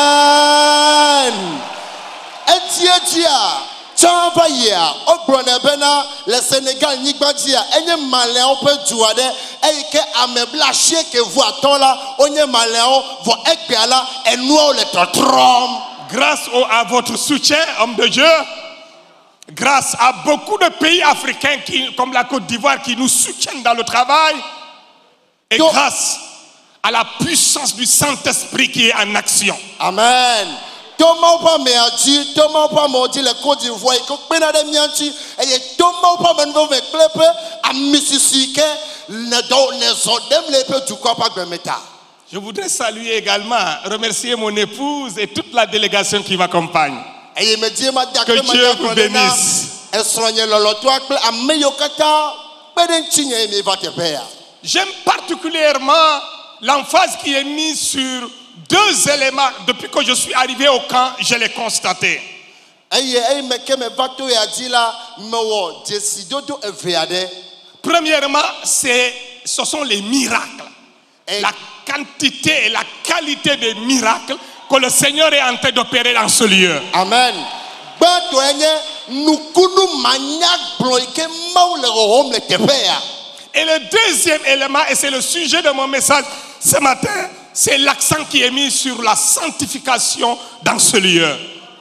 Eti eti a tsã va yia wogblɔnɛ bena le Sénégal nyigba dzia enye malẽawo ƒe du aɖe eyi ke ame blaasieke vu atɔ̃ la wonye malẽawo vɔ egbea la enuawo le tɔtrɔm. Grâce au- à votre soutien, homme de Dieu, grâce à beaucoup de pays africains qui, comme la Côte d'Ivoire qui nous soutiennent dans le travail, et Donc- grâce à la puissance du Saint-Esprit qui est en action. Amen. Tomawo ƒe amea dzi, tomawo ƒe amewo dzi le Côte d'Ivoire yi ke kpena ɖe mía ŋuti eye tomawo ƒe amenuveve kple eƒe amisisi ke ne dɔ ne zɔ ɖem le eƒe dukɔa ƒe agbeme ta. Je voudrais saluer également, remercier mon épouse et toute la délégation qui m'accompagne. eye me die ma da Que akpe ma Dieu da vous gblɔ ɖe na bénisse. esrɔ̃nye lɔlɔtɔa kple ame yiwo katã kpe ɖe ŋutinye eye mi va teƒe ya. J'aime particulièrement l'emphase qui est mise sur Deux éléments, depuis que je suis arrivé au camp, je l'ai constaté. Premièrement, c'est, ce sont les miracles. La quantité et la qualité des miracles que le Seigneur est en train d'opérer dans ce lieu. Amen. Et le deuxième élément, et c'est le sujet de mon message ce matin, c'est l'accent qui est mis sur la sanctification dans ce lieu.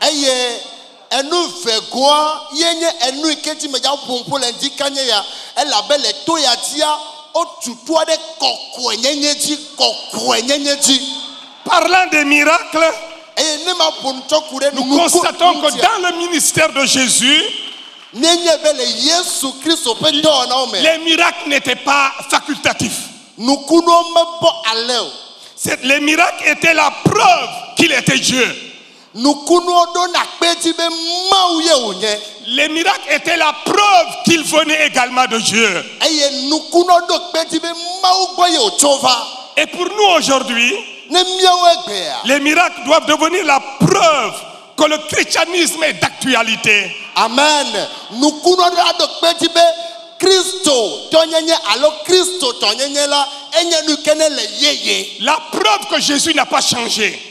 Parlant des miracles, nous constatons que dans le ministère de Jésus, les miracles n'étaient pas facultatifs. Les miracles étaient la preuve qu'il était Dieu. Les miracles étaient la preuve qu'il venait également de Dieu. Et pour nous aujourd'hui, les miracles doivent devenir la preuve que le christianisme est d'actualité. Amen. La preuve que Jésus n'a pas changé.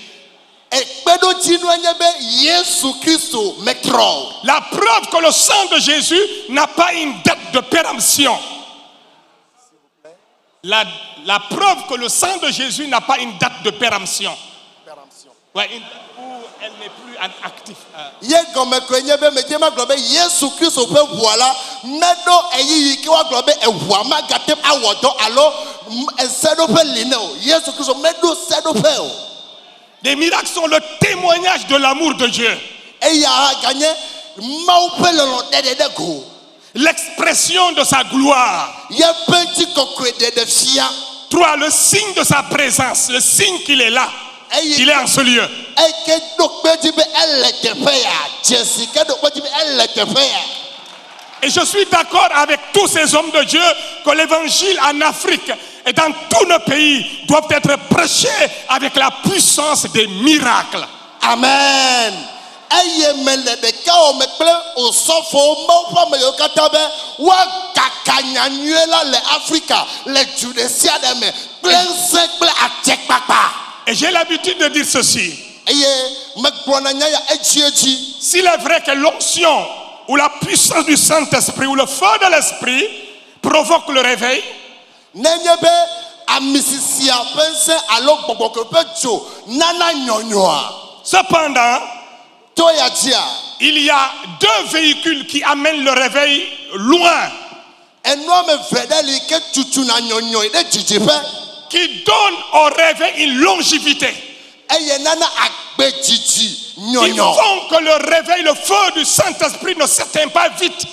La preuve que le sang de Jésus n'a pas une date de péremption. La, la preuve que le sang de Jésus n'a pas une date de péremption. Ouais, une, où elle n'est plus un actif. Les miracles sont le témoignage de l'amour de Dieu. L'expression de sa gloire. Trois, le signe de sa présence, le signe qu'il est là. Il est en ce lieu. Et je suis d'accord avec tous ces hommes de Dieu que l'évangile en Afrique et dans tous nos pays doivent être prêchés avec la puissance des miracles. Amen. Et j'ai l'habitude de dire ceci. S'il est vrai que l'onction ou la puissance du Saint-Esprit ou le feu de l'Esprit provoque le réveil, cependant, il y a deux véhicules qui amènent le réveil loin, qui donnent au réveil une longévité, qui font que le réveil, le feu du Saint-Esprit ne s'éteint pas vite.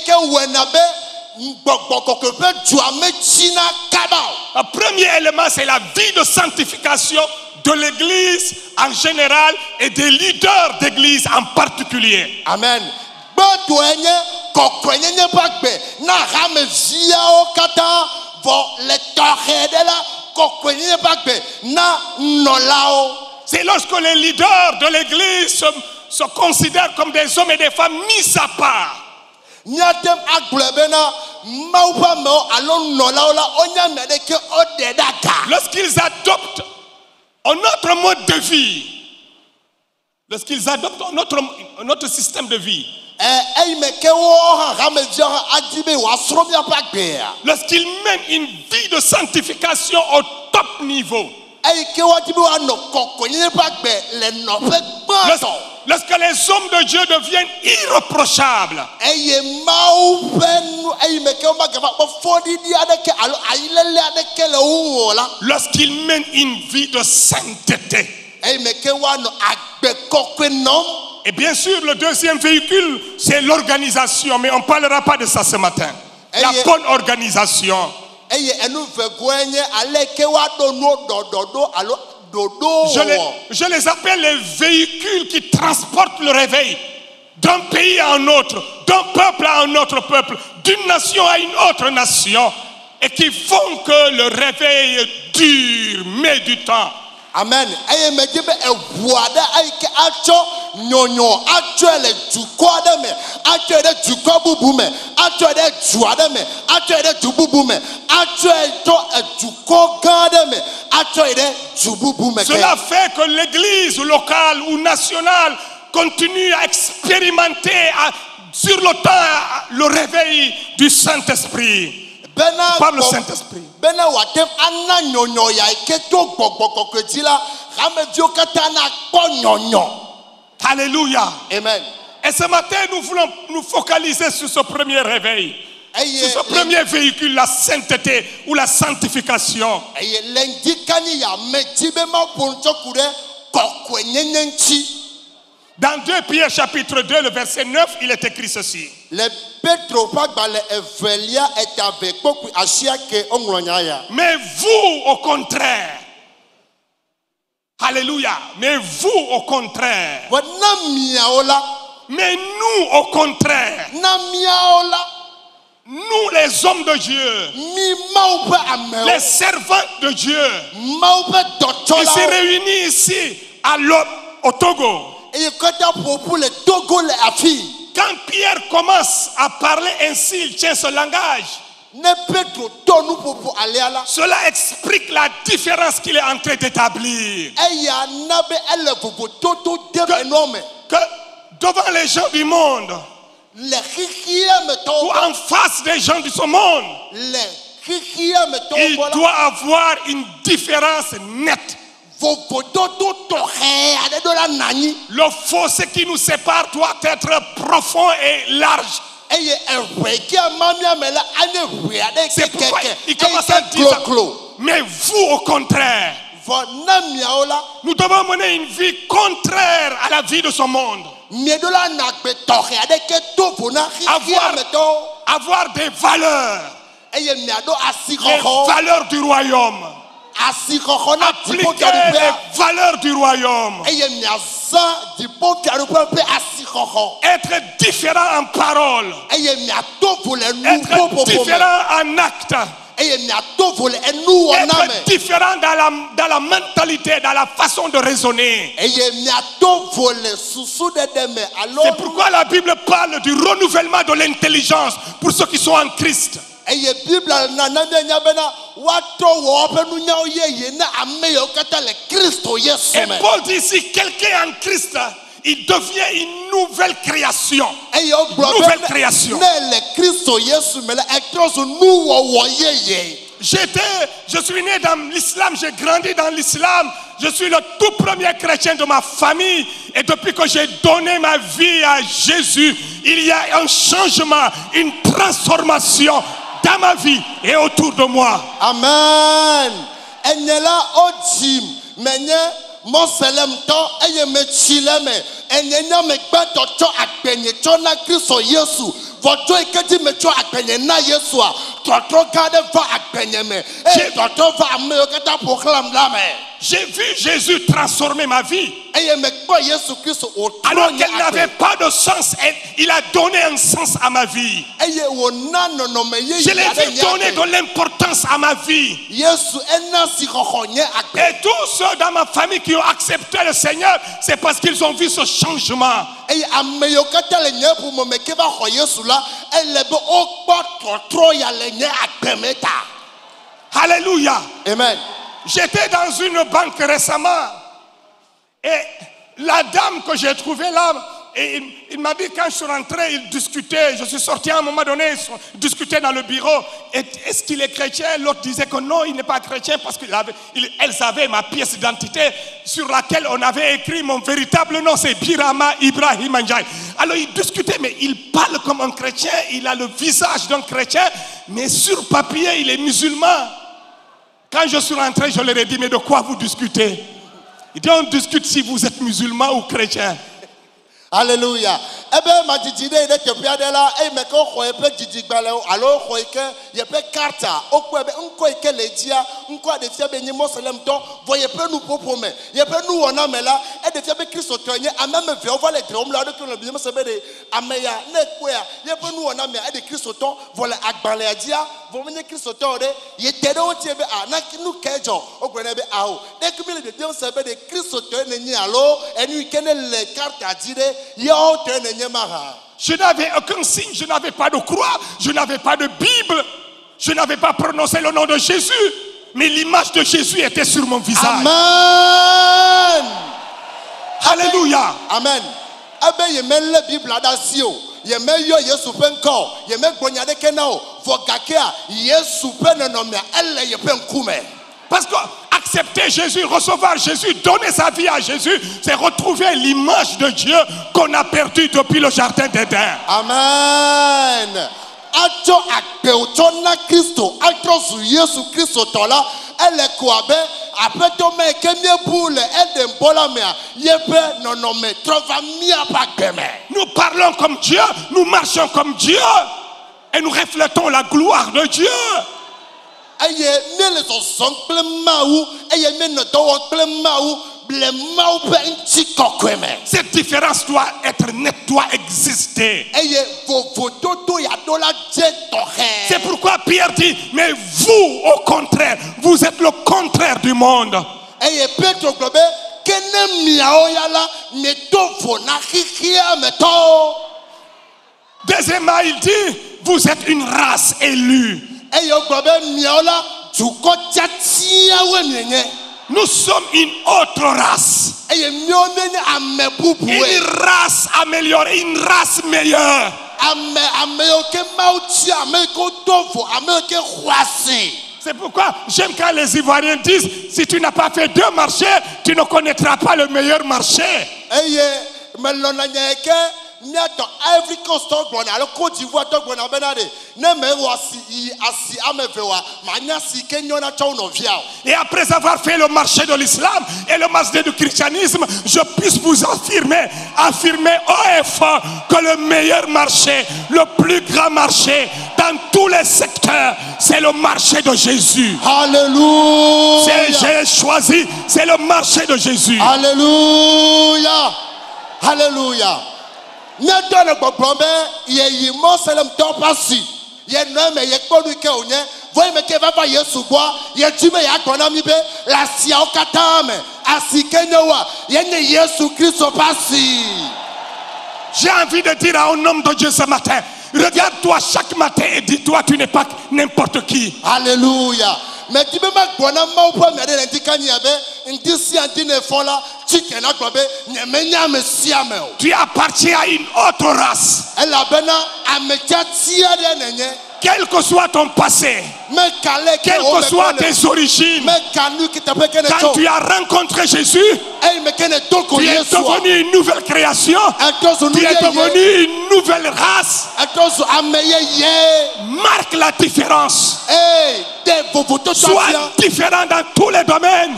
Le premier élément, c'est la vie de sanctification de l'église en général et des leaders d'église en particulier. Amen. C'est lorsque les leaders de l'église se, se considèrent comme des hommes et des femmes mis à part. Lorsqu'ils adoptent un autre mode de vie, lorsqu'ils adoptent un autre, un autre système de vie, lorsqu'ils mènent une vie de sanctification au top niveau, lorsque les hommes de Dieu deviennent irréprochables, lorsqu'ils mènent une vie de sainteté, et bien sûr le deuxième véhicule c'est l'organisation, mais on ne parlera pas de ça ce matin. La bonne organisation. Je les, je les appelle les véhicules qui transportent le réveil d'un pays à un autre, d'un peuple à un autre peuple, d'une nation à une autre nation, et qui font que le réveil dure, met du temps. Amen. Eye me di be ebuade ayike acho nyonyo acho ele duko ade me acho ele duko bubu me acho ele juade me acho ele dububu me acho eto eduko gade me acho ele dububu me. Cela fait que l'église locale ou nationale continue à expérimenter à, sur le temps le réveil du Saint-Esprit. Par le Saint-Esprit. Alléluia. Amen. Et ce matin, nous voulons nous focaliser sur ce premier réveil. Sur ce premier véhicule, la sainteté ou la sanctification. Dans deux Pierre chapitre deux, le verset neuf, il est écrit ceci. Mais vous, au contraire. Alléluia. Mais vous, au contraire. Mais nous, au contraire. Nous, les hommes de Dieu, les servants de Dieu, qui se réunissent ici à au Togo. Quand Pierre commence à parler ainsi, il tient ce langage. Cela explique la différence qu'il est en train d'établir. Que, que devant les gens du monde, ou en face des gens de ce monde, il doit avoir une différence nette. Le fossé qui nous sépare doit être profond et large. C'est pourquoi il commence à dire, mais vous au contraire, nous devons mener une vie contraire à la vie de ce monde. Avoir, avoir des valeurs, les valeurs du royaume. Appliquer les valeurs du royaume. Être différent en parole. Être différent en acte. Être différent dans la, dans la mentalité, dans la façon de raisonner. C'est pourquoi la Bible parle du renouvellement de l'intelligence pour ceux qui sont en Christ. Et Paul dit ici, quelqu'un en Christ, il devient une nouvelle création. Nouvelle création. J'étais, je suis né dans l'islam, j'ai grandi dans l'islam. Je suis le tout premier chrétien de ma famille. Et depuis que j'ai donné ma vie à Jésus, il y a un changement, une transformation dans ma vie et autour de moi. Amen. Enyela odim menye moselem to eye mechileme enyenya megbato to akpenye to na Kristo Yesu voto ekedi mecho akpenye na Yesu a totro gade va akpenye me e totro va ame okata proclame la me. J'ai vu Jésus transformer ma vie. Alors qu'elle n'avait pas de sens, il a donné un sens à ma vie. Je l'ai vu donner de l'importance à ma vie. Et tous ceux dans ma famille qui ont accepté le Seigneur, c'est parce qu'ils ont vu ce changement. Alléluia. Amen. J'étais dans une banque récemment et la dame que j'ai trouvée là, et il, il m'a dit quand je suis rentré, il discutait, je suis sorti à un moment donné, ils discutaient dans le bureau. Est-ce qu'il est chrétien? L'autre disait que non, il n'est pas chrétien parce qu'elles avaient ma pièce d'identité sur laquelle on avait écrit mon véritable nom, c'est Birama Ibrahim Anjay. Alors il discutait, mais il parle comme un chrétien, il a le visage d'un chrétien, mais sur papier il est musulman. Quand je suis rentré, je leur ai dit, mais de quoi vous discutez? Il dit, on discute si vous êtes musulman ou chrétien. Alléluia. ebe ma didi de de tepia de la e me ko xɔ eƒe dzidzigbale alo xɔ ike yeƒe karta okpɔ ebe ŋkɔ ike le dzia ŋkɔ de fia be nye mɔselem tɔ vɔ yeƒe nuƒoƒo me yeƒe nuwɔna me la e de fia be kristotɔ nye ame me ve wova le drɔm la ɖeke le bi me se be de ame ya ne kpɔa yeƒe nuwɔna me e de kristotɔ vɔ le agbalẽa dzia vɔ menye kristotɔ ɖe yete ɖe ŋuti be a na nu ke dzɔ wogblɔ ne be awo ɖeke mi le dedem se be de kristotɔ ne nye alo enu ike ne le karta dzi ɖe yewo tɔ ne nye ma ha. Je n'avais aucun signe, je n'avais pas de croix, je n'avais pas de Bible, je n'avais pas prononcé le nom de Jésus, mais l'image de Jésus était sur mon visage. Amen. Alléluia. Amen. Abe ye me le Bible adasi o, ye me yo Yesu pe nko, ye me gbonya de kena o, vo gakea Yesu pe nonomia elle ye pe nkume. Parce que accepter Jésus, recevoir Jésus, donner sa vie à Jésus, c'est retrouver l'image de Dieu qu'on a perdue depuis le jardin d'Éden. Amen. Ato akpeuto na Kristo, ato su Yesu Kristo tola, elle koabe, apeto me kemie boule, elle dembola mea, yepe nonome, trova mia pakeme. Nous parlons comme Dieu, nous marchons comme Dieu, et nous reflétons la gloire de Dieu. Cette différence doit être nette, doit exister. C'est pourquoi Pierre dit, mais vous, au contraire, vous êtes le contraire du monde. Deuxièmement, il dit, vous êtes une race élue. Nous sommes une autre race. Une race améliorée, une race meilleure. C'est pourquoi j'aime quand les Ivoiriens disent, si tu n'as pas fait deux marchés, tu ne connaîtras pas le meilleur marché. Miato Ivory Coast togbona alo Côte d'Ivoire togbona benade ne me wasi i asi amevewa manya si kenyona chauno viao. Et après avoir fait le marché de l'islam et le marché du christianisme, je puisse vous affirmer, affirmer haut et fort que le meilleur marché, le plus grand marché dans tous les secteurs, c'est le marché de Jésus. Alléluia. J'ai choisi, c'est le marché de Jésus. Alléluia. Alléluia. Maintenant le problème ye yi moselem topasi ye no me ye kponu ke onye voye me ke baba Yesu bo ye tume ya gbona mi be la sia okata me asikenyewa ye ne Yesu Christo pasi. J'ai envie de dire à un homme de Dieu ce matin, regarde-toi chaque matin et dis-toi tu n'es pas n'importe qui. Alléluia. Mais tu peux pas gbona ma po me de ndikani abe ndisi andine fola. Tu appartiens à une autre race. Quel que soit ton passé, quelles que soient tes origines, quand tu as rencontré Jésus, tu es devenu une nouvelle création, tu es devenu une nouvelle race. Marque la différence. Sois différent dans tous les domaines.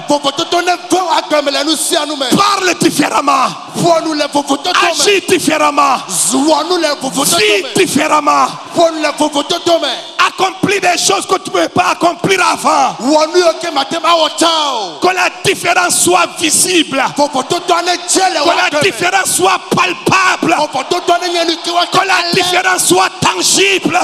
Parle différemment. Agis différemment. Vis différemment. Accomplis des choses que tu ne pouvais pas accomplir avant. Que la différence soit visible. Que la différence soit palpable. Que la différence soit tangible.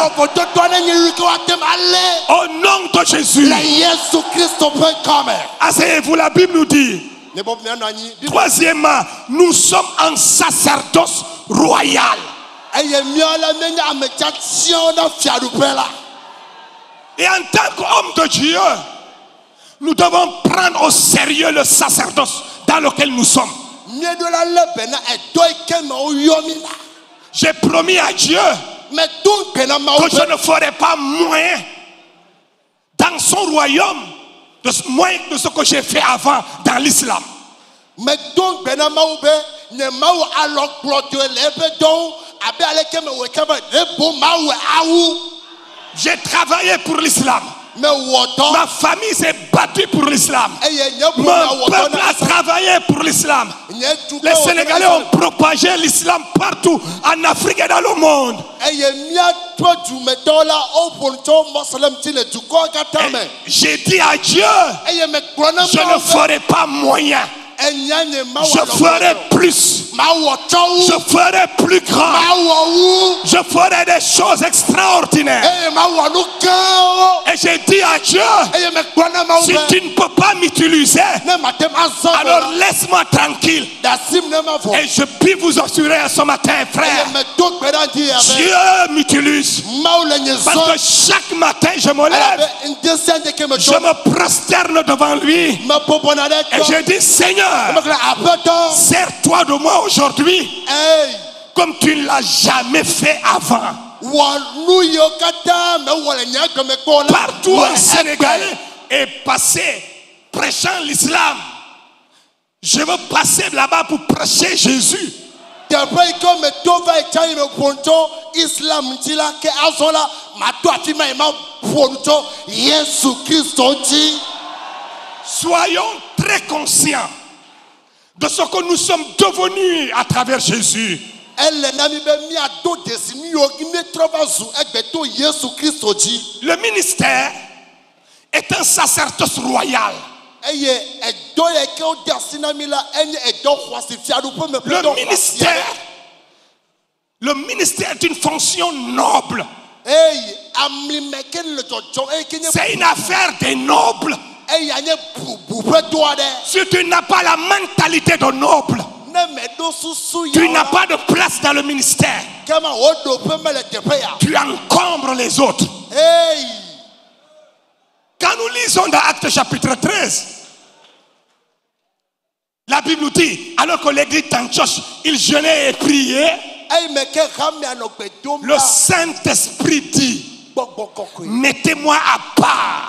Au nom de Jésus. Asseyez-vous, la Bible nous dit. Troisièmement, nous sommes un sacerdoce royal. Et en tant qu'homme de Dieu, nous devons prendre au sérieux le sacerdoce dans lequel nous sommes. J'ai promis à Dieu que je ne ferai pas moins dans son royaume de moins de ce que j'ai fait avant dans l'islam. J'ai travaillé pour l'islam. Ma famille s'est battue pour l'islam. Mon peuple a travaillé pour l'islam. Les Sénégalais ont propagé l'islam partout, en Afrique et dans le monde. Et j'ai dit à Dieu, je ne ferai pas moyen. Je ferai plus. Je ferai plus grand. Je ferai des choses extraordinaires. Et j'ai dit à Dieu, si tu ne peux pas m'utiliser, alors laisse-moi tranquille. Et je puis vous assurer ce matin, frère, Dieu m'utilise. Parce que chaque matin je me lève, je me prosterne devant lui. Et je dis, Seigneur, sers-toi de moi aujourd'hui comme tu ne l'as jamais fait avant. Partout un Sénégalais est passé prêchant l'islam. Je veux passer là-bas pour prêcher Jésus. Soyons très conscients de ce que nous sommes devenus à travers Jésus. Le ministère est un sacerdoce royal. Le ministère, le ministère est une fonction noble. C'est une affaire des nobles. Si tu n'as pas la mentalité de noble, tu n'as pas de place dans le ministère. Tu encombres les autres. Quand nous lisons dans Actes chapitre treize, la Bible dit, alors que l'église d'Antioche, il jeûnait et priait, le Saint-Esprit dit, mettez-moi à part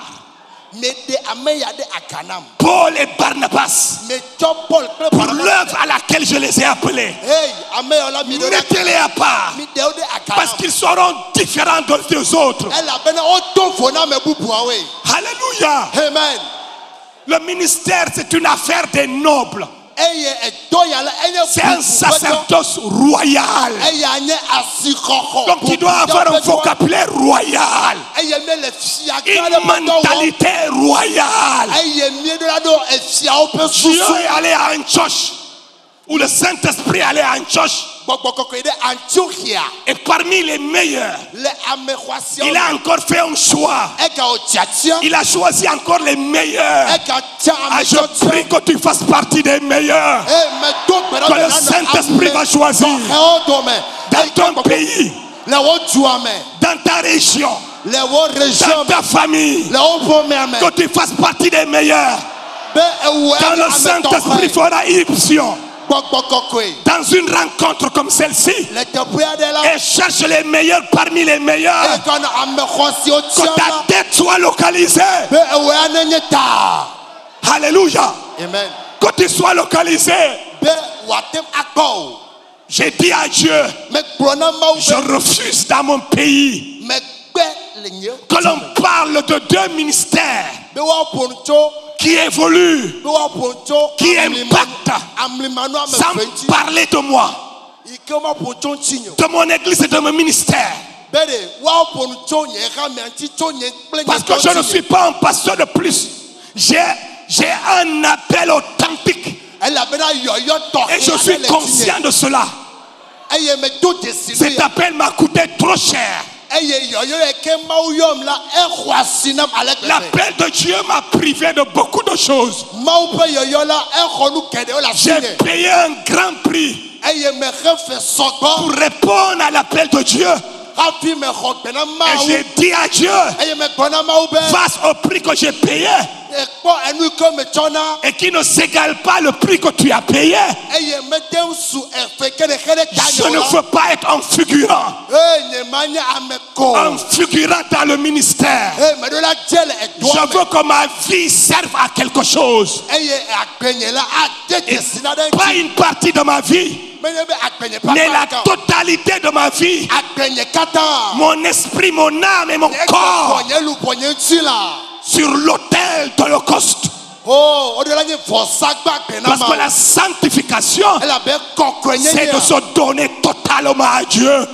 Paul et Barnabas pour l'œuvre à laquelle je les ai appelés. Mettez-les à part parce qu'ils seront différents des autres. Alléluia. Amen. Le ministère, c'est une affaire des nobles. C'est un sacerdoce royal. Donc tu dois avoir un vocabulaire royal, une mentalité royale. Dieu est allé à Antioche, où le Saint-Esprit allait à Antioche. Et parmi les meilleurs, il a encore fait un choix. Il a choisi encore les meilleurs. Ah, je prie que tu fasses partie des meilleurs, que le Saint-Esprit va choisir dans ton pays, dans ta région, dans ta famille, que tu fasses partie des meilleurs. Quand le Saint-Esprit fera irruption dans une rencontre comme celle-ci, et cherche les meilleurs parmi les meilleurs, que ta tête soit localisée. Alléluia. Amen. Que tu sois localisé. J'ai dit à Dieu, je refuse dans mon pays que l'on parle de deux ministères qui évoluent, qui impactent, sans parler de moi, de mon église et de mon ministère. Parce que je ne suis pas un pasteur de plus. J'ai, j'ai un appel authentique. Et je suis conscient de cela. Cet appel m'a coûté trop cher. L'appel de Dieu m'a privé de beaucoup de choses. J'ai payé un grand prix pour répondre à l'appel de Dieu. Et j'ai dit à Dieu, face au prix que j'ai payé et qui ne s'égale pas le prix que tu as payé, je ne veux pas être un figurant. Un figurant dans le ministère. Je veux que ma vie serve à quelque chose. Et pas une partie de ma vie Mais la totalité de ma vie, mon esprit, mon âme et mon corps sur l'autel de l'Holocauste. Parce que la sanctification, c'est de se donner totalement à Dieu.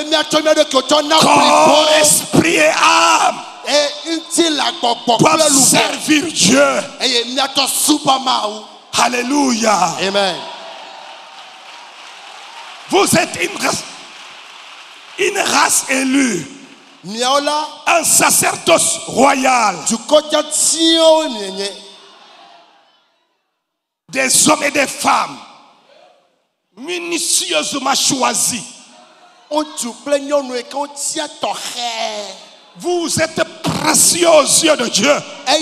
Corps, esprit et âme doivent servir Dieu. Alléluia. Amen. Vous êtes une race, une race élue, un sacerdoce royal, des hommes et des femmes minutieusement choisis. Vous êtes précieux aux yeux de Dieu,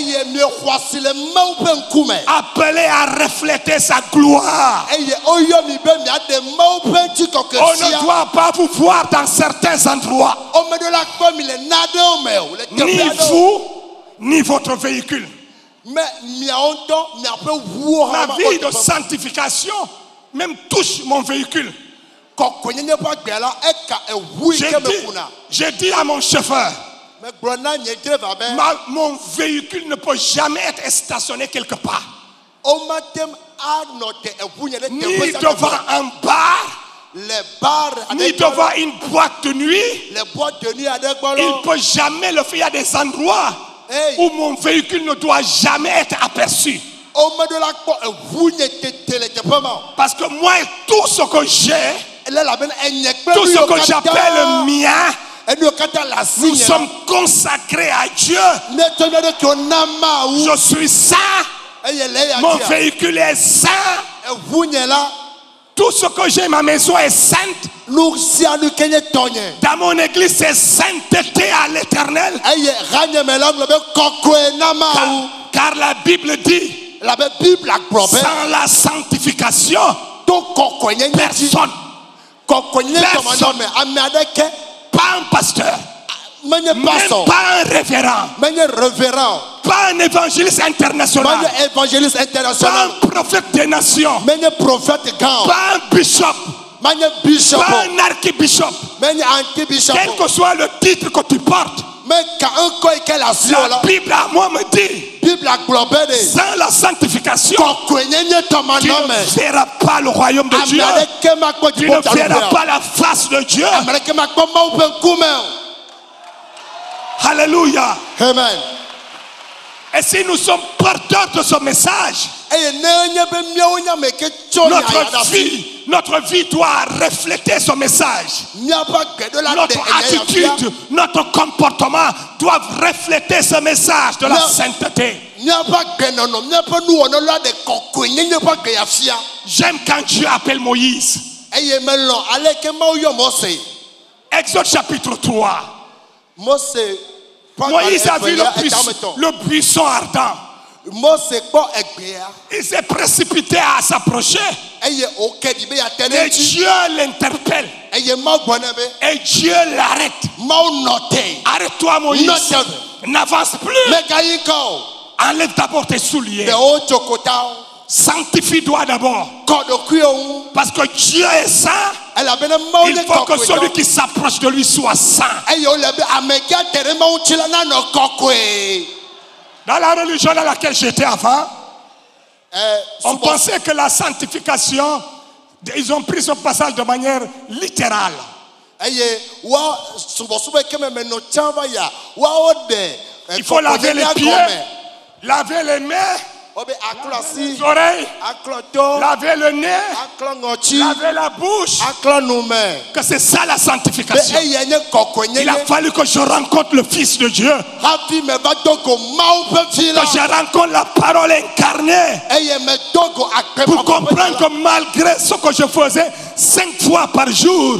appelés à refléter sa gloire. On ne doit pas vous voir dans certains endroits, ni vous, ni votre véhicule. Ma vie de sanctification même touche mon véhicule. J'ai dit, j'ai dit à mon chauffeur, Ma, mon véhicule ne peut jamais être stationné quelque part. Ni devant un bar, ni devant une boîte de nuit. Il ne peut jamais le faire. Il y a des endroits où mon véhicule ne doit jamais être aperçu. Parce que moi, tout ce que j'ai, tout ce que j'appelle le mien, nous sommes consacrés à Dieu. Je suis saint. Mon véhicule est saint. Tout ce que j'ai, ma maison est sainte. Dans mon église, c'est sainteté à l'éternel. Car, car la Bible dit, sans la sanctification, personne, personne, pas un pasteur, même pas un révérend, pas un évangéliste international, pas un prophète des nations, pas un bishop, pas un archibishop, quel que soit le titre que tu portes. La Bible à moi me dit, sans la sanctification, tu ne verras pas le royaume de Dieu. Tu ne verras pas la face de Dieu. Alléluia. Amen. Et si nous sommes porteurs de ce message, notre vie, notre vie doit refléter ce message. Notre attitude, notre comportement doivent refléter ce message de la sainteté. J'aime quand Dieu appelle Moïse. Exode chapitre trois. Moïse a vu le buisson, le buisson ardent. Il s'est précipité à s'approcher. Et Dieu l'interpelle. Et Dieu l'arrête. Arrête-toi, Moïse. N'avance plus. Enlève d'abord tes souliers. Sanctifie-toi d'abord. Parce que Dieu est saint. Il faut que celui qui s'approche de lui soit saint. Dans la religion dans laquelle j'étais avant, on pensait que la sanctification, ils ont pris ce passage de manière littérale. Il faut laver les pieds, laver les mains, les oreilles, laver le nez, laver la bouche. Que c'est ça la sanctification. Il a fallu que je rencontre le Fils de Dieu, que je rencontre la parole incarnée, pour comprendre que malgré ce que je faisais cinq fois par jour,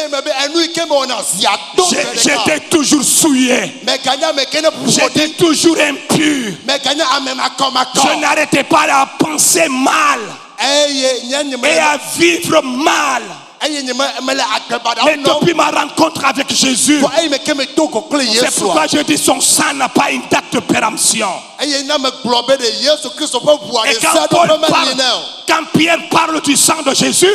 j'étais toujours souillé. J'étais toujours impur. Je n'arrêtais pas à penser mal et à vivre mal. Mais depuis ma rencontre avec Jésus, c'est pourquoi je dis son sang n'a pas une date de péremption. Et quand, Paul parle, quand Pierre parle du sang de Jésus,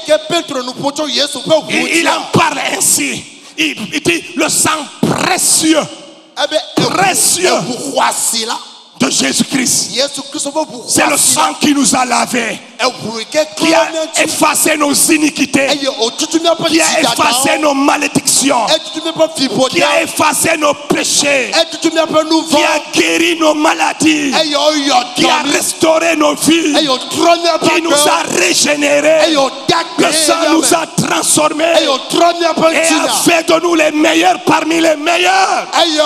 il, il en parle ainsi. Il, il dit le sang précieux, précieux de Jésus-Christ. C'est le sang qui nous a lavés, qui a effacé nos iniquités, qui a effacé nos malédictions, qui a effacé nos péchés, qui a guéri nos maladies, qui a restauré nos vies, qui nous a régénérés. Le sang nous a transformés et a fait de nous les meilleurs parmi les meilleurs.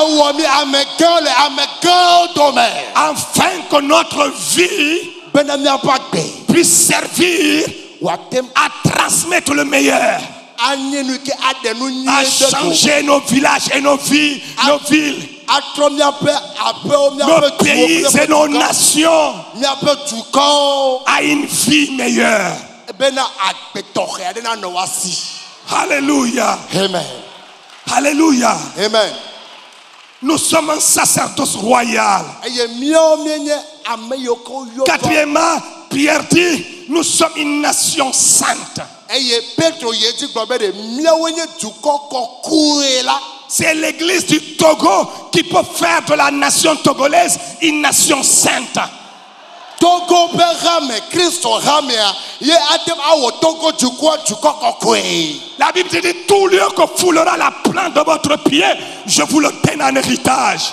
Afin que notre vie puisse servir à transmettre le meilleur, à changer nos villages et nos villes, nos villes, nos pays et nos nations à une vie meilleure. Alléluia. Amen. Alléluia. Amen. Nous sommes un sacerdoce royal. Quatrièmement, Pierre dit, nous sommes une nation sainte. C'est l'église du Togo qui peut faire de la nation togolaise une nation sainte. La Bible dit tout lieu que foulera la plante de votre pied, je vous le donne en héritage.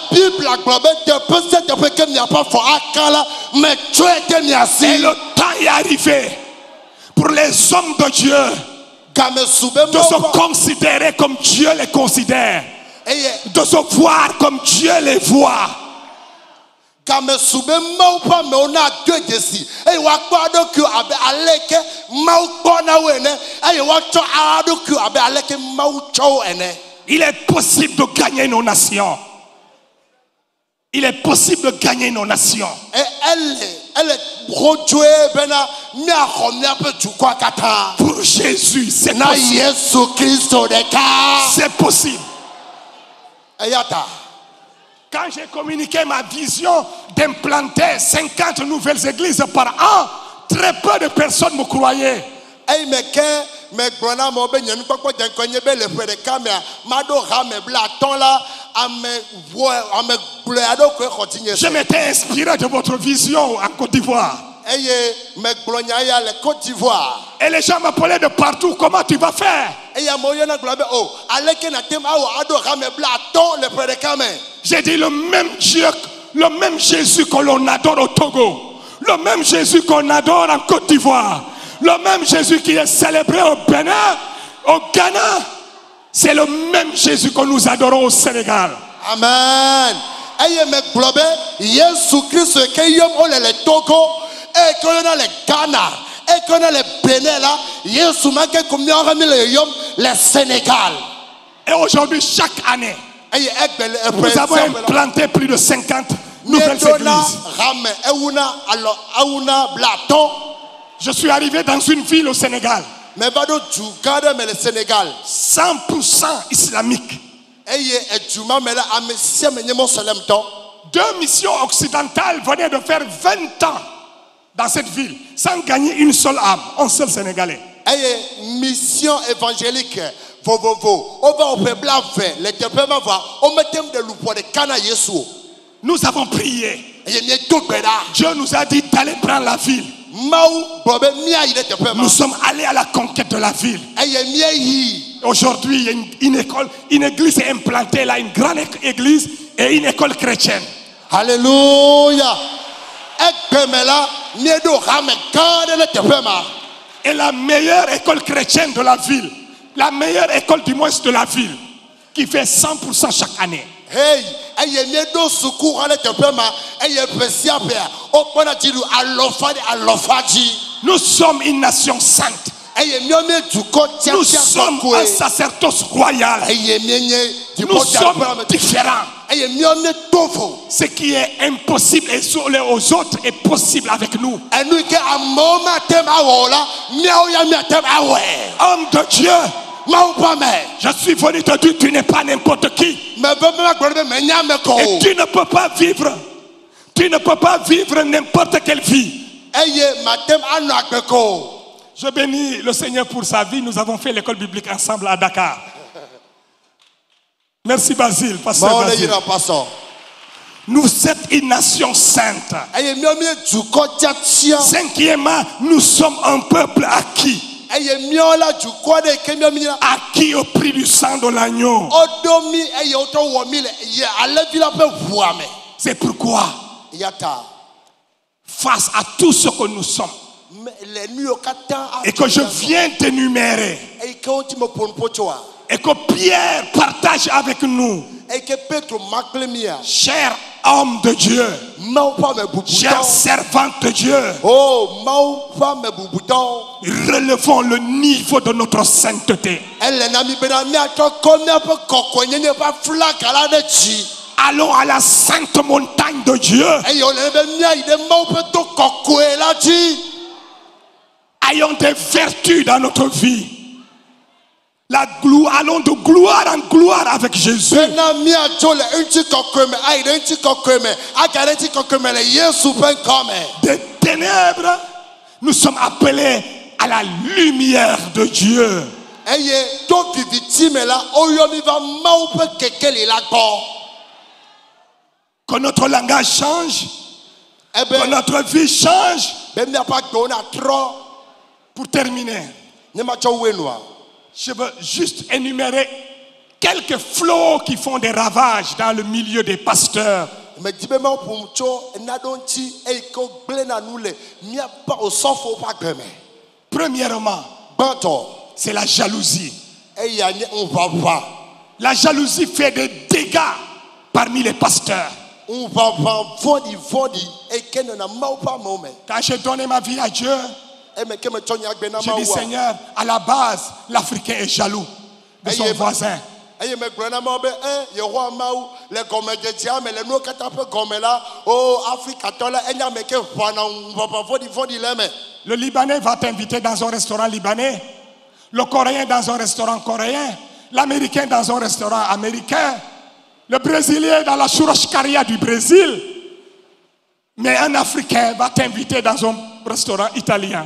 Et le temps est arrivé pour les hommes de Dieu de se considérer comme Dieu les considère, de se voir comme Dieu les voit. Il est possible de gagner nos nations. Il est possible de gagner nos nations. Pour Jésus, c'est possible. C'est possible. Quand j'ai communiqué ma vision d'implanter cinquante nouvelles églises par an, très peu de personnes me croyaient. Je m'étais inspiré de votre vision en Côte d'Ivoire. Et les gens m'appelaient de partout. Comment tu vas faire? J'ai dit le même Dieu, le même Jésus que l'on adore au Togo, le même Jésus qu'on adore en Côte d'Ivoire, le même Jésus qui est célébré au Bénin, au Ghana, c'est le même Jésus que nous adorons au Sénégal. Amen. Jésus Christ qui est le Togo et que le Ghana et que le Bénin là, Jésus qui est le Sénégal. Et aujourd'hui, chaque année, nous avons implanté plus de cinquante nouvelles églises. Je suis arrivé dans une ville au Sénégal, cent pour cent islamique. Deux missions occidentales venaient de faire vingt ans dans cette ville sans gagner une seule âme, un seul Sénégalais. Mission évangélique. Nous avons prié. Dieu nous a dit d'aller prendre la ville. Nous sommes allés à la conquête de la ville. Aujourd'hui, il y a une, une école, une église est implantée là, une grande église et une école chrétienne. Alléluia. Et la meilleure école chrétienne de la ville, la meilleure école du moins de la ville, qui fait cent pour cent chaque année. Hey, nous sommes une nation sainte. Nous sommes un sacerdoce royal. Nous sommes différents. eye mia me tovo. Ce qui est impossible et sur les- aux autres est possible avec nous. Enu ke amo ma tem awola, mia o ya mia tem awe. Homme de Dieu, Ma pa me. je suis venu te dire, tu n'es pas n'importe qui. Me be me gboro me nya me ko. Et tu ne peux pas vivre. Tu ne peux pas vivre n'importe quelle vie. Eye ma tem anu agbeko. Je bénis le Seigneur pour sa vie. Nous avons fait l'école biblique ensemble à Dakar. Merci Basile, pasteur Ma ole Basile. yira pastor. Nous sommes une nation sainte. Eye mia me duko tiatia. Cinquièmement, nous sommes un peuple acquis. Eye mia la duko de ke mia mi na. Acquis au prix du sang de l'agneau. Odomi eye oto wo mi le ye alevi la pe vuame. C'est pourquoi, Yata. face à tout ce que nous sommes, Me le nu o kata. et que je viens d'énumérer, Eye ke onti mo pon pochoa. et que Pierre partage avec nous, Eye ke Petro makle mia. cher homme de Dieu, Mau pa me bubuto. cher servante de Dieu, Oh, mau pa me bubuto. relevons le niveau de notre sainteté. Elle na mi bena mi ato ko mi apo kokko nyenye pa flaka la de chi. Allons à la sainte montagne de Dieu. Eye o le be mi ai de mau pe to kokko e la chi. Ayons des vertus dans notre vie. La gloire, allons de gloire en gloire avec Jésus. Bena mi ato le unti kokko me ai de unti kokko me. Aga de unti kokko me le Yesu pen come. Des ténèbres, nous sommes appelés à la lumière de Dieu. Eye to viviti me la oyo mi va mau pe kekeli la ko. Que notre langage change, Eh que ben notre vie change. be mi apa dona tro. Pour terminer, Ne ma cho wenwa. je veux juste énumérer quelques fléaux qui font des ravages dans le milieu des pasteurs. Me dibe ma pum cho na don ti e ko gle na nu le mi apa osofo pa gbeme. Premièrement, Banto. c'est la jalousie. E ya nye on va va. La jalousie fait des dégâts parmi les pasteurs. On va va vodi vodi e ken na ma pa mo me. Quand j'ai donné ma vie à Dieu, E me ke me cho nya gbe na j'ai ma dit, wa. Seigneur, à la base, l'Africain est jaloux de son Aïe, voisin. Eye me gbe na ma be eh ye roi ma u le gomme de dia me le no kata pe gomme la oh Africa to la enya me ke va na on va va vodi vodi le me. Le Libanais va t'inviter dans un restaurant libanais. Le Coréen dans un restaurant coréen. L'Américain dans un restaurant américain. Le Brésilien dans la churrascaria du Brésil. Mais un Africain va t'inviter dans un restaurant italien.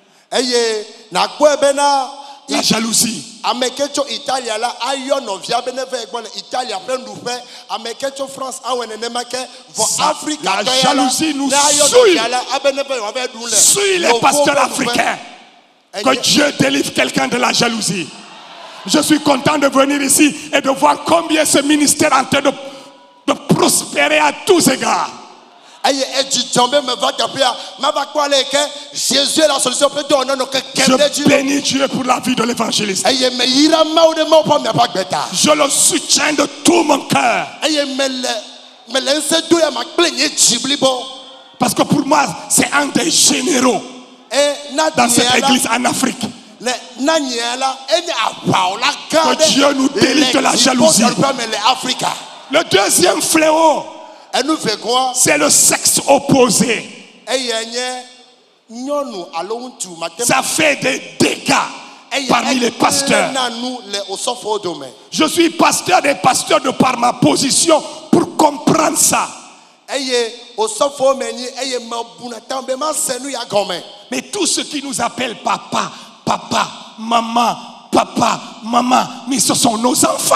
Eye na kwe be na La jalousie. amekecho Italia la ayo no via bene ve gbon Italia prendu fe amekecho France awene ne make vo Ça, Africa la to ya jalousie nous na ayo no souille. via la abene ve wa be dun le Suis les Yo pasteurs vo- africains. Eye- Que Dieu délivre quelqu'un de la jalousie. Je suis content de venir ici et de voir combien ce ministère est en train de, de prospérer à tous égards. Eye eji jombe me va kapia ma va kwa le ke Jésus est la solution peut donner no ke kende Je ji bénis Dieu pour la vie de l'évangéliste. Eye me yira ma o de ma pa me pa gbeta Je le soutiens de tout mon cœur. Eye me le me le nse do ya ma klenye jibli bo Parce que pour moi, c'est un des généraux e na dans cette diela- église en Afrique. Le na nyela enye apaw la Que Dieu nous délivre de la jalousie. Africa. Le deuxième fléau, Et nous fait quoi? c'est le sexe opposé. Et yenye nyonu alontu matem. Ça fait des dégâts parmi les pasteurs. Nous les osofo dome. Je suis pasteur des pasteurs de par ma position pour comprendre ça. Eye osofo meni eye mabuna tambe ma senu ya gome. Mais tout ce qui nous appelle papa, papa, maman, papa, maman, mais ce sont nos enfants.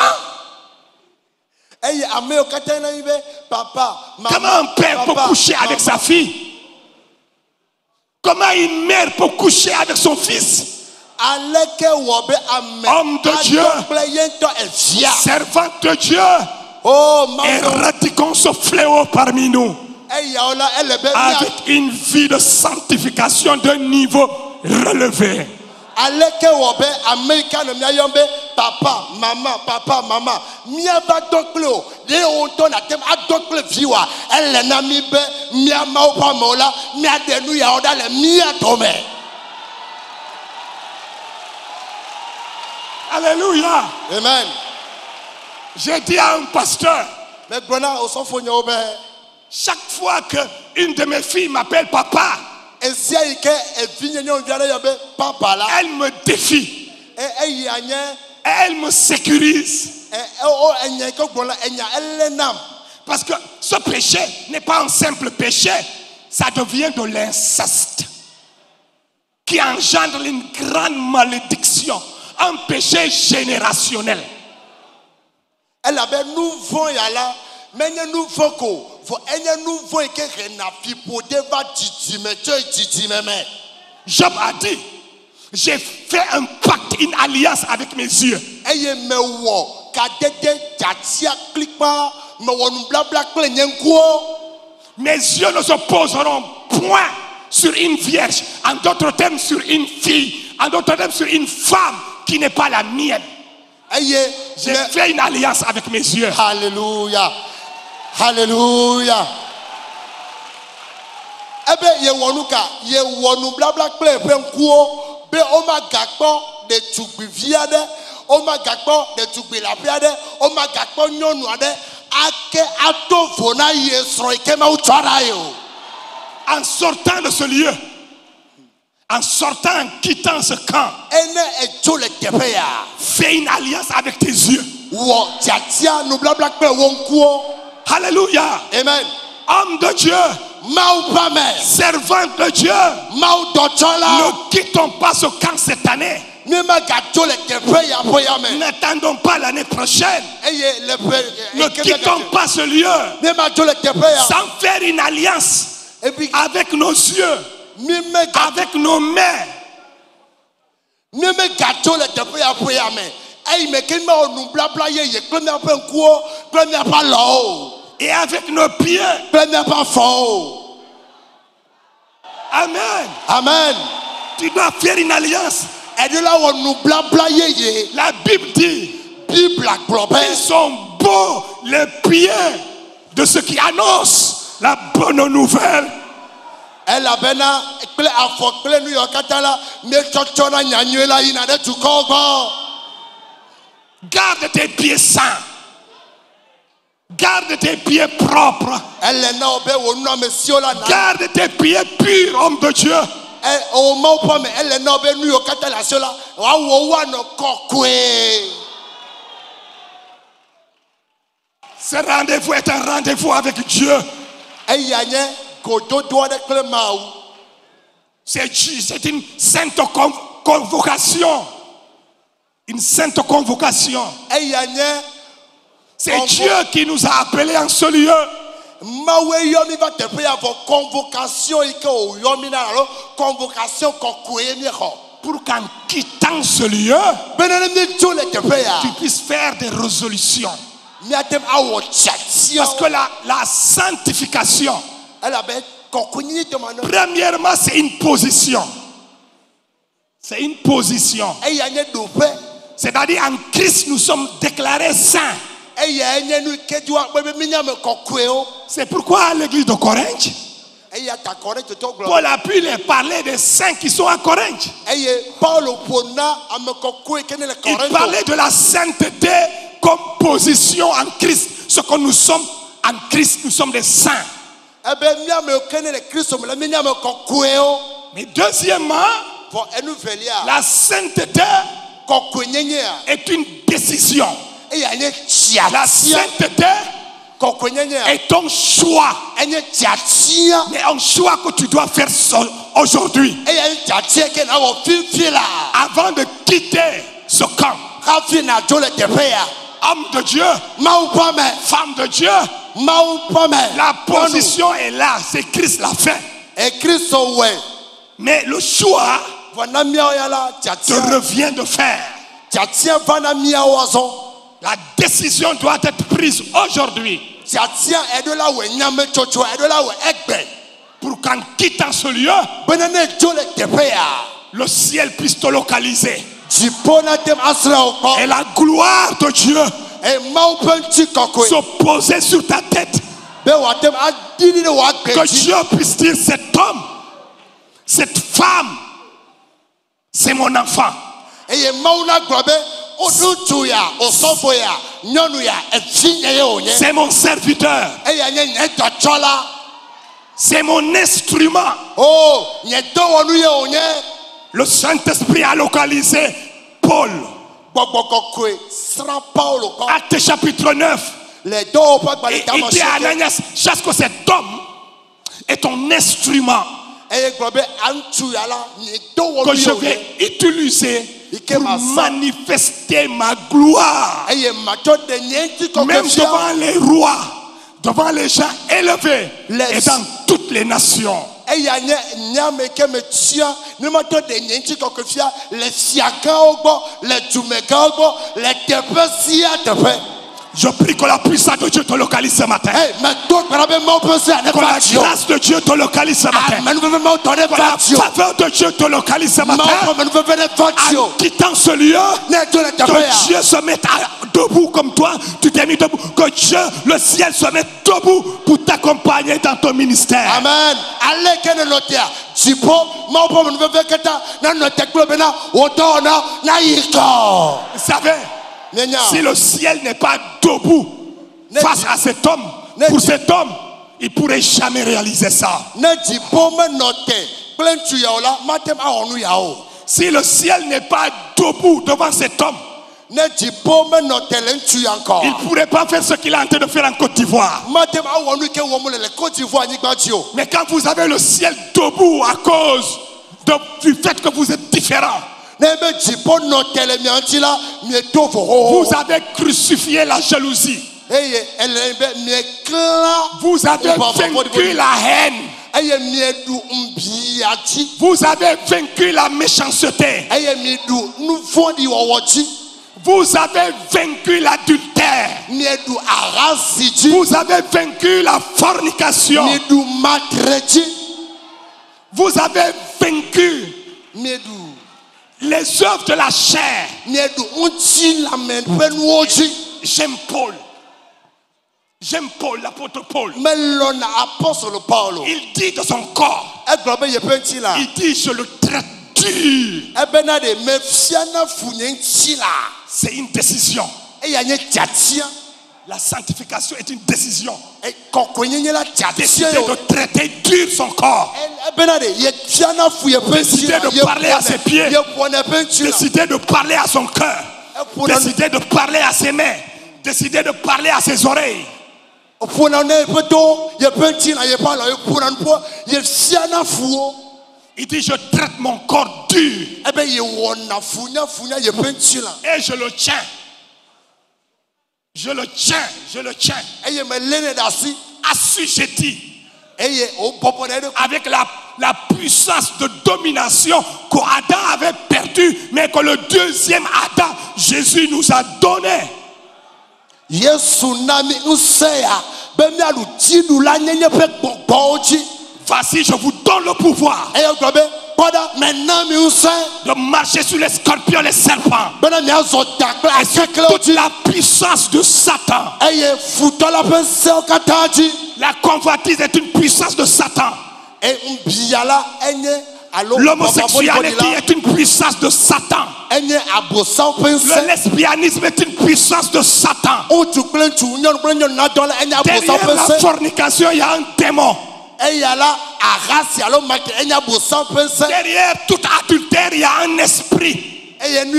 Eye ameo katena ibe papa, maman. Comment un père peut coucher avec sa fille? Comment une mère peut coucher avec son fils? Homme de Dieu, servante de Dieu, éradiquons ce fléau parmi nous avec une vie de sanctification d'un niveau relevé. Aleke wobe America no mia yombe papa mama papa mama mia ba doklo de onto na tem adokle viwa ele na mi be mia ma opa mola mia de nu ya oda le mia tome. Alléluia. Amen. J'ai dit à un pasteur, Mais Brona osofo nya obe. Chaque fois que une de mes filles m'appelle papa, elle me défie. Elle me sécurise. Parce que ce péché n'est pas un simple péché, ça devient de l'inceste qui engendre une grande malédiction, un péché générationnel. Elle avait nouveau yala, mais nouveau ko. Job a dit, j'ai fait un pacte, une alliance avec mes yeux. Mes yeux ne se poseront point sur une vierge, en d'autres termes sur une fille, en d'autres termes sur une femme qui n'est pas la mienne. J'ai fait une alliance avec mes yeux. Alléluia. Alléluia. Ebe ye wonuka ye wonu blabla kple pe nkuo be o ma gakpo de tugbivia de o ma gakpo de tugbilapia de o ma gakpo nyonu ade ake atofo na yesro ikema utwara yo. En sortant de ce lieu, en sortant, en quittant ce camp, fais une alliance avec tes yeux. Alléluia. Amen. Homme de Dieu, servante de Dieu, ne quittons pas ce camp cette année. N'attendons pas l'année prochaine. Ne quittons pas ce lieu sans faire une alliance avec nos yeux, avec nos mains. Et avec nos pieds. Amen. Amen. Tu dois faire une alliance. La Bible dit, ils sont beaux les pieds de ceux qui annoncent la bonne nouvelle. Garde tes pieds sains. Garde tes pieds propres. Garde tes pieds purs, homme de Dieu. Ce rendez-vous est un rendez-vous avec Dieu. C'est une sainte convocation. Une sainte convocation. C'est Dieu qui nous a appelés en ce lieu. Pour qu'en quittant ce lieu, tu puisses faire des résolutions. Parce que la, la sanctification, premièrement, c'est une position. C'est une position. C'est-à-dire en Christ, nous sommes déclarés saints. C'est pourquoi à l'église de Corinthe, Paul a pu les parler des saints qui sont à Corinthe. Il parlait de la sainteté comme position en Christ. Ce que nous sommes en Christ, nous sommes des saints. Mais deuxièmement, la sainteté est une décision. La sainteté est ton choix. Mais un choix que tu dois faire aujourd'hui. Avant de quitter ce camp. Homme de Dieu, femme de Dieu, la position est là. C'est Christ l'a fait. Mais le choix te revient de faire. La décision doit être prise aujourd'hui. Pour qu'en quittant ce lieu, le ciel puisse te localiser. Et la gloire de Dieu se poser sur ta tête. Que Dieu puisse dire, cet homme, cette femme, c'est mon enfant. C'est mon serviteur. C'est mon instrument. Le Saint-Esprit a localisé Paul. Acte chapitre neuf. Et il dit à Ananias, chaque que cet homme est ton instrument que je vais utiliser pour manifester ma gloire. Même devant les rois, devant les gens élevés et dans toutes les nations. Je prie que la puissance de Dieu te localise ce matin. Que la grâce de Dieu te localise ce matin. Que la faveur de Dieu te localise ce matin. En quittant ce lieu, que Dieu se mette debout comme toi. Tu t'es mis debout. Que Dieu, le ciel, se mette debout pour t'accompagner dans ton ministère. Amen. Vous savez, si le ciel n'est pas debout face à cet homme, pour cet homme, il ne pourrait jamais réaliser ça. Si le ciel n'est pas debout devant cet homme, il ne pourrait pas faire ce qu'il est en train de faire en Côte d'Ivoire. Mais quand vous avez le ciel debout à cause de, du fait que vous êtes différents, vous avez crucifié la jalousie. Vous avez vaincu la haine. Vous avez vaincu la méchanceté. Vous avez vaincu l'adultère. Vous avez vaincu la fornication. Vous avez vaincu les œuvres de la chair. J'aime Paul. J'aime Paul, l'apôtre Paul. Il dit de son corps, il dit je le traite dur. C'est une décision. La sanctification est une décision. Décider de traiter dur son corps. Décider de parler à ses pieds. Décider de parler à son cœur. Décider de parler à ses mains. Décider de parler à ses oreilles. Il dit je traite mon corps dur. Et je le tiens. Je le tiens, je le tiens. Assujetti. Avec la, la puissance de domination qu'Adam avait perdue, mais que le deuxième Adam, Jésus, nous a donné. Voici, je vous donne le pouvoir de marcher sur les scorpions, les serpents, et sur toute la puissance de Satan. La convoitise est une puissance de Satan. L'homosexualité est une puissance de Satan. Le lesbianisme est une puissance de Satan. Derrière la fornication, il y a un démon. Derrière tout adultère, il y a un esprit. Il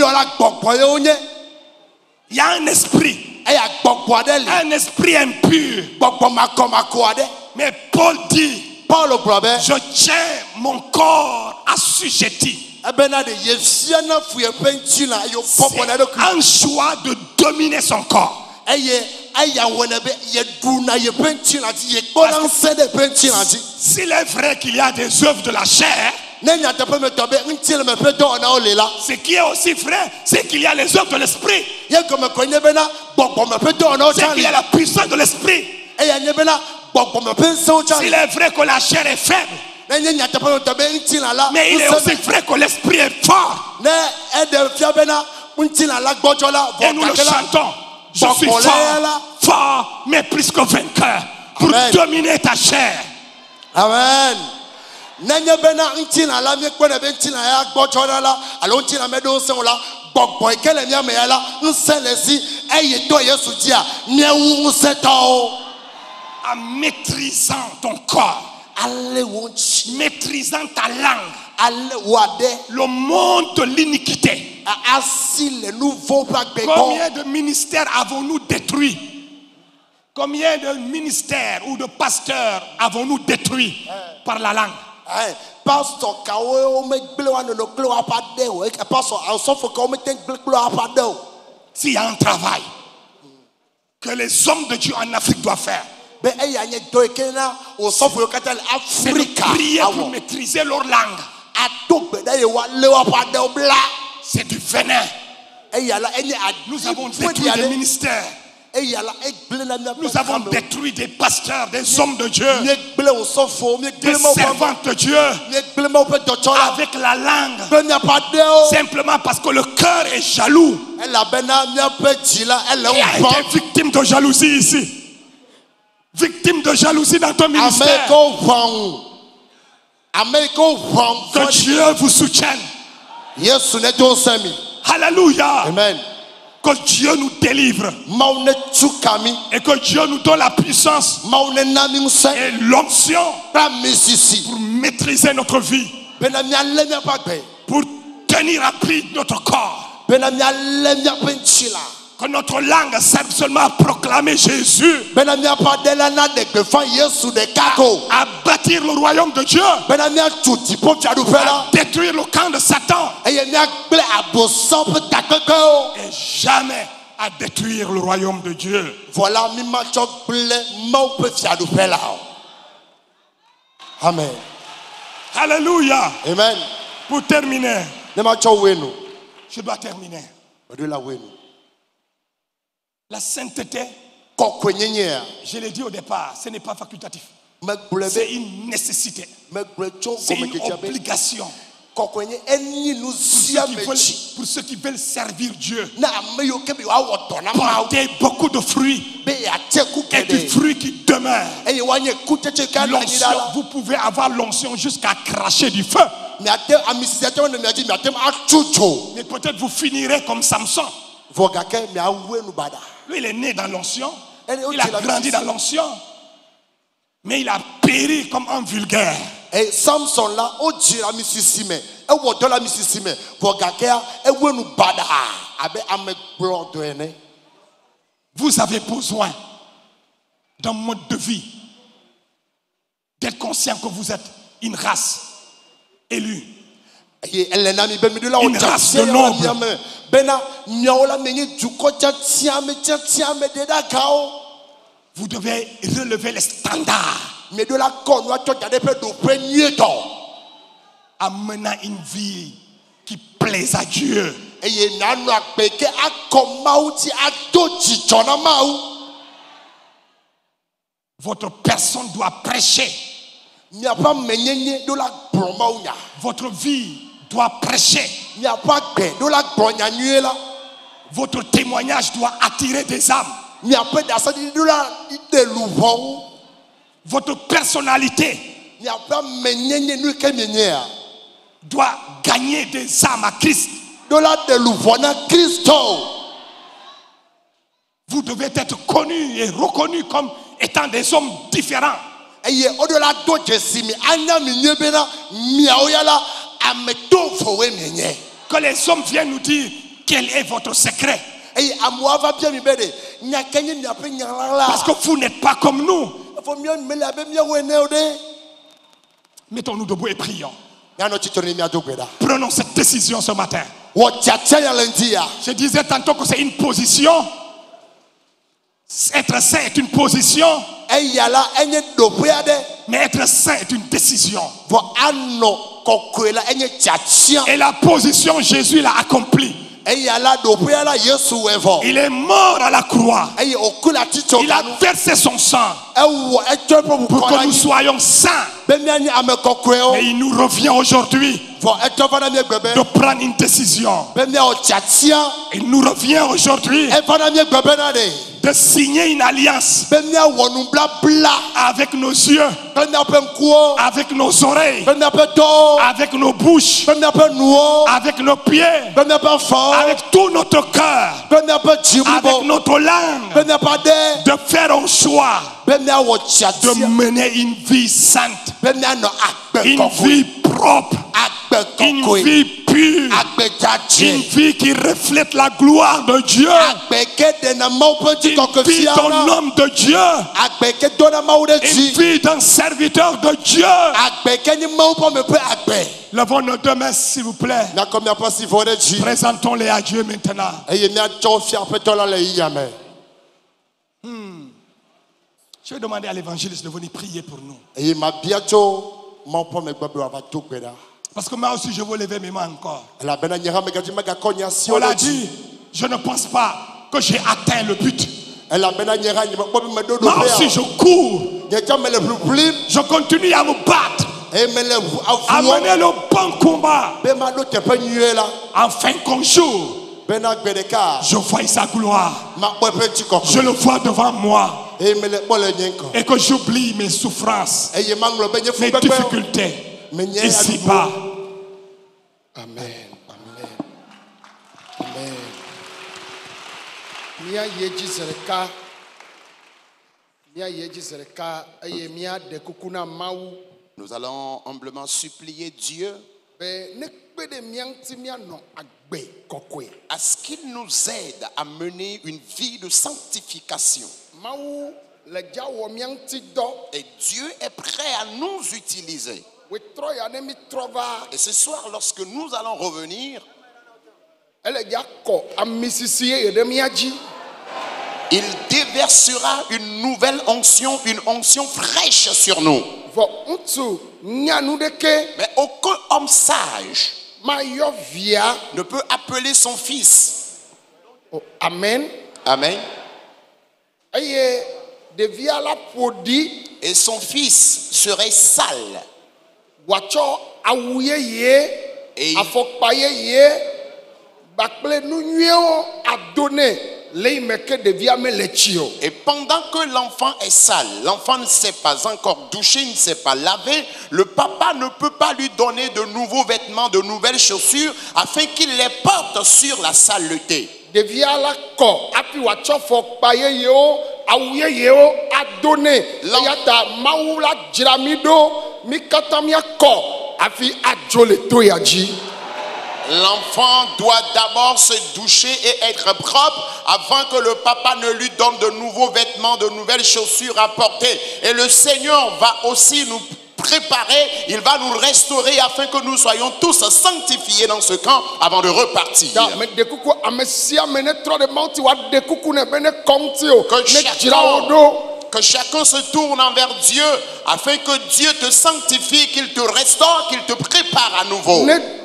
y a un esprit. Un esprit impur. Mais Paul dit, je tiens mon corps assujetti. C'est un choix de dominer son corps. S'il est vrai qu'il y a des œuvres de la chair, ce qui est aussi vrai, c'est qu'il y a les œuvres de l'esprit. C'est qu'il y a la puissance de l'esprit. S'il est vrai que la chair est faible, mais il est aussi vrai que l'esprit est fort. Et nous le chantons. Je suis fort, fort, mais plus que vainqueur, pour Amen. Dominer ta chair. Amen. gbɔgbɔ yi ke le mía me ya la ŋusẽ le si eye to Yesu dzia míawu ŋusẽtɔwo. En maîtrisant ton corps, ale wo ŋutsi maîtrisant ta langue, ale wo aɖe le monde de l'iniquité. asi le nu vɔ̃ ƒe agbegɔ. Combien de ministères avons-nous détruits? Combien de ministères ou de pasteurs avons-nous détruits par la langue? Pastor kawo me gble wa nono gble wa pa de o. Pastor asofo kawo me ten gble gble wa pa de o. S'il y a un travail que les hommes de Dieu en Afrique doivent faire, be eya nye do ekena o sofo yo kata c'est de Africa prier pour maîtriser leur langue. Atogbe da ye wa le wa pa de o bla. C'est du venin. Eya la enye Nous avons détruit des ministères. Nous avons détruit des pasteurs, des hommes de Dieu, des servantes de Dieu avec la langue, simplement parce que le cœur est jaloux. Il y a été victime de jalousie ici, victime de jalousie dans ton ministère. Que Dieu vous soutienne. Alléluia. Amen. Que Dieu nous délivre et que Dieu nous donne la puissance et l'onction pour maîtriser notre vie, pour tenir à prix notre corps, que notre langue serve seulement à proclamer Jésus, à bâtir le royaume de Dieu, à détruire le camp de Satan et jamais à détruire le royaume de Dieu. Voilà, Amen. Alléluia. Amen. Pour terminer, je dois terminer. La sainteté, je l'ai dit au départ, ce n'est pas facultatif. C'est une nécessité. C'est une obligation. Pour ceux, qui veulent, pour ceux qui veulent servir Dieu, porter beaucoup de fruits et du fruit qui demeure. L'onction, vous pouvez avoir l'onction jusqu'à cracher du feu. Mais peut-être vous finirez comme Samson. Lui, il est né dans l'onction, il a grandi dans l'onction, mais il a péri comme un vulgaire. Et Samson là, au Dieu la misisime, et au de la misisime, vogakea, et où nous bada, abe ame blonde. Vous avez besoin d'un mode de vie, d'être conscient que vous êtes une race élue, une race de nobles. Vous devez relever les standards en menant une vie qui plaise à Dieu. Votre personne doit prêcher. Votre vie doit prêcher. Votre témoignage doit attirer des âmes. Votre personnalité doit gagner des âmes à Christ. Vous devez être connus et reconnus comme étant des hommes différents. Que les hommes viennent nous dire quel est votre secret. Parce que vous n'êtes pas comme nous. Mettons-nous debout et prions. Prenons cette décision ce matin. Je disais tantôt que c'est une position. Être saint est une position. Mais être saint est une décision. Et la position, Jésus l'a accomplie. Il est mort à la croix. Il a versé son sang pour que nous soyons saints. Mais il nous revient aujourd'hui de prendre une décision. Il nous revient aujourd'hui de signer une alliance avec nos yeux, avec nos oreilles, avec nos bouches, avec nos pieds, avec tout notre cœur, avec notre langue, de faire un choix de mener une vie sainte, une vie propre, une vie pure, une vie qui reflète la gloire de Dieu, une vie d'un homme de Dieu, une vie d'un serviteur de Dieu. Levons nos deux mains, s'il vous plaît. Présentons-les à Dieu maintenant. Hmm. Je vais demander à l'évangéliste de venir prier pour nous. Parce que moi aussi, je veux lever mes mains encore. On l'a dit, je ne pense pas que j'ai atteint le but. Moi aussi, je cours. Je continue à me battre, à mener le bon combat, afin qu'un jour, je voie sa gloire. Je le vois devant moi. Et que j'oublie mes souffrances, mes difficultés ici-bas. Amen. Amen. Amen. Mia yeji zereka. Mia yeji zereka. Aye mia de kukuna mau. Nous allons humblement supplier Dieu à ce qu'il nous aide à mener une vie de sanctification. Et Dieu est prêt à nous utiliser. Et ce soir, lorsque nous allons revenir, il déversera une nouvelle onction, une onction fraîche sur nous. Mais aucun homme sage ne peut appeler son fils. Amen. Amen. Et son fils serait sale. Et Et pendant que l'enfant est sale, l'enfant ne s'est pas encore douché, ne s'est pas lavé, le papa ne peut pas lui donner de nouveaux vêtements, de nouvelles chaussures, afin qu'il les porte sur la saleté. L'enfant doit d'abord se doucher et être propre avant que le papa ne lui donne de nouveaux vêtements, de nouvelles chaussures à porter. Et le Seigneur va aussi nous préparer, il va nous restaurer afin que nous soyons tous sanctifiés dans ce camp avant de repartir. Que chacun, que chacun se tourne envers Dieu afin que Dieu te sanctifie, qu'il te restaure, qu'il te prépare à nouveau.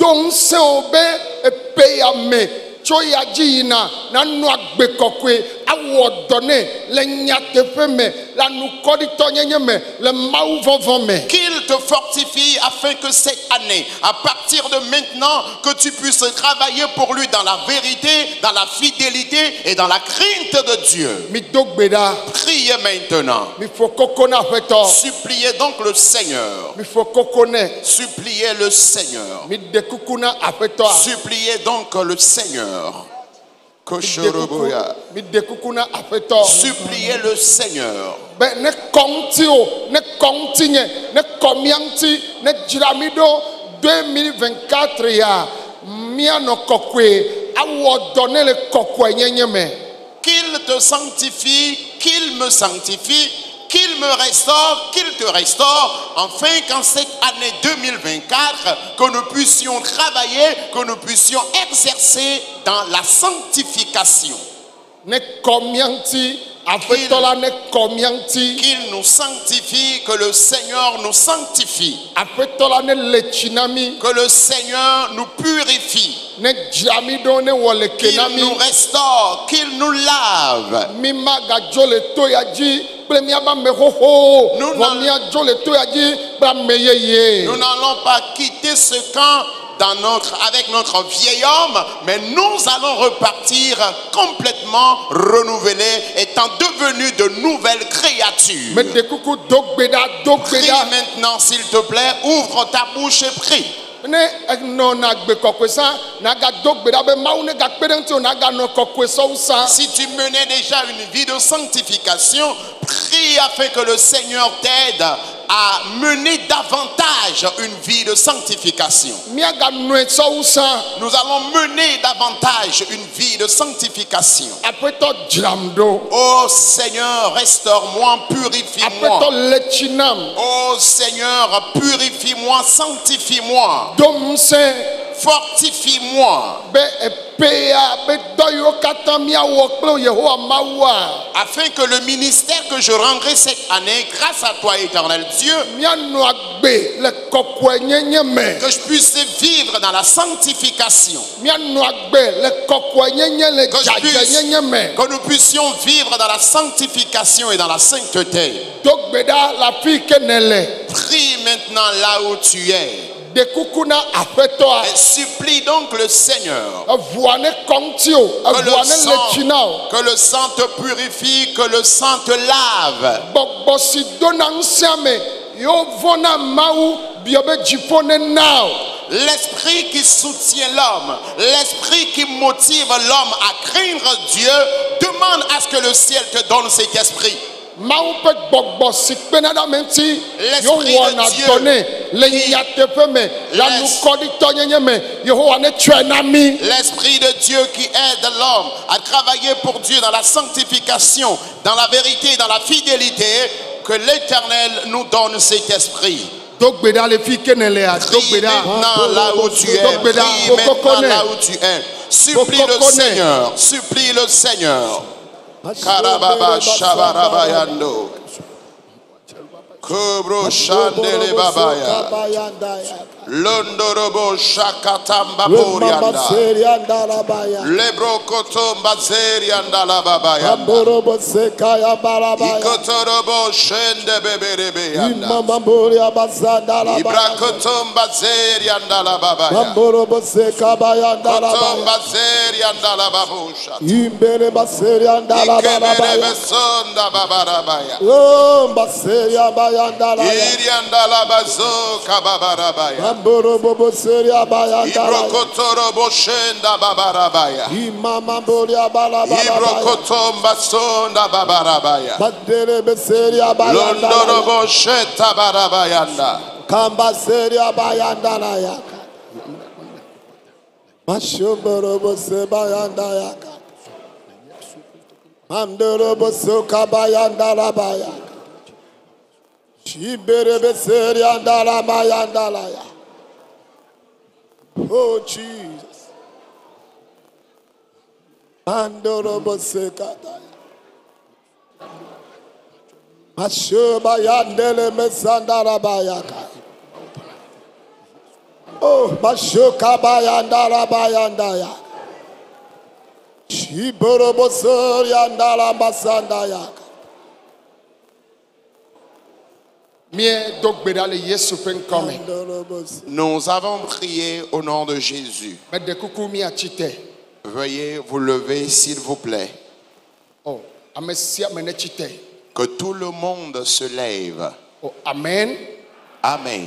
Qu'il te fortifie afin que cette année, à partir de maintenant, que tu puisses travailler pour lui dans la vérité, dans la fidélité et dans la crainte de Dieu. Priez maintenant. Suppliez donc le Seigneur. Suppliez le Seigneur. Suppliez donc le Seigneur. Suppliez le Seigneur. deux mille vingt-quatre Qu'il te sanctifie, qu'il me sanctifie, qu'il me restaure, qu'il te restaure, afin qu'en cette année deux mille vingt-quatre, que nous puissions travailler, que nous puissions exercer dans la sanctification. Qu'il nous sanctifie, que le Seigneur nous sanctifie, que le Seigneur nous purifie, qu'il nous restaure, qu'il nous lave. Nous n'allons pas quitter ce camp dans notre, avec notre vieil homme, mais nous allons repartir complètement renouvelés, étant devenus de nouvelles créatures. Prie maintenant, s'il te plaît, ouvre ta bouche et prie. Si tu menais déjà une vie de sanctification, prie afin que le Seigneur t'aide à mener davantage une vie de sanctification. Nous allons mener davantage une vie de sanctification. Oh Seigneur, restaure-moi, purifie-moi. Oh Seigneur, purifie-moi, sanctifie-moi. Fortifie-moi. Afin que le ministère que je rendrai cette année, grâce à toi, éternel Dieu, que je puisse vivre dans la sanctification. Que, je puisse, que nous puissions vivre dans la sanctification et dans la sainteté. Prie maintenant là où tu es. Et supplie donc le Seigneur que le, sang, que le sang te purifie, que le sang te lave. L'esprit qui soutient l'homme, l'esprit qui motive l'homme à craindre Dieu, demande à ce que le ciel te donne cet esprit. L'esprit de Dieu, l'esprit de Dieu qui aide l'homme à travailler pour Dieu dans la sanctification, dans la vérité, dans la fidélité, que l'Éternel nous donne cet esprit. Prie maintenant là où tu es. Prie maintenant là où tu es. Supplie le Seigneur. Supplie le Seigneur. Karababa Shabarabayando Kubro Shandele Babaya Londorobo Shakatamba Borianda Lebro Kotomba Zerianda la Babaya Ikotorobo Shende Beberebe Yanda Ibra Kotomba Zerianda la Babaya Kotomba Zerianda la Babusha Ikebere Sonda Babarabaya Irianda la Bazo Kababarabaya Ibrokotorobo Shenda Babarabaya Ibrokotomba Sonda Babarabaya Londorobo Sheta Barabayanda Kamba Seria Bayanda Yaka Mashuborobo Sebayanda Yaka Mandorobo Soka Bayanda Labaya Shiberebe Seria Dala Bayanda Laya. Oh Jesus. Mandorobo Sekata Mashuba Yandele Mesandara Bayaka. Oh, Mashuka Bayandara Bayandaya. Shiborobo Soriandala Masandaya. Nous avons prié au nom de Jésus. Veuillez vous lever, s'il vous plaît. Que tout le monde se lève. Amen. Amen.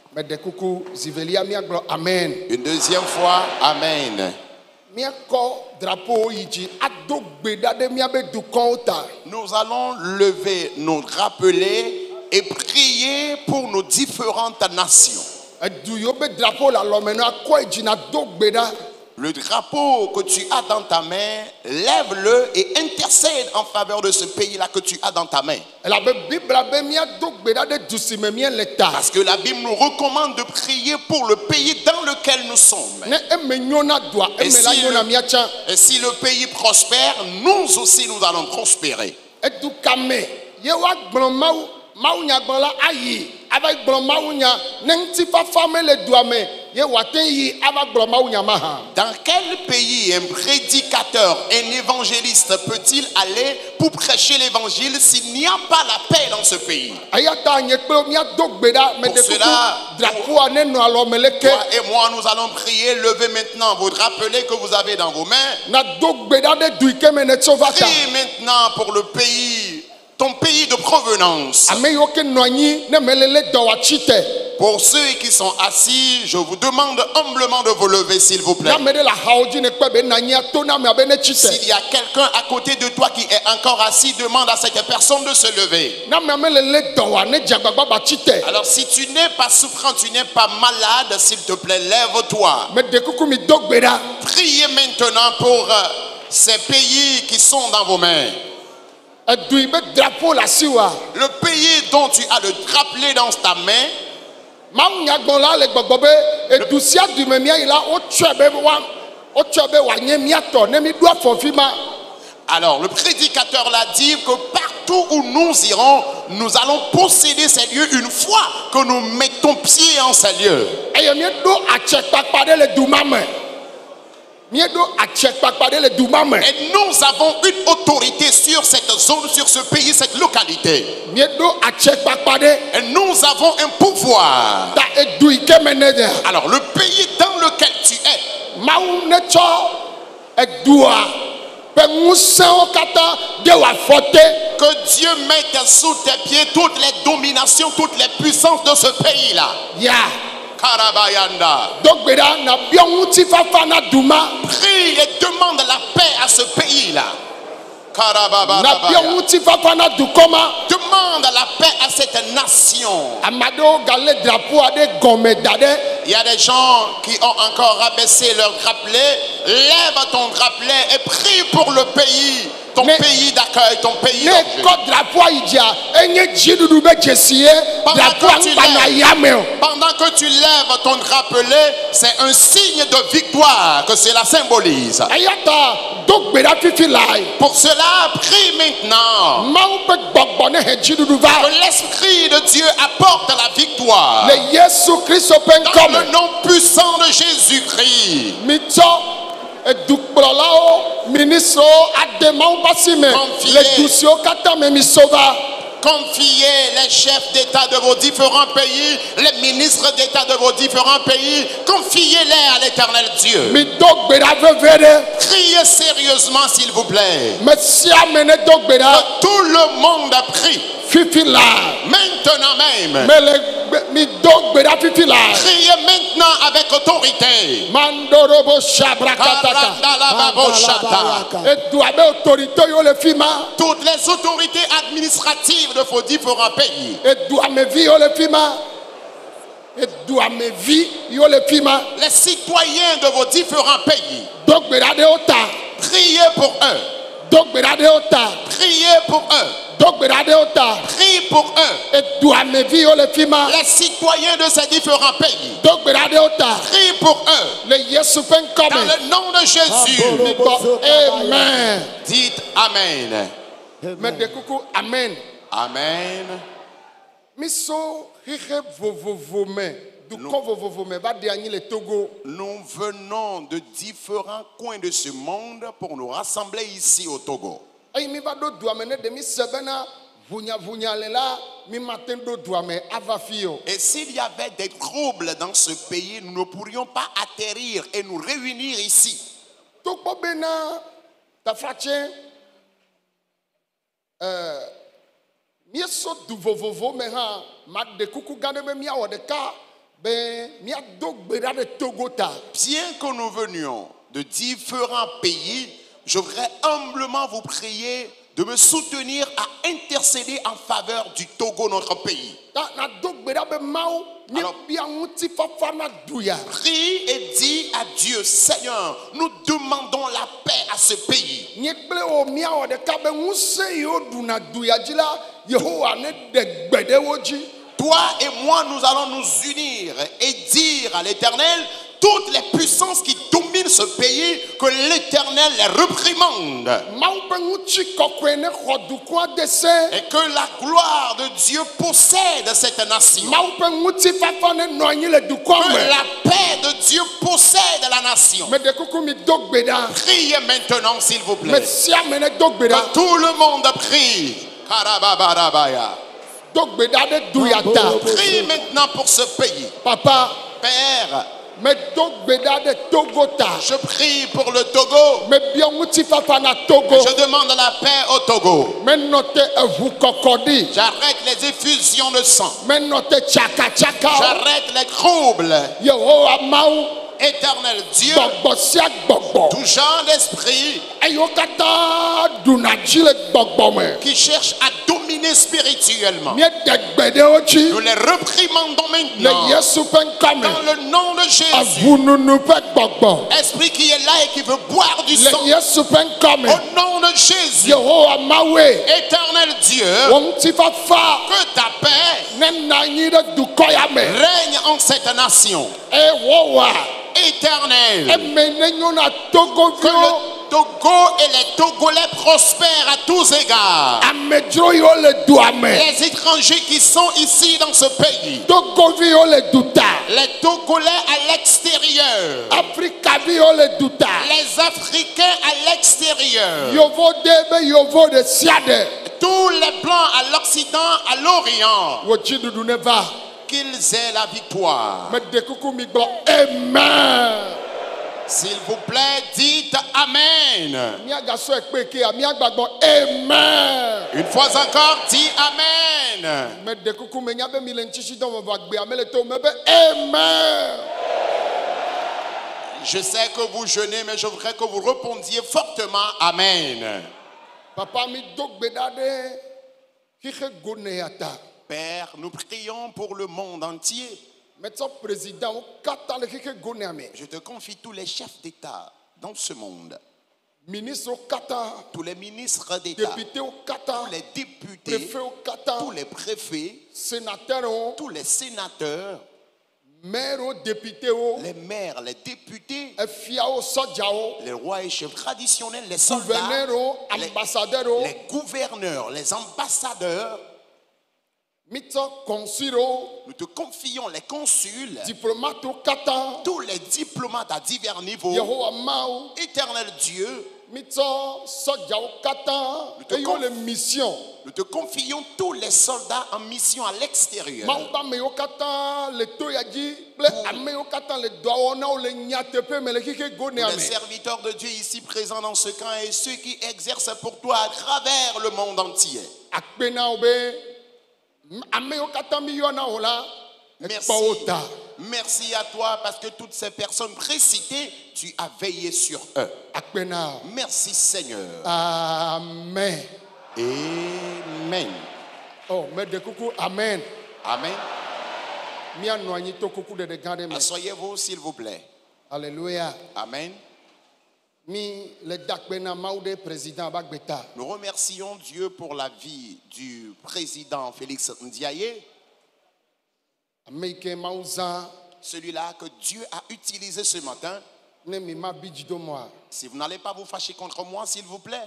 Une deuxième fois, Amen. Nous allons lever, nous rappeler et prier pour nos différentes nations. Le drapeau que tu as dans ta main, lève-le et intercède en faveur de ce pays-là que tu as dans ta main. Parce que la Bible nous recommande de prier pour le pays dans lequel nous sommes. Et si le, et si le pays prospère, nous aussi nous allons prospérer. Dans quel pays un prédicateur, un évangéliste peut-il aller pour prêcher l'évangile s'il n'y a pas la paix dans ce pays? Pour cela, toi et moi, nous allons prier. Levez maintenant votre rappeler que vous avez dans vos mains. Priez maintenant pour le pays, ton pays de provenance. Pour ceux qui sont assis, je vous demande humblement de vous lever, s'il vous plaît. S'il y a quelqu'un à côté de toi qui est encore assis, demande à cette personne de se lever. Alors si tu n'es pas souffrant, tu n'es pas malade, s'il te plaît, lève-toi. Priez maintenant pour euh, ces pays qui sont dans vos mains. Le pays dont tu as le drapelet dans ta main. Alors le prédicateur l'a dit que partout où nous irons, nous allons posséder ces lieux une fois que nous mettons pied en ces lieux. Et nous avons une autorité sur cette zone, sur ce pays, cette localité. Et nous avons un pouvoir. Alors le pays dans lequel tu es, que Dieu mette sous tes pieds toutes les dominations, toutes les puissances de ce pays-là. Yeah. Karabayanda. Prie et demande la paix à ce pays-là. Demande la paix à cette nation. Il y a des gens qui ont encore rabaissé leur drapelet. Lève ton drapelet et prie pour le pays. Ton ne, pays d'accueil, ton pays d'origine. Pendant, pendant que tu lèves ton drapelet, c'est un signe de victoire que cela symbolise. Pour cela, prie maintenant que l'Esprit de Dieu apporte la victoire. Dans le nom puissant de Jésus-Christ. Confiez les chefs d'État de vos différents pays, les ministres d'État de vos différents pays, confiez-les à l'Éternel Dieu. Criez sérieusement, s'il vous plaît. Que tout le monde prie. Maintenant même. Criez maintenant avec autorité. Toutes les autorités administratives de vos différents pays. Les citoyens de vos différents pays. Priez pour eux. Priez pour eux. Prie pour eux. Les citoyens de ces différents pays. Prie pour eux. Dans le nom de Jésus. Amen. Dites Amen. Amen. Amen. Nous, nous venons de différents coins de ce monde pour nous rassembler ici au Togo. Et s'il y avait des troubles dans ce pays, nous ne pourrions pas atterrir et nous réunir ici. Bien que nous venions de différents pays, je voudrais humblement vous prier de me soutenir à intercéder en faveur du Togo, notre pays. Alors, prie et dis à Dieu, Seigneur, nous demandons la paix à ce pays. Toi et moi, nous allons nous unir et dire à l'Éternel, toutes les puissances qui dominent ce pays, que l'Éternel les réprimande. Et que la gloire de Dieu possède cette nation. Que la paix de Dieu possède la nation. Priez maintenant, s'il vous plaît. Que tout le monde prie. Karababarabaya. Prie maintenant pour ce pays. Papa, Père, je prie pour le Togo. Je demande la paix au Togo. J'arrête les effusions de sang. J'arrête les troubles. Éternel Dieu, tout genre d'esprit qui cherche à dominer spirituellement, nous les reprimandons maintenant dans le nom de Jésus. Esprit qui est là et qui veut boire du sang, au nom de Jésus. Éternel Dieu, que ta paix règne en cette nation. Éternel, que le Togo et les Togolais prospèrent à tous égards. Les étrangers qui sont ici dans ce pays, les Togolais à l'extérieur, les Africains à l'extérieur, tous les blancs à l'Occident, à l'Orient, qu'ils aient la victoire. Amen. S'il vous plaît, dites Amen. Amen. Une fois encore, dis Amen. Amen. Je sais que vous jeûnez, mais je voudrais que vous répondiez fortement Amen. Papa, Père, nous prions pour le monde entier. Je te confie tous les chefs d'État dans ce monde. Tous les ministres d'État, tous les députés, tous les préfets, tous les sénateurs, les maires, les députés, les rois et chefs traditionnels, les soldats, les, les gouverneurs, les ambassadeurs. Nous te confions les consuls, tous les diplomates à divers niveaux. Éternel Dieu, nous te, confi- nous te confions tous les soldats en mission à l'extérieur. Les serviteurs de Dieu ici présents dans ce camp et ceux qui exercent pour toi à travers le monde entier. Merci. Merci à toi parce que toutes ces personnes précitées, tu as veillé sur eux. Merci Seigneur. Amen. Amen. Oh, mais de coucou, Amen. Amen. Asseyez-vous s'il vous plaît. Alléluia. Amen. Nous remercions Dieu pour la vie du président Félix Ndiaye. Celui-là que Dieu a utilisé ce matin. Si vous n'allez pas vous fâcher contre moi, s'il vous plaît.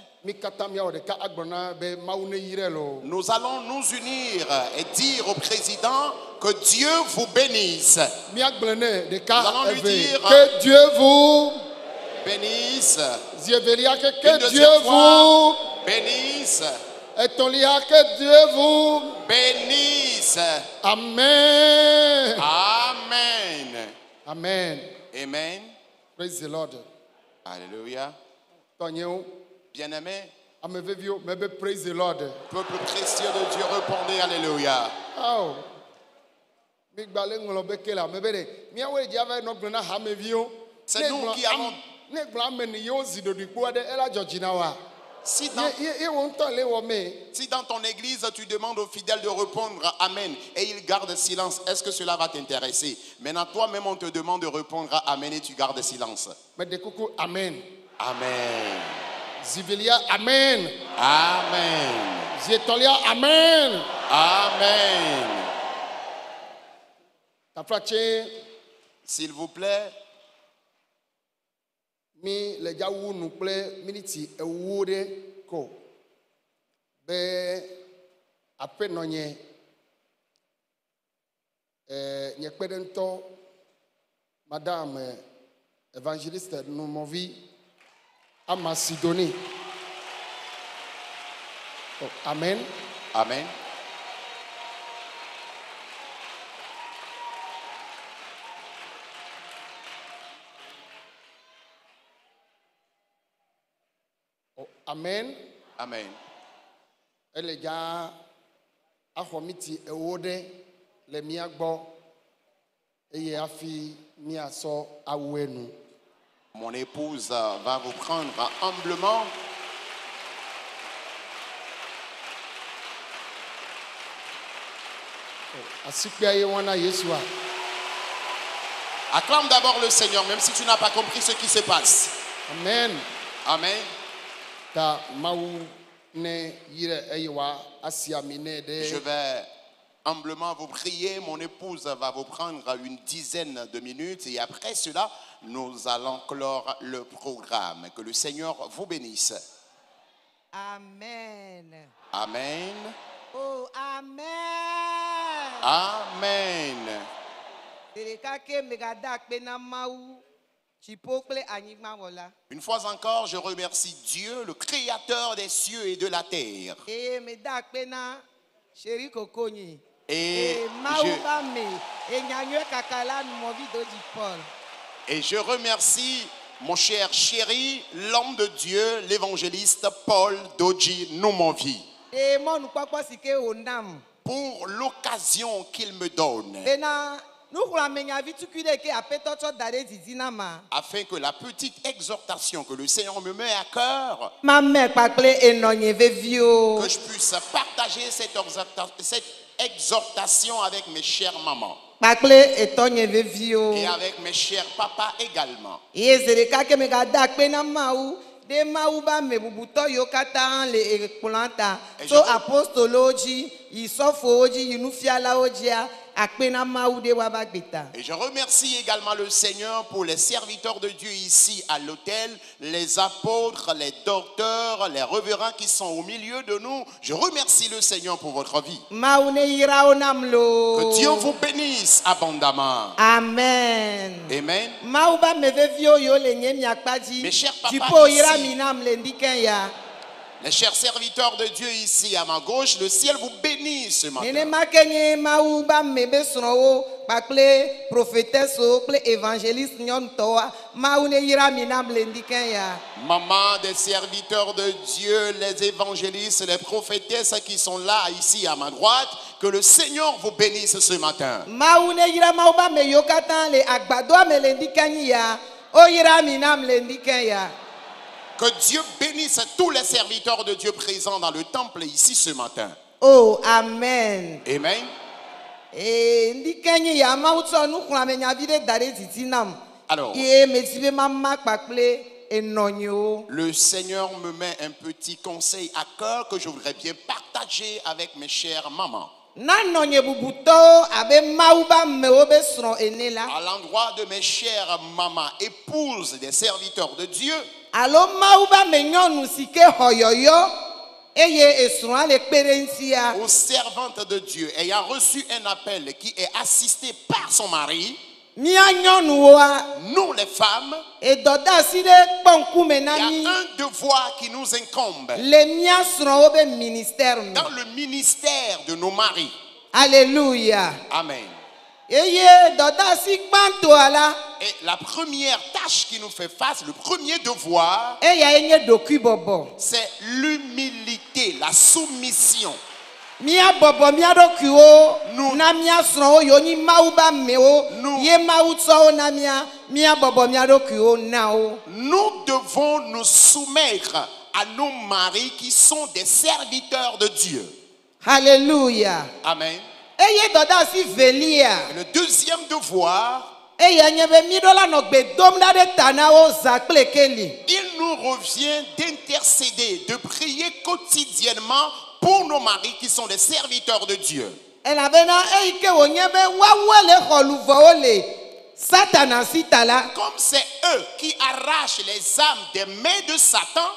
Nous allons nous unir et dire au président que Dieu vous bénisse. Nous allons lui dire que Dieu vous bénisse. Que Dieu vous bénisse. Et ton lia que Dieu vous bénisse. Amen. Amen. Amen. Amen. Praise the Lord. Alléluia. Bien-aimé. Praise the Lord. Peuple précieux de Dieu, répondez Alléluia. Oh. C'est nous qui avons. Si dans, si dans ton église tu demandes aux fidèles de répondre Amen et ils gardent silence, est-ce que cela va t'intéresser? Maintenant toi-même on te demande de répondre Amen et tu gardes silence. Amen. Amen. Zivelia, Amen. Amen. Zietolia, Amen. Amen. S'il vous plaît. Mi le jawu nu kple miniti ewo de ko be apenɔ nye eh nye kpeɖeŋutɔ Madame euh, évangéliste Noumovi à Macédonie. Oh, amen. Amen. Oh, amen. Amen. Elle est déjà à Homiti et Ode, les miagbo, et yafi miaso awenu. Mon épouse euh, va vous prendre humblement. Acclame d'abord le Seigneur, même si tu n'as pas compris ce qui se passe. Amen. Amen. Je vais humblement vous prier. Mon épouse va vous prendre une dizaine de minutes et après cela, nous allons clore le programme. Que le Seigneur vous bénisse. Amen. Amen. Oh, amen. Amen. Une fois encore, je remercie Dieu, le créateur des cieux et de la terre. Et je, et je remercie mon cher chéri, l'homme de Dieu, l'évangéliste Paul Doji Noumovi, pour l'occasion qu'il me donne, afin que la petite exhortation que le Seigneur me met à cœur, que je puisse partager cette exhorta- cette exhortation avec mes chères mamans et avec mes chers papas également. de mauba mebubuto yokata le ekplanta so apostoloji isofoji inufiala ojia akpena maude wabagbeta. Et je remercie également le Seigneur pour les serviteurs de Dieu ici à l'hôtel, les apôtres, les docteurs, les révérends qui sont au milieu de nous. Je remercie le Seigneur pour votre vie. Que Dieu vous bénisse abondamment. Amen. Amen. Mes chers papas ici, les chers serviteurs de Dieu ici à ma gauche, le ciel vous bénisse ce matin. Maman des serviteurs de Dieu, les évangélistes, les prophétesses qui sont là ici à ma droite, que le Seigneur vous bénisse ce matin. Que Dieu bénisse tous les serviteurs de Dieu présents dans le temple ici ce matin. Oh, amen. Amen. Alors, le Seigneur me met un petit conseil à cœur que je voudrais bien partager avec mes chères mamans. À l'endroit de mes chères mamans, épouses des serviteurs de Dieu, aux servantes de Dieu ayant reçu un appel qui est assisté par son mari, nous les femmes, il y a un devoir qui nous incombe dans le ministère de nos maris. Alléluia. Amen. Et la première tâche qui nous fait face, le premier devoir, c'est l'humilité, la soumission. Nous, nous, nous devons nous soumettre à nos maris qui sont des serviteurs de Dieu. Alléluia. Amen. Et le deuxième devoir, il nous revient d'intercéder, de prier quotidiennement pour nos maris qui sont des serviteurs de Dieu. Comme c'est eux qui arrachent les âmes des mains de Satan,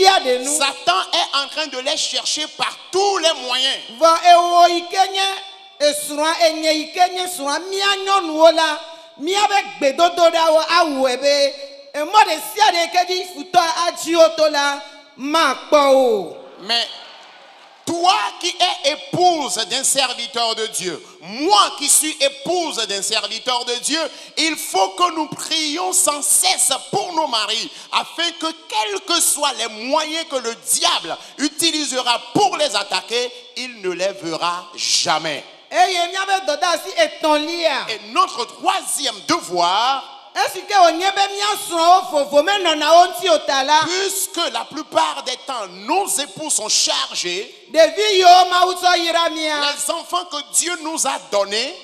Satan est en train de les chercher par tous les moyens esrɔ̃ enye yi ke nye srɔ̃a mía nyɔnuwo la míabe gbedodoɖawo awɔe be emɔ ɖe sia ɖe ke dzi futɔ adziwo to la makpɔ o. Mais toi qui es épouse d'un serviteur de Dieu, moi qui suis épouse d'un serviteur de Dieu, il faut que nous prions sans cesse pour nos maris, afin que quels que soient les moyens que le diable utilisera pour les attaquer, il ne les verra jamais. Et notre troisième devoir, puisque la plupart des temps nos époux sont chargés, les enfants que Dieu nous a donnés,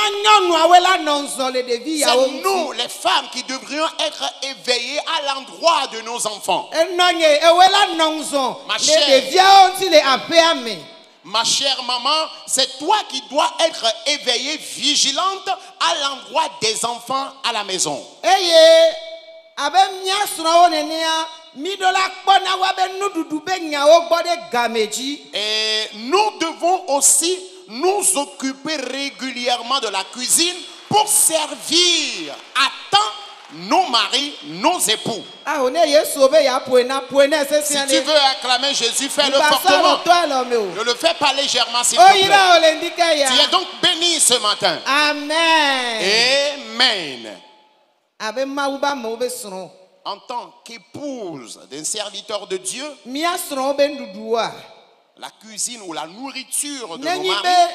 c'est nous les femmes qui devrions être éveillées à l'endroit de nos enfants. Ma chère, Ma chère maman, c'est toi qui dois être éveillée, vigilante à l'endroit des enfants à la maison. Et nous devons aussi nous occuper régulièrement de la cuisine pour servir à temps nos maris, nos époux. Si tu veux acclamer Jésus, fais-le fortement. Ne le fais pas légèrement, s'il te plaît. Tu es donc béni ce matin. Amen. Amen. En tant qu'épouse d'un serviteur de Dieu, la cuisine ou la nourriture de nos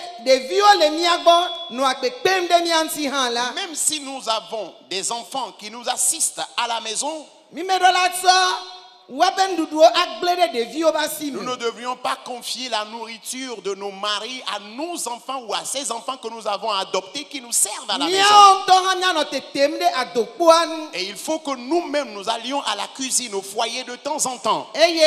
maris, même si nous avons des enfants qui nous assistent à la maison, nous ne devrions pas confier la nourriture de nos maris à nos enfants ou à ces enfants que nous avons adoptés qui nous servent à la maison. Et il faut que nous-mêmes nous allions à la cuisine, au foyer de temps en temps,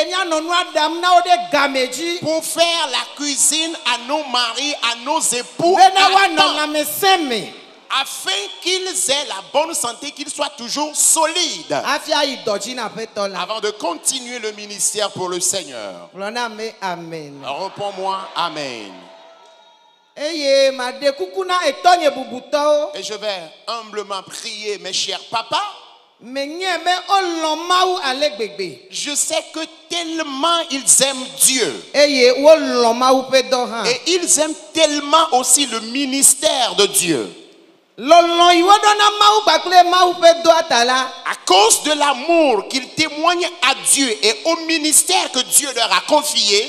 pour faire la cuisine à nos maris, à nos époux, à temps, afin qu'ils aient la bonne santé, qu'ils soient toujours solides, avant de continuer le ministère pour le Seigneur. Amen. Réponds-moi, Amen. Et je vais humblement prier mes chers papas. Je sais que tellement ils aiment Dieu, et ils aiment tellement aussi le ministère de Dieu. À cause de l'amour qu'ils témoignent à Dieu et au ministère que Dieu leur a confié,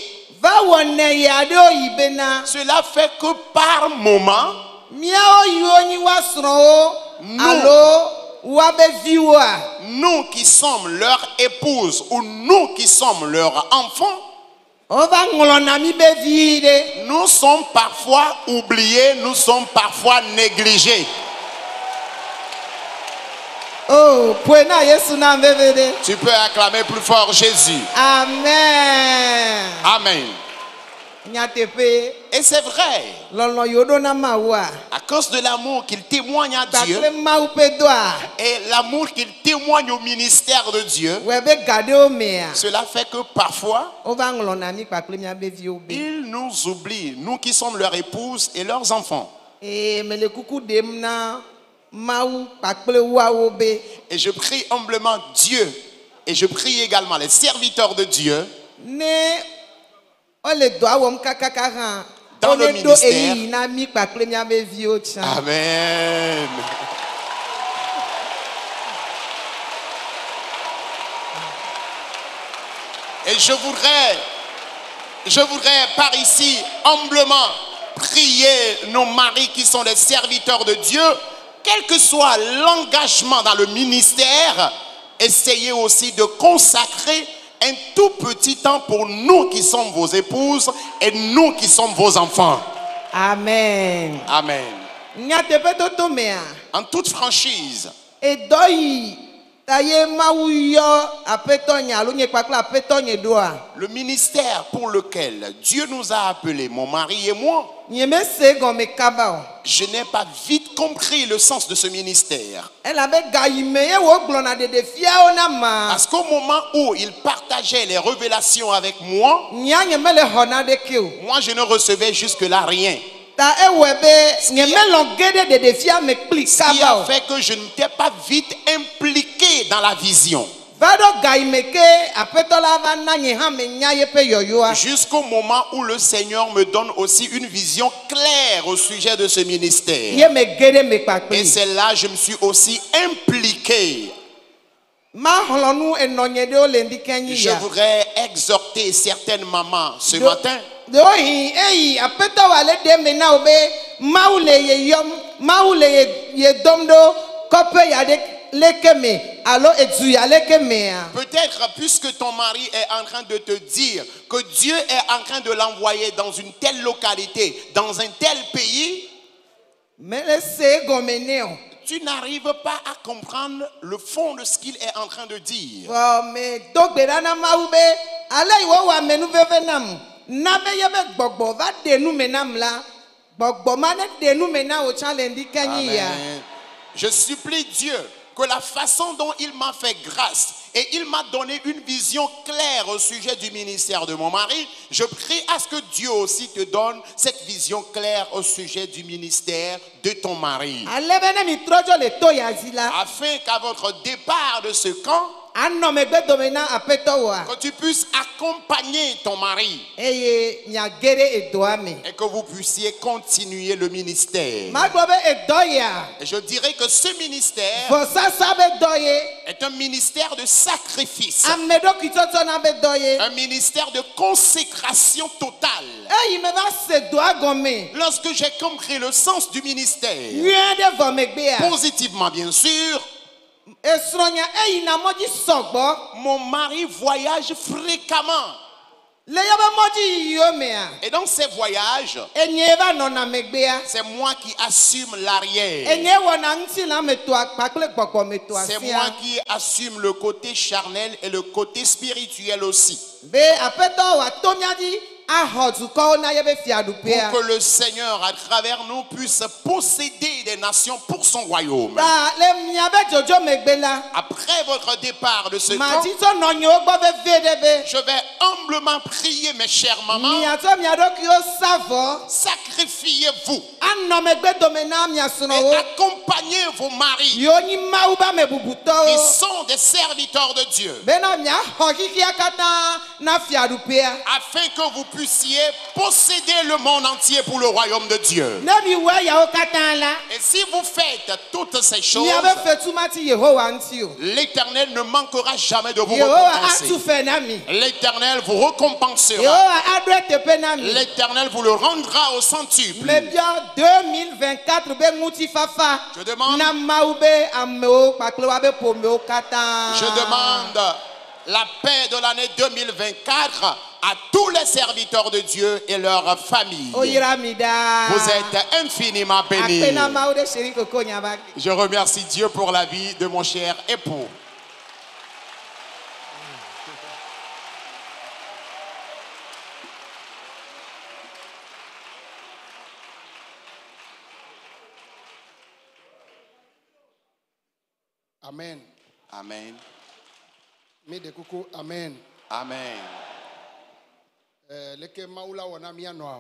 cela fait que par moment, nous, nous qui sommes leur épouse ou nous qui sommes leurs enfants, nous sommes parfois oubliés, nous sommes parfois négligés. Oh, tu peux acclamer plus fort Jésus. Amen. Amen. Et c'est vrai, à cause de l'amour qu'il témoigne à Dieu et l'amour qu'il témoigne au ministère de Dieu, cela fait que parfois ils nous oublient, nous qui sommes leurs épouses et leurs enfants. Et je prie humblement Dieu, et je prie également les serviteurs de Dieu dans le ministère. Amen. Et je voudrais, je voudrais par ici humblement prier nos maris qui sont les serviteurs de Dieu, quel que soit l'engagement dans le ministère, essayez aussi de consacrer un tout petit temps pour nous qui sommes vos épouses et nous qui sommes vos enfants. Amen. Amen. En toute franchise, le ministère pour lequel Dieu nous a appelés, mon mari et moi, je n'ai pas vite compris le sens de ce ministère. Parce qu'au moment où il partageait les révélations avec moi, moi je ne recevais jusque-là rien. Ta ewebe ngemelon gede de defia me kli Ce qui a kaba. fait que je n'étais pas vite impliqué dans la vision. Vado gaimeke apetola va na nye ha me nya yepe yoyoa. Jusqu'au moment où le Seigneur me donne aussi une vision claire au sujet de ce ministère. Ye me gede me Et kpakpli. c'est là que je me suis aussi impliqué. Ma holonu enonye de o lendi kenyi Je ya. voudrais exhorter certaines mamans ce matin. De ohi eyi apeto wa le de me na obe maule ye yom maule ye ye domdo kope ya de lekeme alo etu ya lekeme a. Peut-être puisque ton mari est en train de te dire que Dieu est en train de l'envoyer dans une telle localité, dans un tel pays, Mais le se gomeneo. tu n'arrives pas à comprendre le fond de ce qu'il est en train de dire. Oh me dogbera na maube ale iwo wa menu veve nam. Na be ye be gbogbo va de nu menam la. Gbogbo ma ne de nu mena o challenge kenyi ya. Amen. Je supplie Dieu que la façon dont il m'a fait grâce et il m'a donné une vision claire au sujet du ministère de mon mari, je prie à ce que Dieu aussi te donne cette vision claire au sujet du ministère de ton mari. Ale be ne mi trojo le to ya zila. Afin qu'à votre départ de ce camp, Anno me gbe domena apeto wa. que tu puisses accompagner ton mari Eye nya gere edoame. et que vous puissiez continuer le ministère. Ma gbo be edoya. Et je dirais que ce ministère Vo sasa be doye. est un ministère de sacrifice. Amedo kitoto na be doye. Un ministère de consécration totale. Eyi me va se doa gome. Lorsque j'ai compris le sens du ministère, Rien de vo me gbe a. positivement bien sûr, Esronya eyi na moji sogbo. mon mari voyage fréquemment. Le yobe moji yo me a. Et dans ces voyages, Enye va no na me gbe a. c'est moi qui assume l'arrière. Enye wona nti na me to akpakle gbogbo me to C'est asia. moi qui assume le côté charnel et le côté spirituel aussi. Be apeto wa tomiadi a hodu ko na yebe fiadu pe a. Pour que le Seigneur, à travers nous, puisse posséder des nations pour son royaume. Ta le miabe jojo me gbe la. Après votre départ de ce Ma camp, ti to no nyo gbo be vedebe. je vais humblement prier, mes chères mamans, Miato miado ki o savo. sacrifiez-vous Anno me gbe domena mia suno et wo. accompagnez vos maris Yo ni mauba me bubuto. qui sont des serviteurs de Dieu, Bena mia hokiki akata na fiadu pe a. afin que vous puissiez posséder le monde entier pour le royaume de Dieu. Na bi we ya o kata la. Et si vous faites toutes ces choses, Miabe fetumati Yehowa nti o. l'Éternel ne manquera jamais de vous Yehowa récompenser. atu fe na mi. L'Éternel vous récompensera. Yehowa adre tepe na mi. L'Éternel vous le rendra au centuple. Mais bien deux mille vingt-quatre be muti fafa. Je demande, Na maube ameo pakle wa be pomeo kata. je demande la paix de l'année deux mille vingt-quatre à tous les serviteurs de Dieu et leurs familles. Oyiramida. Vous êtes infiniment bénis. Apena maude sheri koko nyabaki. Je remercie Dieu pour la vie de mon cher époux. Amen. Amen. Mede kuku amen. Amen. Eh, leke maula wana mia noa.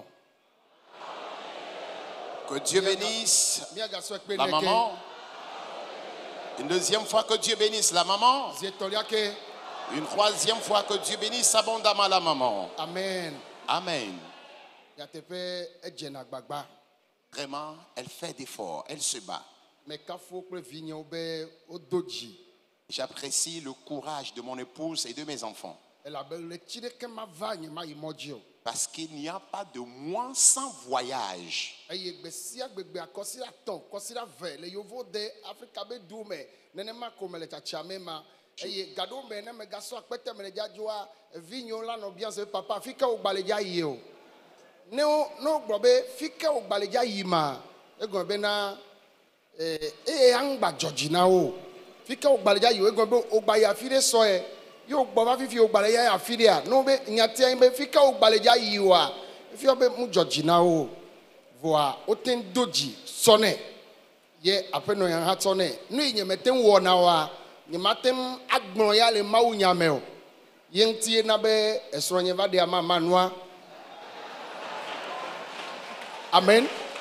Que Dieu bénisse Mia gaso ekpe la leke. maman. Une deuxième fois, que Dieu bénisse la maman. Zetoliake. Une troisième fois, que Dieu bénisse abondamment la maman. Amen. Amen. Yatepe ejena gbagba. Vraiment, elle fait d'efforts, elle se bat. Mais kafo kple vinye obe odoji. J'apprécie le courage de mon épouse et de mes enfants. Elabe le tchide ke ma va nye ma imoji o. Parce qu'il n'y a pas de mois sans voyage. Eye gbesia gbegbe akosira ton, kosira ve le yovo de Afrika be du me. Nene ma kome le tchachame ma. Eye gado me ne me gaso akpete me le jadjoa vinyo la no bien se papa fika o gbaleja yi o. Ne o no gbobe fika o gbaleja yi ma. Egon be na eh eh angba George na o. Fika o gbaleja yi o egon be o gba ya fire so e. Yo gbo ba fifi o gbaleja ya fire a. No be nyati be fika o gbaleja yi o a. Fi obe mu George na o. Voa oten doji sone. Ye apeno yan hatone. No nye meten wo na wa. Nye matem agbon ya le mawu nyame o. Ye ntie na be esro nye va de ama manua. Amen.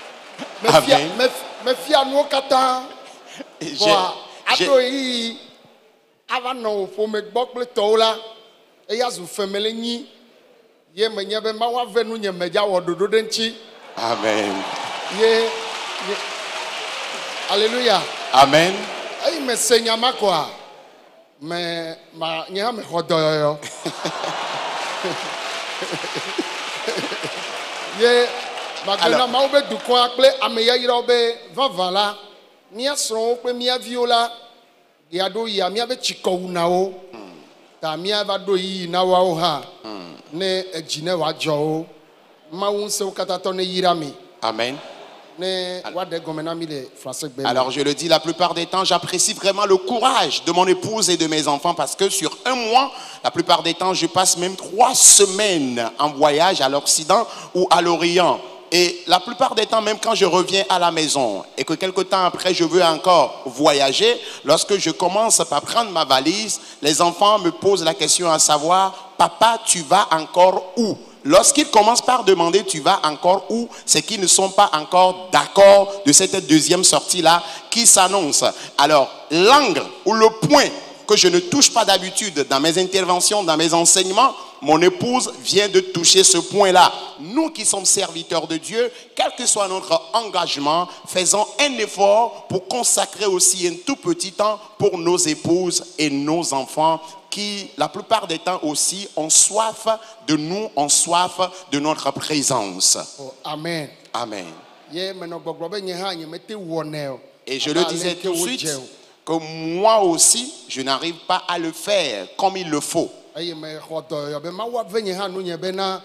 Amen. Me fia no kata. Et j'ai- Bon, j'ai- ado yi ava no fo me gbɔ kple tɔwo la eya zu femele nyi ye menye be ma wa ve nu nye medza wɔ ɖoɖo ɖe ŋuti Amen. ye ye alléluia Amen. eyi me se nya ma koa me ma nye hã me xɔ dɔyɔyɔ ye magblɔ na Alors- mawo be dukɔa kple ame yayrawo be vavã la mía srɔ̃wo kple mía viwo la yeaɖo yia míabe tsikɔ wu na wo ta míava ɖo yiyi na woawo hã ne edzi ne wòadzɔ wo mawu ŋusẽwo katã tɔ ne yira mi Amen. ne woaɖe gɔme na mi le français gbe me. Alors je le dis, la plupart des temps, j'apprécie vraiment le courage de mon épouse et de mes enfants parce que sur un mois, la plupart des temps, je passe même trois semaines en voyage à l'Occident ou à l'Orient. Et la plupart des temps, même quand je reviens à la maison et que quelque temps après, je veux encore voyager, lorsque je commence par prendre ma valise, les enfants me posent la question à savoir, papa, tu vas encore où? Lorsqu'ils commencent par demander tu vas encore où, c'est qu'ils ne sont pas encore d'accord de cette deuxième sortie-là qui s'annonce. Alors, l'angle ou le point que je ne touche pas d'habitude dans mes interventions, dans mes enseignements, mon épouse vient de toucher ce point-là. Nous qui sommes serviteurs de Dieu, quel que soit notre engagement, faisons un effort pour consacrer aussi un tout petit temps pour nos épouses et nos enfants qui, la plupart des temps aussi, ont soif de nous, ont soif de notre présence. Oh, amen Amen. ye menɔ gbɔgblɔ be nye hã nye mete wɔ nɛ o Et je le abe disais ale tout de ke suite, wodze o. que moi aussi, je n'arrive pas à le faire comme il le faut. eye mexɔ dɔyɔyɔ be mawu ave nye hã nu nye bena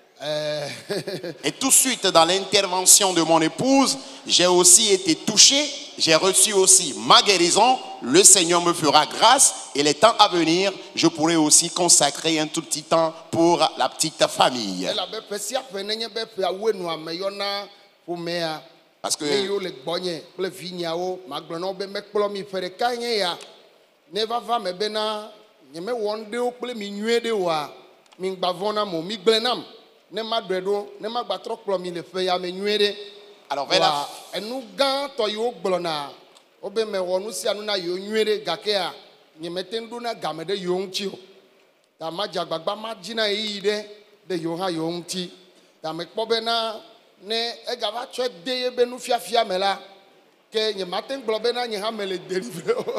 eh, Et tout de suite, dans l'intervention de mon épouse, j'ai aussi été touché, j'ai reçu aussi ma guérison. Le Seigneur me fera grâce et les temps à venir, je pourrai aussi consacrer un tout petit temps pour la petite famille. elabe ƒe sia ƒe nenye be ƒea wenu ame yɔna ƒomea Parce que ne yiwo le gbɔnye kple vinyawo magblɔ na wo be mekplɔ mi ƒe ɖeka nye ya ne vava me bena nyemewɔ nu ɖewo kple mi nyuie ɖe oa mingba vɔ̃ nam o migblẽ nam ne maɖɔe ɖo ne magbatrɔ kplɔ mi le ƒe ya me nyuie ɖe Alors, vers la- Wa enu gãtɔ yiwo gblɔna wobe mewɔ nu sia nu na yewo nyuie ɖe gakea nyemete ŋu ɖona game ɖe yewo ŋuti o ta madze agbagba madzi na ɣeyiɣi ɖe ɖe yewo hã yewo ŋuti ta mekpɔ bena ne egava tsɔe de ye be nufiafia me la ke nye mate ŋu gblɔ bena nye hã mele délivre o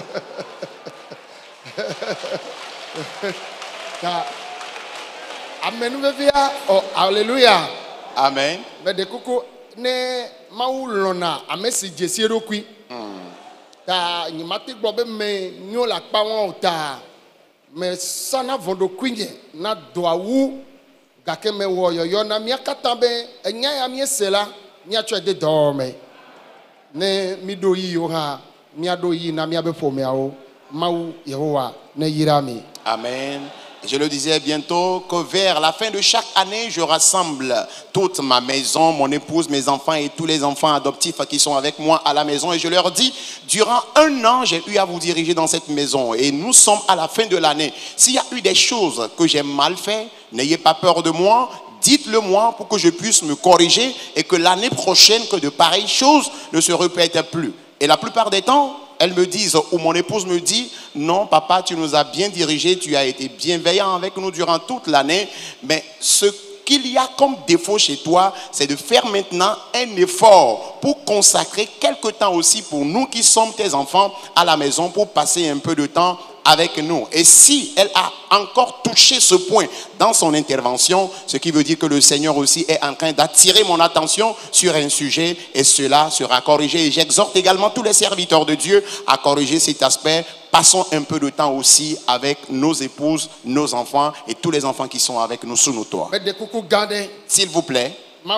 ta amenuvevia o alleluya Amen. meɖe kuku ne mawu lɔ̃na ame si dze si eɖokui ta nye mate gblɔ be me nyo le akpa wɔn o ta me sana vɔɖokui nye na doa wu gake me wɔ yɔyɔ na mía katã be enya ya míese la míatsɔe de dɔwɔwɔ me ne mi ɖo yiyiwo hã míaɖo yi na míabe ƒomeawo mawu yehowa ne yira mi. Amen. Je le disais bientôt que vers la fin de chaque année, je rassemble toute ma maison, mon épouse, mes enfants et tous les enfants adoptifs qui sont avec moi à la maison. Et je leur dis, durant un an, j'ai eu à vous diriger dans cette maison. Et nous sommes à la fin de l'année. S'il y a eu des choses que j'ai mal fait, n'ayez pas peur de moi. Dites-le moi pour que je puisse me corriger et que l'année prochaine, que de pareilles choses ne se répètent plus. Et la plupart des temps, elles me disent, ou mon épouse me dit, non papa, tu nous as bien dirigés, tu as été bienveillant avec nous durant toute l'année, mais ce qu'il y a comme défaut chez toi, c'est de faire maintenant un effort pour consacrer quelque temps aussi pour nous qui sommes tes enfants à la maison, pour passer un peu de temps avec nous. Et si elle a encore touché ce point dans son intervention, ce qui veut dire que le Seigneur aussi est en train d'attirer mon attention sur un sujet et cela sera corrigé. Et j'exhorte également tous les serviteurs de Dieu à corriger cet aspect. Passons un peu de temps aussi avec nos épouses, nos enfants et tous les enfants qui sont avec nous sous nos toits. S'il vous plaît.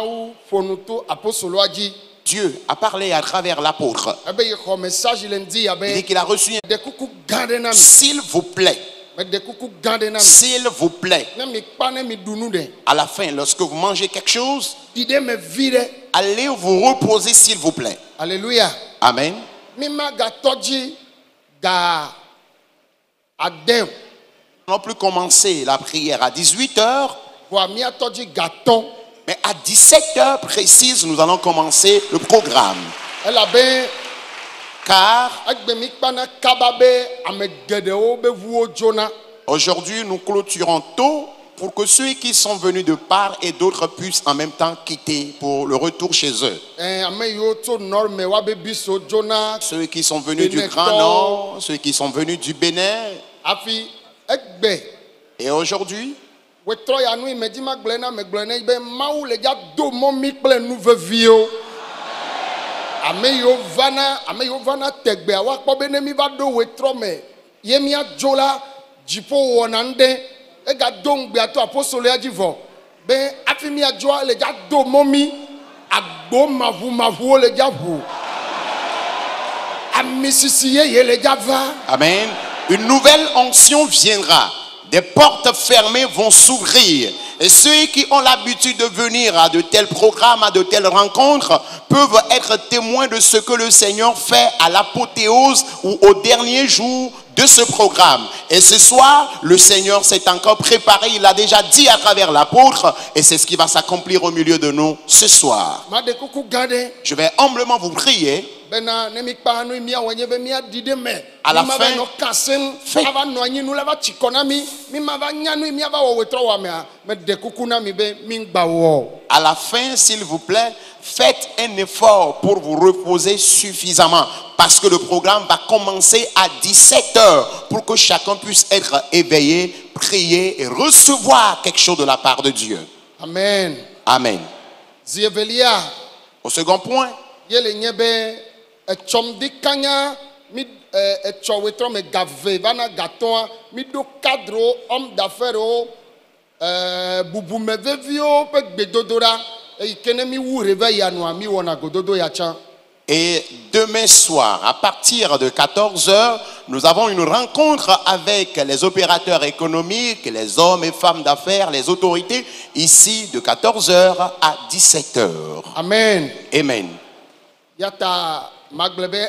Dieu a parlé à travers l'apôtre. Il dit qu'il a reçu un... S'il vous plaît. S'il vous plaît. À la fin, lorsque vous mangez quelque chose, allez vous reposer s'il vous plaît. Alléluia. Amen. Nous n'allons plus commencer la prière à dix-huit heures. Mais à dix-sept heures précises, nous allons commencer le programme. Elle a bien. Car agbemikpana kababe ame geɖewo be ʋuwo dzona. Aujourd'hui, nous clôturons tôt pour que ceux qui sont venus de part et d'autres puissent en même temps quitter pour le retour chez eux. Eh, ame yiwo tso nɔr me woabe biso dzona. Ceux qui sont venus du Grand Nord, ceux qui sont venus du Bénin. Afi egbe. Et aujourd'hui, wetrɔ ya nu yi me dzi ma gblɔ na me gblɔ na be Mawu le dza do mɔ mi kple nu veviwo. Ame yiwo vana, ame yiwo vana tegbea woakpɔ be ne mi va do wetrɔ me ye mia dzo la dziƒo wɔna ŋɖe ega do ŋgbea to apostoloa dzi vɔ be afi mia dzoa le dza do mɔ mi agbo maʋu maʋuwo le dza ʋu ami sisi yeye le dza va. Amen. Une nouvelle onction viendra. Des portes fermées vont s'ouvrir. Et ceux qui ont l'habitude de venir à de tels programmes, à de telles rencontres, peuvent être témoins de ce que le Seigneur fait à l'apothéose ou au dernier jour de ce programme. Et ce soir, le Seigneur s'est encore préparé. Il a déjà dit à travers l'apôtre. Et c'est ce qui va s'accomplir au milieu de nous ce soir. Je vais humblement vous prier. À la fin, à la fin, s'il vous plaît, faites un effort pour vous reposer suffisamment. Parce que le programme va commencer à dix-sept heures pour que chacun puisse être éveillé, prier et recevoir quelque chose de la part de Dieu. Amen. Amen. Au second point, etsɔm di kanya mi etsɔ wetrɔ me gave vana gatɔa mi do cadrewo homme d'affaires wo bubume veviwo ƒe gbedodoɖa eyi ke ne mi wu réveil anua mi wɔna gododo ya tsã. Et demain soir, à partir de quatorze heures, nous avons une rencontre avec les opérateurs économiques, les hommes et femmes d'affaires, les autorités, ici de quatorze heures à dix-sept heures. Amen. Amen. Yata les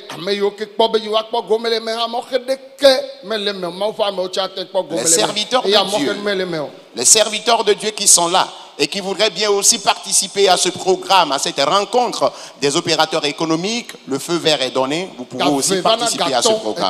serviteurs de Dieu, les serviteurs de Dieu qui sont là et qui voudraient bien aussi participer à ce programme, à cette rencontre des opérateurs économiques, le feu vert est donné, vous pouvez aussi participer à ce programme.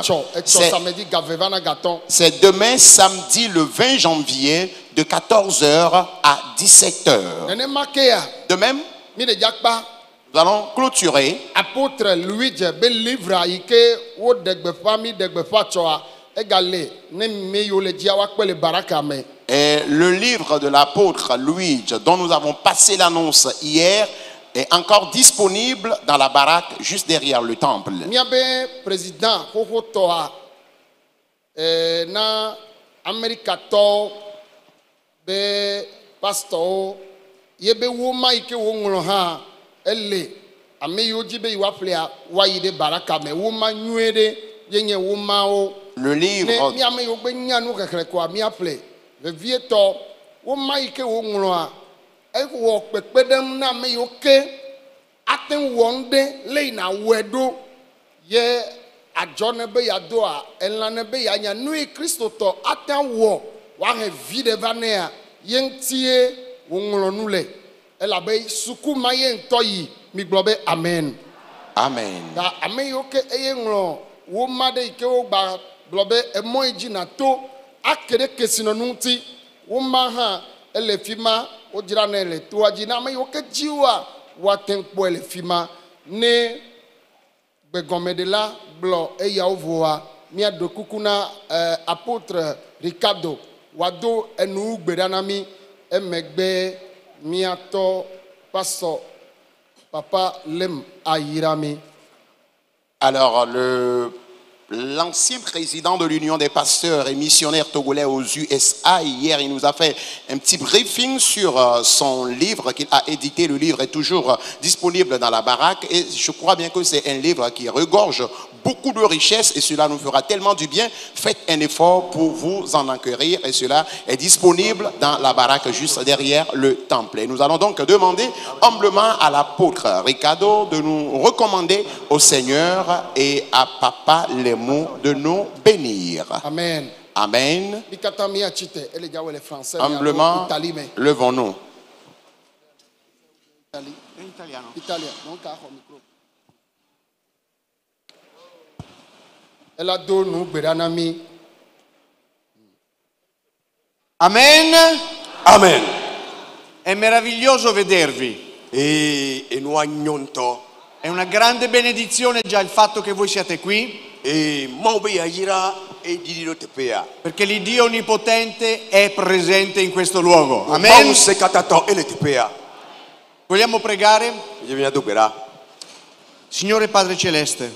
C'est demain samedi le vingt janvier de quatorze heures à dix-sept heures. De même, nous allons clôturer. Apôtre Louis be livre ike wo degbe fami degbe fachoa egale ne me yo le dia wa pele baraka me. Et le livre de l'apôtre Louis dont nous avons passé l'annonce hier est encore disponible dans la baraque juste derrière le temple. Mia be président koko toa eh na America to be pastor yebe wo ma ike wo nglo ha ele ame yiwo dzi be yiwa ƒlea woayi ɖe baraka me woma nyuie ɖe yenye womawo. Le livre. Ne mi ame yiwo gbe nya nu xexlẽ koa mia ƒle vevietɔ woma yi ke woŋlɔa ewɔ kpekpeɖeŋu na ame yiwo ke ate ŋu wɔ nu ɖe le yina wɔe ɖo ye adzɔ ne be yadoa elã ne be yanya nu yi kristotɔ ate ŋu wɔ woahe vi ɖe va nea ye ŋutie woŋlɔ nu le. Elabe suku ma ye ŋutɔ yi mi gblɔ be amen. Amen. Ta ame yiwo ke eye ŋlɔ wo ma ɖe yi ke wo gba gblɔ be emɔ yi dzi na to ake ɖe kesinɔnu ŋuti wo ma hã ele fi ma wo dzra ne le toa dzi na ame yiwo ke dzi woa woate ŋu kpɔe le fi ma ne gbegɔmeɖela gblɔ eyawo voa míaɖo kuku na apôtre Ricardo wado enu gbe ɖa na mi emegbe. Miato paso papa lem ayirami. Alors le l'ancien président de l'Union des pasteurs et missionnaires togolais aux U S A, hier, il nous a fait un petit briefing sur euh, son livre qu'il a édité. Le livre est toujours euh, disponible dans la baraque et je crois bien que c'est un livre qui regorge beaucoup de richesses et cela nous fera tellement du bien. Faites un effort pour vous en enquérir et cela est disponible dans la baraque juste derrière le temple. Et nous allons donc demander humblement à l'apôtre Ricardo de nous recommander au Seigneur et à Papa les mots de nous bénir. Amen. Amen. Humblement, levons-nous. Italie. In italiano. Italien. Donc, à au micro. Elle a donné nous, Béranami. Amen. Amen. È meraviglioso vedervi. Et et nous agnonto. È una grande benedizione già il fatto che voi siate qui. Et maube yajira et didiro tepea. Perché l'Iddio Onnipotente è presente in questo luogo. Amen. Amen. Se katato ele tepea. Vogliamo pregare? Je viens de bera. Signore Padre Celeste,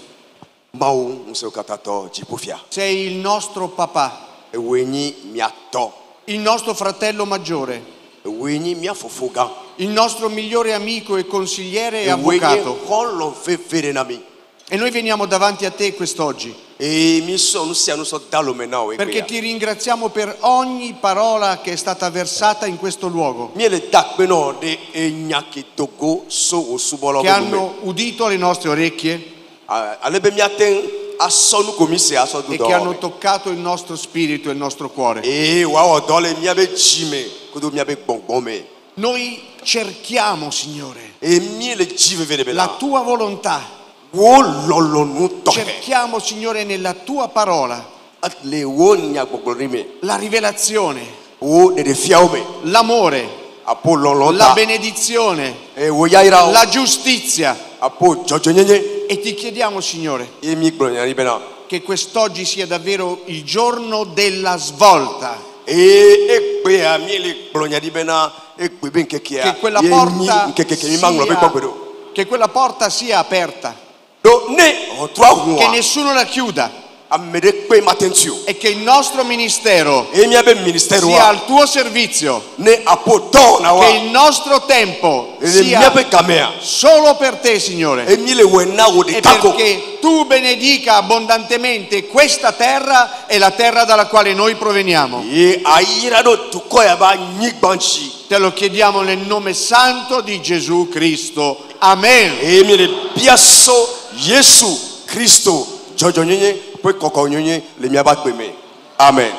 Mau muse katato jipofia. sei il nostro papà, E weni miato. il nostro fratello maggiore, E weni mia fofoga. il nostro migliore amico e consigliere e E weni avvocato. holo fefere nami. E noi veniamo davanti a te quest'oggi E mi sono sia non so dallo menao e perché ti ringraziamo per ogni parola che è stata versata in questo luogo, miele takbeno de e nyaki togo so osubolo che hanno udito le nostre orecchie alebe miaten asonu komise asodu e do che hanno toccato il nostro spirito e il nostro cuore. e wa odole miabe jime kodo miabe gbongbome Noi cerchiamo, Signore, e miele jive vede bela la tua volontà. wo lolo nu to Cerchiamo, Signore, nella tua parola at le wo nya gbogborime la rivelazione, wo de de fiaube l'amore, apo lolo la ta benedizione, e wo yaira la giustizia. apo jojonyenye E ti chiediamo, Signore, e mi gbonyari bena che quest'oggi sia davvero il giorno della svolta, e e pe a miele gbonyari bena e pe ben kekia che quella porta kekeke mi manglo be sia, gbogbedo che quella porta sia aperta, do ne o twa huwa che nessuno la chiuda amede pe matentio e che il nostro ministero e mi abe ministero sia al tuo servizio, ne apoto na wa che il nostro tempo e mi sia abe kamea solo per te, Signore, e mi le wena wo de e kako perché tu benedica abbondantemente questa terra e la terra dalla quale noi proveniamo. e ayira do tukoya ba nyigbanchi Te lo chiediamo nel nome santo di Gesù Cristo. Amen. e mi le biaso Yesu Kristo jojo nyenye pe koko nyenye le mi aba gbeme amen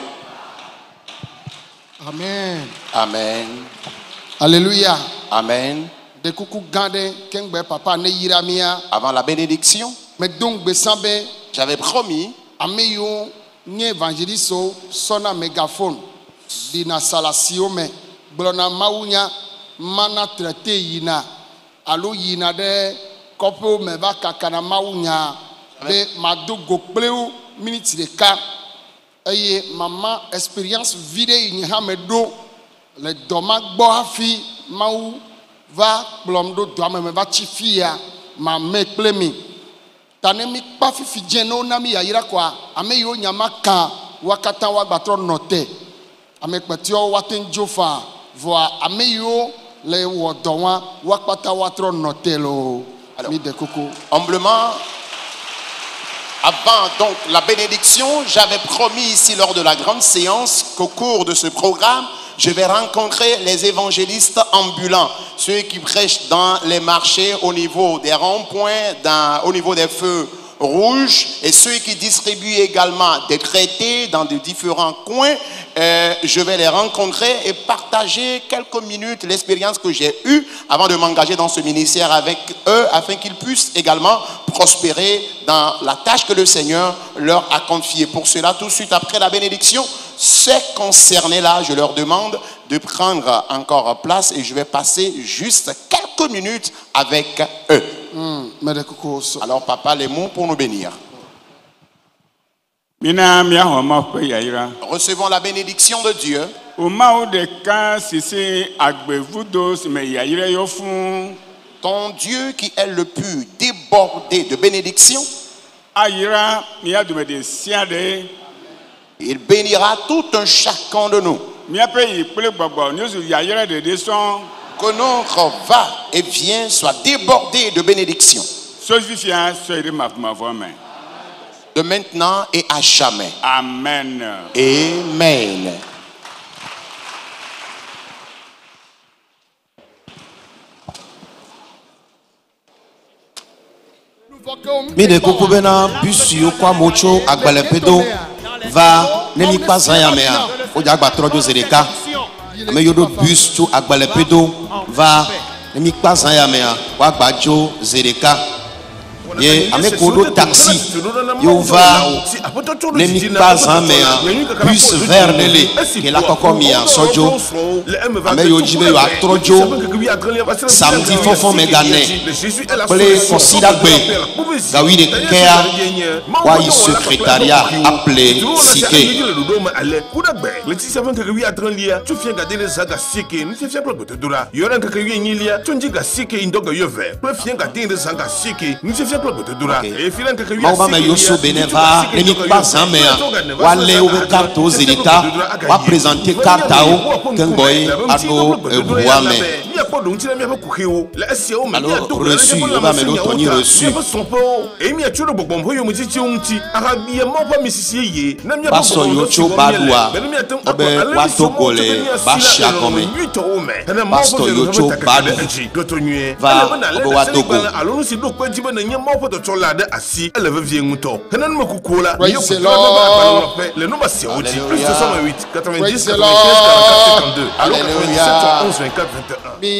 Amen. amen Alléluia. amen De coucou gande, kengbe papa ne yiramia. avant la bénédiction Mais donc, besambe, j'avais promis ameyo, nye évangéliste, sona mégaphone. Dina salasio me, blona maunya, mana traité yina. Alo yina de, kopo me va kakana maunya. Be mado gopleu, minute de ka. Eye, maman, expérience vide yini ha me do. Le doma gbo hafi, mau, va, blom do, doa me me va chifia, ma me plemi. Tane mi kpa fifi djeno na mi yayira kwa ame yo nyama kan wakata wa gbatro note ame kpetio waten jofa voa ame yo le wodo wa wakata watro note lo mi de koko Humblement, avant donc la bénédiction, j'avais promis ici lors de la grande séance qu'au cours de ce programme, je vais rencontrer les évangélistes ambulants, ceux qui prêchent dans les marchés au niveau des ronds-points, dans- au niveau des feux rouges, et ceux qui distribuent également des traités dans de différents coins. Euh, je vais les rencontrer et partager quelques minutes l'expérience que j'ai eue avant de m'engager dans ce ministère avec eux, afin qu'ils puissent également prospérer dans la tâche que le Seigneur leur a confiée. Pour cela, tout de suite après la bénédiction, ces concernés-là, je leur demande de prendre encore place et je vais passer juste quelques minutes avec eux. Alors, papa, les mots pour nous bénir. Mina miahɔ ma ƒe yayra. Recevons la bénédiction de Dieu. O Mawu ɖeka si si agbevudo si me yayra yɔ fũu. Ton Dieu qui est le plus débordé de bénédictions. Ayra mia dome de sia ɖe. Il bénira tout un chacun de nous. Miaƒe yi kple gbɔgbɔ nyozu yayra ɖeɖe sɔŋ. Que notre va et vient soit débordé de bénédictions. So fifia so yi ɖe mavumavɔ me. De maintenant et à jamais. Amen. Amen. Mi de kuku bena busi kwa mocho agbalepedo va ne mi kpa zan ya mea o ja gba trɔ dzo ze ɖeka ame yo do bus tso agbalepedo va ne mi kpa zan ya mea wa gbadzo zedeka ye ame ko do taxi yo va ne mi kpa zan mea bus vert de le ke la koko mi an sojo ame yo jibe yo atrojo samedi fofo me gane ple consider gbe gawi de kea wa yi secrétariat appelé Sike. Le ti savon que oui atran lia tu fien garder les saga Sike ni fien pro de dura yoran que oui ni lia tu ndiga Sike indoga yo ve pro fien garder les saga Sike ni fien pro de dura e filan que oui ma ma yo so beneva ne mi pas en mea wa le o carte aux zedeka wa présenter carte ao kengoy ado ebuame alors reçu on va me donner reçu pastor yo cho badua obe watogole bashia kome pastor yo cho badu va obe watogo Praise the Lord. Le nombre c'est plus Praise the quatre-vingt-dix, Lord. quatre-vingt-dix, quatre-vingt-quinze, quarante-quatre, cinquante-deux. Alors quatre-vingt-dix-sept, onze, vingt-quatre, vingt et un.